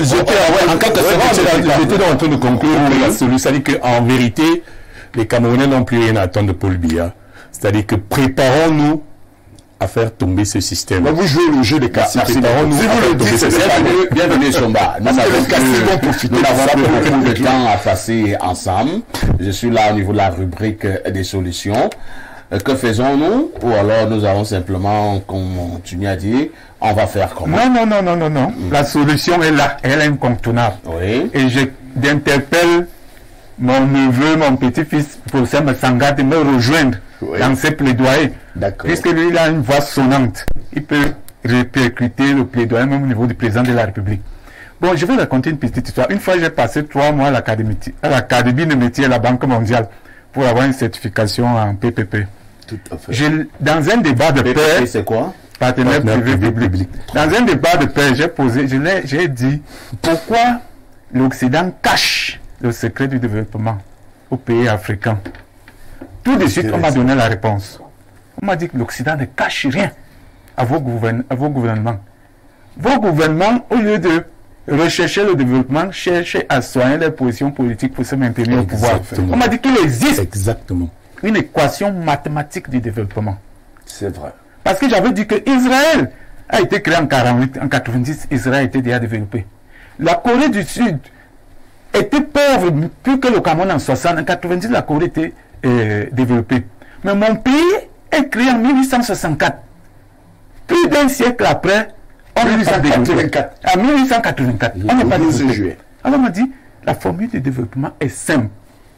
J'étais en train de conclure la solution. C'est-à-dire qu'en vérité, les Camerounais n'ont plus rien à attendre de Paul Biya. C'est-à-dire que préparons-nous à faire tomber ce système. Bah, vous jouez le jeu des cassis. Si vous le dites, c'est bienvenue Somba. Nous avons plus de temps à passer ensemble. Je suis là au niveau de la rubrique des solutions. Que faisons-nous? Ou alors nous allons simplement continuer à dire on va faire comment? Non, non, non, non, non, non. Mm. La solution est là, elle est incontournable. Oui. Et j'interpelle mon neveu, mon petit-fils, professeur Massanga, de me rejoindre oui. dans ses plaidoyers. Puisque lui, il a une voix sonnante. Il peut répercuter le plaidoyer même au niveau du président de la République. Bon, je vais raconter une petite histoire. Une fois, j'ai passé trois mois à l'Académie de métier à la Banque mondiale pour avoir une certification en P P P. Tout à fait. Dans un débat de paix, c'est quoi? Partenaire privé-public. Dans un débat de paix, j'ai posé, j'ai dit pourquoi l'Occident cache le secret du développement aux pays africains. Tout de suite, on m'a donné la réponse. On m'a dit que l'Occident ne cache rien à vos, gouvern à vos gouvernements. Vos gouvernements, au lieu de rechercher le développement, chercher à soigner les positions politiques pour se maintenir Exactement. au pouvoir. On m'a dit qu'il existe Exactement. une équation mathématique du développement. C'est vrai. Parce que j'avais dit que Israël a été créé en quarante-huit, en quatre-vingt-dix, Israël était déjà développé. La Corée du Sud était pauvre, plus que le Cameroun en soixante. En quatre-vingt-dix, la Corée était euh, développée. Mais mon pays est créé en mille huit cent soixante-quatre. Plus d'un siècle après, on n'est pas développé. En mille huit cent quatre-vingt-quatre, on n'est pas développé. Alors on m'a dit, la formule de développement est simple.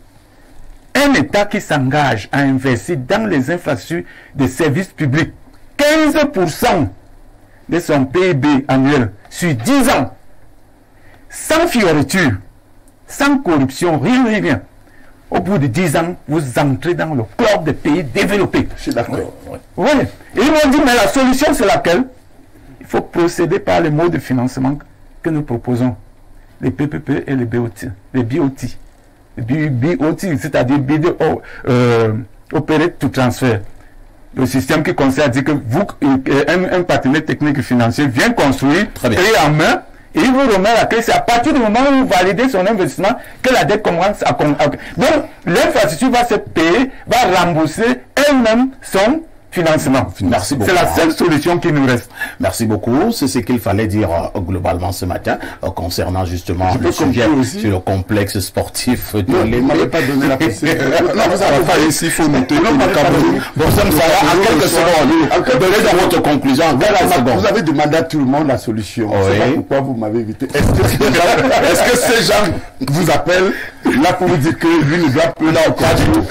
Un État qui s'engage à investir dans les infrastructures des services publics, quinze pour cent de son P I B annuel sur dix ans, sans fioriture, sans corruption, rien, rien, rien. Au bout de dix ans, vous entrez dans le club des pays développés. Je suis d'accord. Oui. Ouais. Ouais. Et ils m'ont dit, mais la solution, c'est laquelle? Il faut procéder par les modes de financement que nous proposons. Les P P P et les B O T. Les B O T. Les B O T, c'est-à-dire B D O, euh, opérer tout transfert. Le système qui consiste à dire que vous, un, un partenaire technique et financier vient construire, créer en main, et il vous remet la clé. C'est à partir du moment où vous validez son investissement que la dette commence à... Donc, l'infrastructure va se payer, va rembourser elle-même son financement. Merci beaucoup. C'est la seule solution qui nous reste. Merci beaucoup. C'est ce qu'il fallait dire euh, globalement ce matin euh, concernant justement Je le sujet sur le complexe sportif de non, l'État. Vous n'avez pas donné la possibilité. Non, vous n'avez pas ici, il faut noter. Non, non, bon, ça me fera en quelques secondes. Donnez dans votre conclusion. Vous avez demandé à tout le monde la solution. Oui. C'est pas pourquoi vous m'avez invité. Est-ce que, est-ce que ces gens vous appellent là pour vous dire que lui ne doit plus là au pas du tout.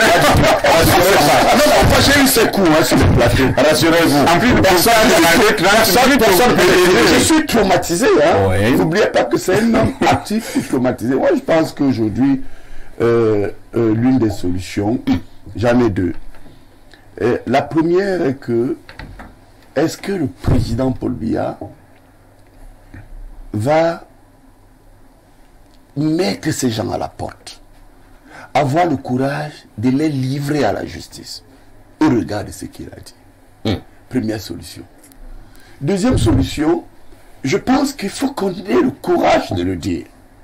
Non, non, moi j'ai eu ces coups hein, sur le plateau. Rassurez-vous. En plus, personne personne je suis traumatisé. Hein. Oui. N'oubliez pas que c'est un homme actif et traumatisé. Moi, je pense qu'aujourd'hui, euh, euh, l'une des solutions, j'en ai deux. Euh, la première est que, est-ce que le président Paul Biya va mettre ces gens à la porte, avoir le courage de les livrer à la justice au regard de ce qu'il a dit? Mmh. Première solution. Deuxième solution, je pense qu'il faut qu'on ait le courage de le dire.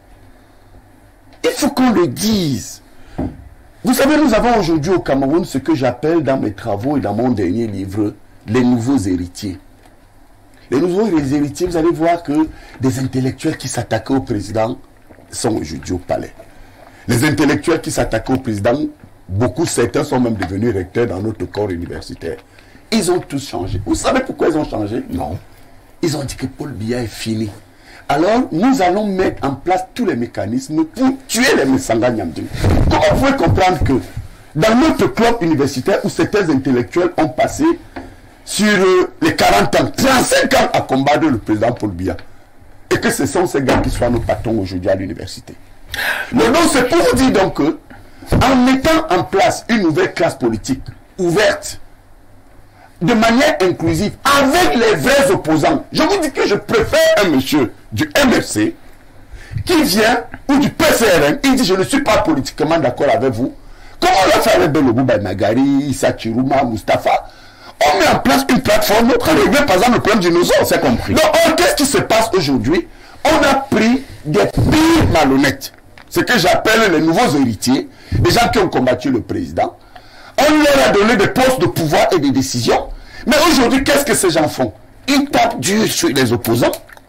Il faut qu'on le dise. Vous savez, nous avons aujourd'hui au Cameroun ce que j'appelle dans mes travaux et dans mon dernier livre, les nouveaux héritiers. Les nouveaux héritiers, vous allez voir que des intellectuels qui s'attaquaient au président sont aujourd'hui au palais. Les intellectuels qui s'attaquaient au président, beaucoup, certains sont même devenus recteurs dans notre corps universitaire. Ils ont tous changé. Vous savez pourquoi ils ont changé? Non. Ils ont dit que Paul Biya est fini. Alors, nous allons mettre en place tous les mécanismes pour tuer les Messanga Nyamding. Comment vous pouvez comprendre que dans notre club universitaire où certains intellectuels ont passé sur euh, les quarante ans, trente-cinq ans à combattre le président Paul Biya, et que ce sont ces gars qui sont nos patrons aujourd'hui à l'université. Mais donc, c'est pour vous dire donc que, en mettant en place une nouvelle classe politique ouverte, de manière inclusive, avec les vrais opposants. Je vous dis que je préfère un monsieur du M F C qui vient, ou du P C R N, il dit je ne suis pas politiquement d'accord avec vous. Comment on l'a fait avec Belobou Bainagari, Issa Chirouma, Mustafa? On met en place une plateforme pour régler par exemple le problème du nozo, c'est compris. Donc, qu'est-ce qui se passe aujourd'hui? On a pris des pires malhonnêtes, ce que j'appelle les nouveaux héritiers, les gens qui ont combattu le président. On leur a donné des postes de pouvoir et des décisions. Mais aujourd'hui, qu'est-ce que ces gens font? Ils tapent dur sur les opposants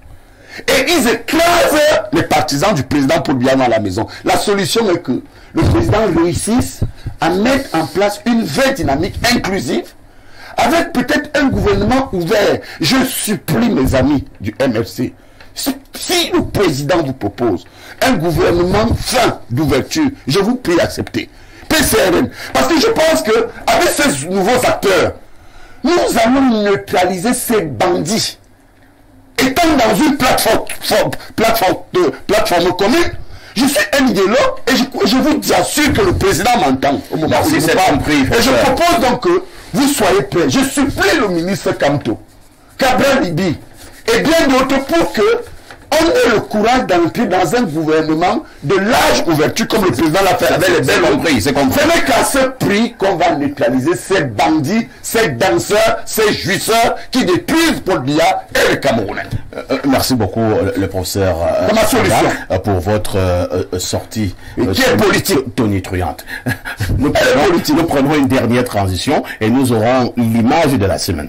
et ils écrasent les partisans du président Paul Biya dans la maison. La solution est que le président réussisse à mettre en place une vraie dynamique inclusive avec peut-être un gouvernement ouvert. Je supplie mes amis du M F C, si le président vous propose un gouvernement fin d'ouverture, je vous prie d'accepter. P C R N. Parce que je pense que avec ces nouveaux acteurs, nous allons neutraliser ces bandits. Étant dans une plateforme, plateforme, de, plateforme commune, je suis un idéologue et je, je vous assure que le président m'entend au moment où je parle. Et je propose donc que vous soyez prêts. Je supplie le ministre Kamto, Cabral Libi et bien d'autres pour que on ait le courage d'entrer dans un gouvernement de large ouverture comme le président l'a fait avec les belles entreprises. C'est compris. Ce n'est qu'à ce prix qu'on va neutraliser ces bandits, ces danseurs, ces jouisseurs qui détruisent Paul Biya et les Camerounais. Euh, merci beaucoup, le, le professeur euh, ma solution euh, pour votre euh, sortie euh, qui est politique tonitruante. Nous prenons, nous prenons une dernière transition et nous aurons l'image de la semaine.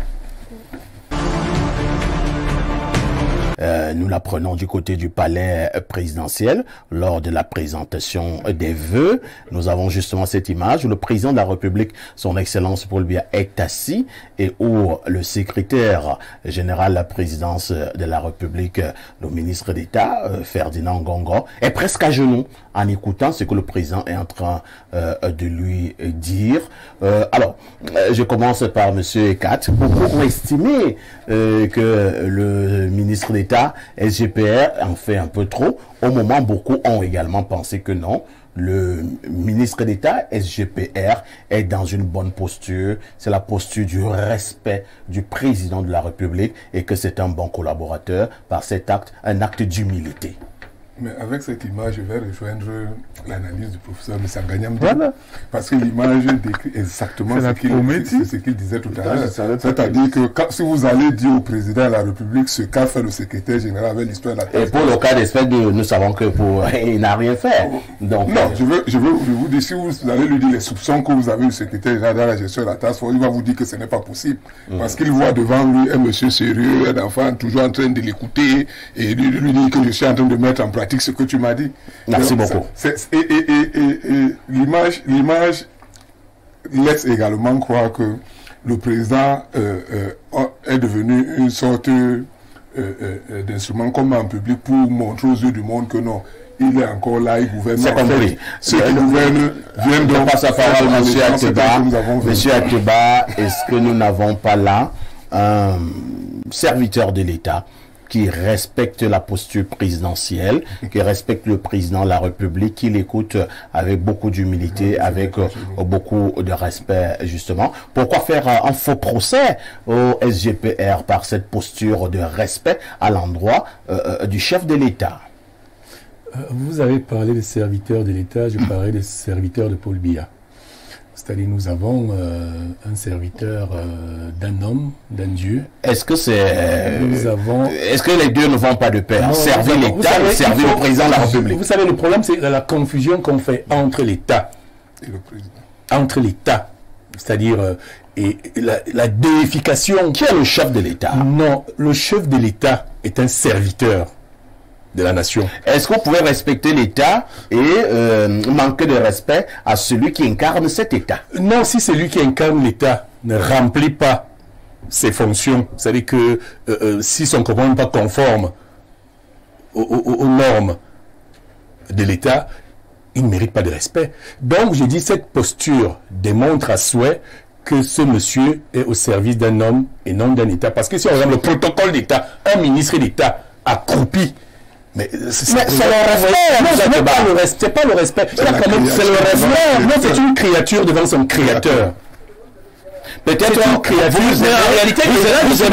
Euh, nous la prenons du côté du palais présidentiel lors de la présentation des vœux. Nous avons justement cette image où le président de la République, son Excellence Paul Biya, est assis et où le secrétaire général de la présidence de la République, le ministre d'État, Ferdinand Ngongo, est presque à genoux en écoutant ce que le président est en train euh, de lui dire. Euh, alors, je commence par M. Ekat. Beaucoup ont estimé euh, que le ministre d'État, S G P R, en fait un peu trop. Au moment, beaucoup ont également pensé que non. Le ministre d'État, S G P R, est dans une bonne posture. C'est la posture du respect du président de la République et que c'est un bon collaborateur par cet acte, un acte d'humilité. Mais avec cette image, je vais rejoindre l'analyse du professeur Messanga Nyamding. Voilà. Parce que l'image décrit exactement ce qu'il ce qu'il disait tout à l'heure. C'est-à-dire que quand, si vous allez dire au président de la République ce qu'a fait le secrétaire général avec l'histoire de la Et pour le cas d'espèce, nous savons que pour il n'a rien fait. Donc, non, je veux, je, veux, je vous dire, si vous allez lui dire les soupçons que vous avez du secrétaire général dans la gestion de la task force, il va vous dire que ce n'est pas possible. Mmh. Parce qu'il voit devant lui un monsieur sérieux, un enfant toujours en train de l'écouter et lui, lui dire que je suis en train de mettre en pratique ce que tu m'as dit. Merci Donc, beaucoup. C'est, et et, et, et, et l'image, l'image laisse également croire que le président euh, euh, est devenu une sorte euh, euh, d'instrument comme en public pour montrer aux yeux du monde que non, il est encore là, il gouverne. C'est compris. Ceux qui gouvernent viennent donc. Passe à parole, monsieur Ateba. Monsieur Ateba, est-ce que nous n'avons pas là un serviteur de l'État qui respecte la posture présidentielle, qui respecte le président de la République, qui l'écoute avec beaucoup d'humilité, avec euh, beaucoup de respect, justement. Pourquoi faire euh, un faux procès au S G P R par cette posture de respect à l'endroit euh, du chef de l'État? Vous avez parlé des serviteurs de l'État, je parlais des serviteurs de Paul Biya. C'est-à-dire nous avons euh, un serviteur euh, d'un homme, d'un Dieu. Est-ce que c'est... Euh, nous avons... Est-ce que les deux ne vont pas de pair? Servir l'État et servir le président de la République. Vous savez, le problème, c'est la confusion qu'on fait entre l'État et le président. Entre l'État, c'est-à-dire euh, et la, la déification. Qui est le chef de l'État? Non, le chef de l'État est un serviteur de la nation. Est-ce qu'on pouvait respecter l'État et euh, manquer de respect à celui qui incarne cet État? Non, si celui qui incarne l'État ne remplit pas ses fonctions, c'est-à-dire que euh, euh, si son comportement n'est pas conforme aux, aux, aux normes de l'État, il ne mérite pas de respect. Donc, je dis, cette posture démontre à souhait que ce monsieur est au service d'un homme et non d'un État. Parce que si on regarde le protocole d'État, un ministre d'État accroupi, mais c'est le respect. Non, ce n'est pas le respect. C'est pas le respect. C'est le respect. Non, c'est une créature devant son créateur. Peut-être une créature. Mais en réalité, vous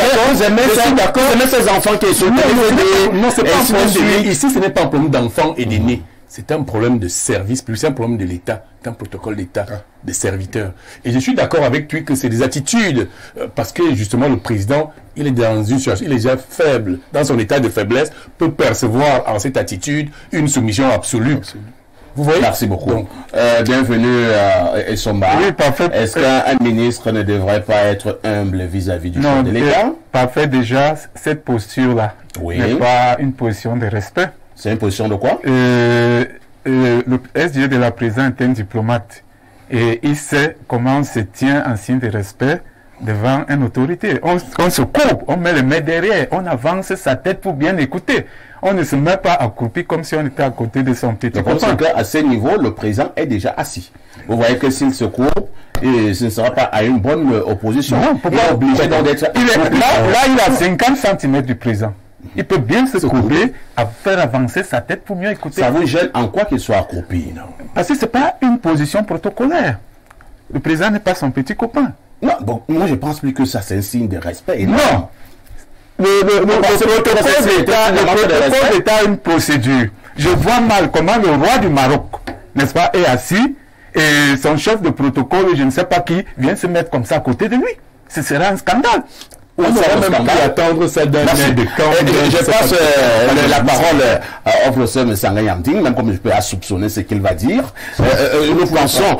aimez ces enfants qui sont aidés. Non, c'est pas un problème. Ici, ce n'est pas un problème d'enfants et d'aînés. C'est un problème de service, plus c'est un problème de l'État, c'est un protocole d'État, des serviteurs. Et je suis d'accord avec lui que c'est des attitudes, euh, parce que justement le président, il est dans une situation, il est déjà faible, dans son état de faiblesse, peut percevoir en cette attitude une soumission absolue. Absolue. Vous voyez? Merci beaucoup. Donc, euh, bienvenue euh, Essomba. Oui, parfait. Est-ce qu'un ministre ne devrait pas être humble vis-à-vis du chef de l'État? Parfait, déjà, cette posture-là oui. n'est pas une position de respect. C'est une position de quoi? euh, euh, Le S G de la présidence est un diplomate et il sait comment on se tient en signe de respect devant une autorité. On, on se coupe, on met les mains derrière, on avance sa tête pour bien écouter. On ne se met pas accroupi comme si on était à côté de son petit copain. Donc, à ce niveau, le président est déjà assis. Vous voyez que s'il se coupe, et ce ne sera pas à une bonne opposition. Non, pourquoi? Il est obligé d'être... Là, là, il a cinquante centimètres du président. Il peut bien se couper à faire avancer sa tête pour mieux écouter. Ça vous gêne en quoi qu'il soit accroupi? Non. Parce que ce n'est pas une position protocolaire. Le président n'est pas son petit copain. Non, bon, moi je pense plus que ça c'est un signe de respect. Non. non. Le, le, le, le protocole d'État a une procédure. Je vois mal comment le roi du Maroc, n'est-ce pas, est assis et son chef de protocole, je ne sais pas qui, vient se mettre comme ça à côté de lui. Ce serait un scandale. On ne va même pas attendre ça d'un aide de camp. Je passe euh, la parole euh, au professeur Messanga Yamting, même comme je peux soupçonner ce qu'il va dire. Euh, euh, nous pensons...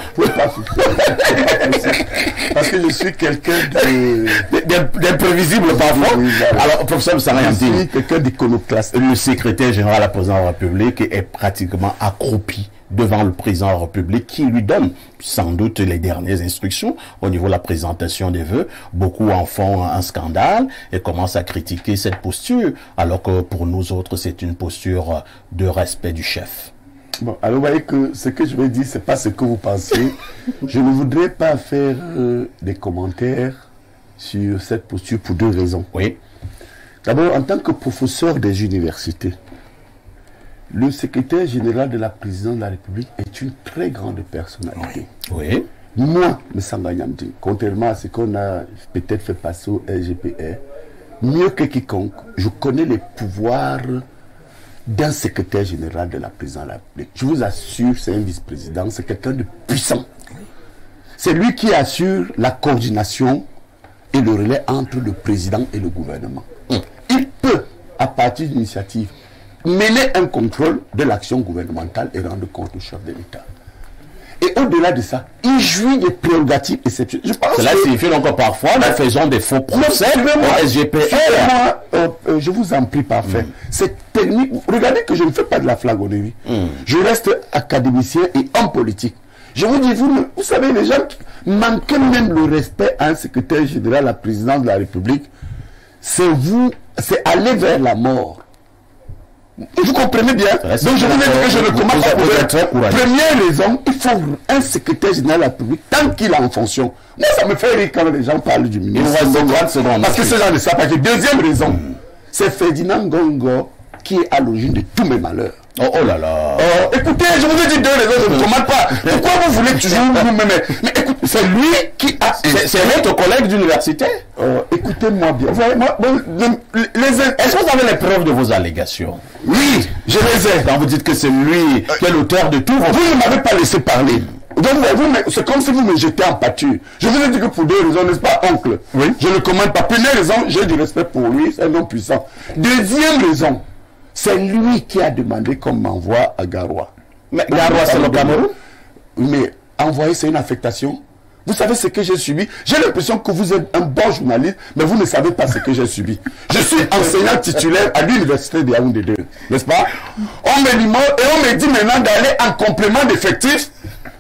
Parce que je suis quelqu'un d'imprévisible parfois. Oui, voilà. Alors, professeur Messanga Yamting, je suis quelqu'un d'iconoclaste. Le secrétaire général de la présidence de la République est pratiquement accroupi devant le président de la République qui lui donne sans doute les dernières instructions au niveau de la présentation des vœux. Beaucoup en font un scandale et commencent à critiquer cette posture, alors que pour nous autres, c'est une posture de respect du chef. Bon, alors vous voyez que ce que je vais dire, c'est pas ce que vous pensez. Je ne voudrais pas faire euh, des commentaires sur cette posture pour deux raisons. Oui. D'abord, en tant que professeur des universités, le secrétaire général de la présidence de la République est une très grande personnalité. Oui. Moi, Messanga Yamting, contrairement à ce qu'on a peut-être fait passer au S G P R, mieux que quiconque, je connais les pouvoirs d'un secrétaire général de la présidence de la République. Je vous assure, c'est un vice-président, c'est quelqu'un de puissant. C'est lui qui assure la coordination et le relais entre le président et le gouvernement. Il peut, à partir d'initiatives, mener un contrôle de l'action gouvernementale et rendre compte au chef de l'État. Et au-delà de ça, il jouit des prérogatives exceptionnelles. Je pense Cela que... signifie donc parfois nous faisons des faux procès au S G P R. Euh, euh, je vous en prie, parfait. Mm. C'est technique. Regardez que je ne fais pas de la flagornerie. Mm. Je reste académicien et homme politique. Je vous dis, vous, vous savez, les gens manquent même le respect à un secrétaire général à la présidence de la République. C'est vous, c'est aller vers la mort. Vous comprenez bien? Donc je vous dis que je ne commence pas pour être. Première raison, il faut un secrétaire général de la République tant qu'il est en fonction. Moi, ça me fait rire quand les gens parlent du ministre. Parce que c'est genre de ça. Parce que deuxième raison, C'est Ferdinand Ngongo qui est à l'origine de tous mes malheurs. Oh, oh là là. Oh, écoutez, je vous ai dit deux raisons, je ne commande pas. Pourquoi vous voulez toujours vous mais, mais, mais écoute, c'est lui qui a... C'est votre collègue d'université. Oh, écoutez-moi bien. Vous voyez, moi, bon, les, les... Est-ce que vous avez les preuves de vos allégations? Oui, je les ai. Quand vous dites que c'est lui qui est l'auteur de tout... Vos... Vous ne m'avez pas laissé parler. Donc, vous, c'est comme si vous me jetez en pâture. Je vous ai dit que pour deux raisons, n'est-ce pas, oncle? Oui. Je ne commande pas. Première raison, j'ai du respect pour lui, c'est un homme puissant. Deuxième raison, c'est lui qui a demandé qu'on m'envoie à Garoua. Mais Garoua, c'est le Cameroun? Mais envoyer, c'est une affectation. Vous savez ce que j'ai subi? J'ai l'impression que vous êtes un bon journaliste, mais vous ne savez pas ce que j'ai subi. Je suis enseignant titulaire à l'université de Yaoundé deux, n'est-ce pas? On me limite et on me dit maintenant d'aller en complément d'effectifs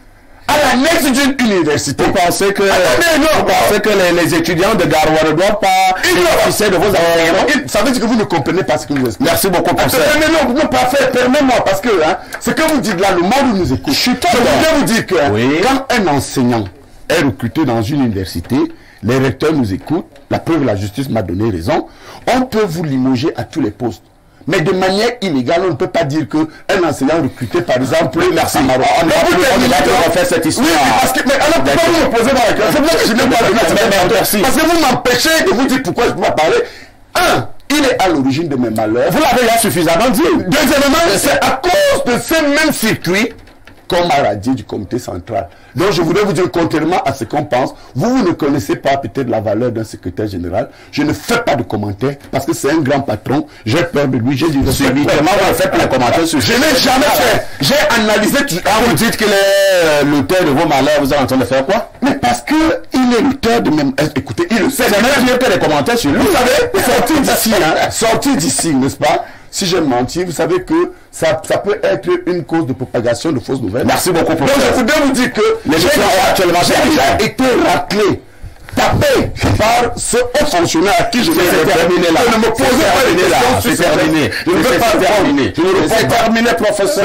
à l'annexe d'une université. Vous pensez que, Attendez, non, vous pensez que les, les étudiants de Garoua ne doivent pas bénéficier de vos actions? Ça veut dire que vous ne comprenez pas ce que vous expliquez. Merci beaucoup, professeur. Attendez, non, non, pas faire, permettez-moi, parce que hein, ce que vous dites là, le monde nous écoute. Je, je voudrais vous dire que oui. Quand un enseignant est recruté dans une université, les recteurs nous écoutent, la preuve, la justice m'a donné raison, on peut vous limoger à tous les postes. Mais de manière illégale, on ne peut pas dire qu'un enseignant recruté, par exemple, oui, merci. On va refaire cette histoire. Oui, parce que, mais alors pourquoi vous me posez dans la question? C'est pour ça que je n'ai pas donné cette. Parce que vous m'empêchez de vous dire pourquoi je ne peux pas parler. Un, il est à l'origine de mes malheurs. Vous l'avez là suffisamment dit. Deuxièmement, c'est à cause de ce même circuit qu'on m'a radié du comité central. Donc je voudrais vous dire, contrairement à ce qu'on pense, vous, vous ne connaissez pas peut-être la valeur d'un secrétaire général. Je ne fais pas de commentaires parce que c'est un grand patron. J'ai peur de lui. J'ai dit, subitement, vous ne faites pas de commentaires sur je n'ai jamais fait. J'ai analysé tout. Quand vous dites qu'il est l'auteur de vos malheurs, vous êtes en train de faire quoi? Mais parce que il est l'auteur de mes... Écoutez, il le sait. C'est même mieux que des commentaires sur lui. Vous savez, sorti d'ici, hein, sorti d'ici, n'est-ce pas? Si j'ai menti, vous savez que ça, ça peut être une cause de propagation de fausses nouvelles. Merci beaucoup, professeur. Donc je voudrais vous dire que j'ai déjà été raclé, tapé par ce haut fonctionnaire à qui je vais terminer là. Je ne me posez pas de questions sur terminé. Je ne veux pas terminer. Je ne veux pas terminer, professeur.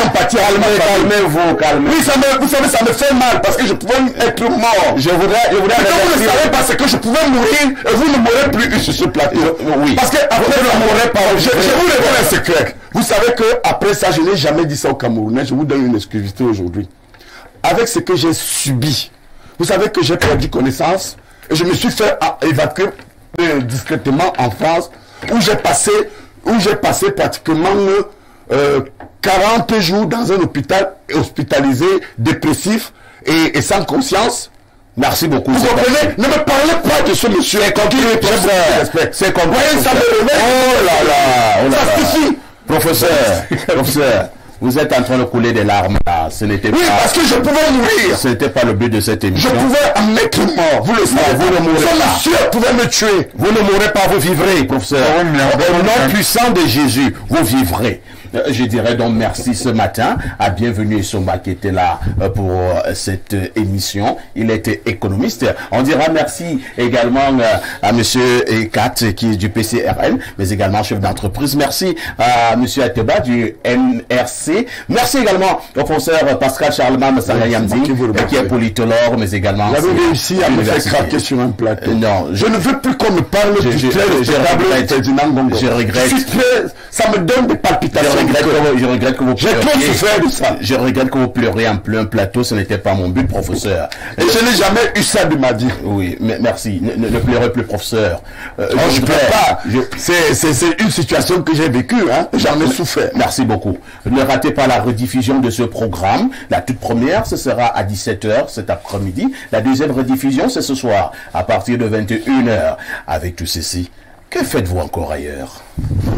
Calmez-vous, calmez. Oui, ça me, vous savez, ça me fait mal parce que je pouvais être mort. Je voudrais, je voudrais. Mais vous ne savez pas ce que je pouvais mourir et vous ne m'aurez plus eu sur ce plateau. Oui. Parce que après, vous ne m'aurez pas. Je, je vous révèle un secret. Vous savez que après ça, je n'ai jamais dit ça aux Camerounais. Je vous donne une exclusivité aujourd'hui. Avec ce que j'ai subi, vous savez que j'ai perdu connaissance et je me suis fait évacuer euh, discrètement en France où j'ai passé, où j'ai passé pratiquement euh, quarante jours dans un hôpital hospitalisé, dépressif et, et sans conscience. Merci beaucoup. Vous comprenez? Ne me parlez pas de ce monsieur. C'est compris, professeur. C'est compris. Ça me réveille. Oh là là. Oh là ça suffit. Professeur, professeur. Vous êtes en train de couler des larmes là. Ce n'était oui, pas. Oui, parce que je pouvais mourir. Ce n'était pas le but de cette émission. Je pouvais en mettre mort. Vous le savez. Vous ne mourrez ce pas. monsieur pouvait me tuer. Vous ne mourrez pas, vous vivrez, professeur. Oh, au nom puissant de Jésus, vous vivrez. Euh, je dirais donc merci ce matin à Bienvenue Somba qui était là euh, pour euh, cette euh, émission. Il était économiste. On dira merci également euh, à monsieur Ekat qui est du P C R N, mais également chef d'entreprise. Merci à monsieur Ateba du N R C. Merci également au professeur Pascal Charlemagne Sangayamdi qui est politologue, mais également... Vous avez réussi à me faire craquer sur un plateau. Euh, non. Je, je ne veux plus qu'on me parle je, du je, très je, je regrette. Ferdinand Ngongo. Je regrette. Je suis très, ça me donne des palpitations. Je regrette que vous, je regrette que vous J'ai trop souffert de ça. Je regrette que vous pleurez en plein plateau. Ce n'était pas mon but, professeur. Et je n'ai jamais eu ça de ma vie. Oui, mais merci. Ne, ne, ne pleurez plus, professeur. Euh, non, je ne pleure pas. Je... C'est une situation que j'ai vécue. Hein. J'en ai souffert. Merci beaucoup. Ne ratez pas la rediffusion de ce programme. La toute première, ce sera à dix-sept heures cet après-midi. La deuxième rediffusion, c'est ce soir, à partir de vingt et une heures. Avec tout ceci, que faites-vous encore ailleurs?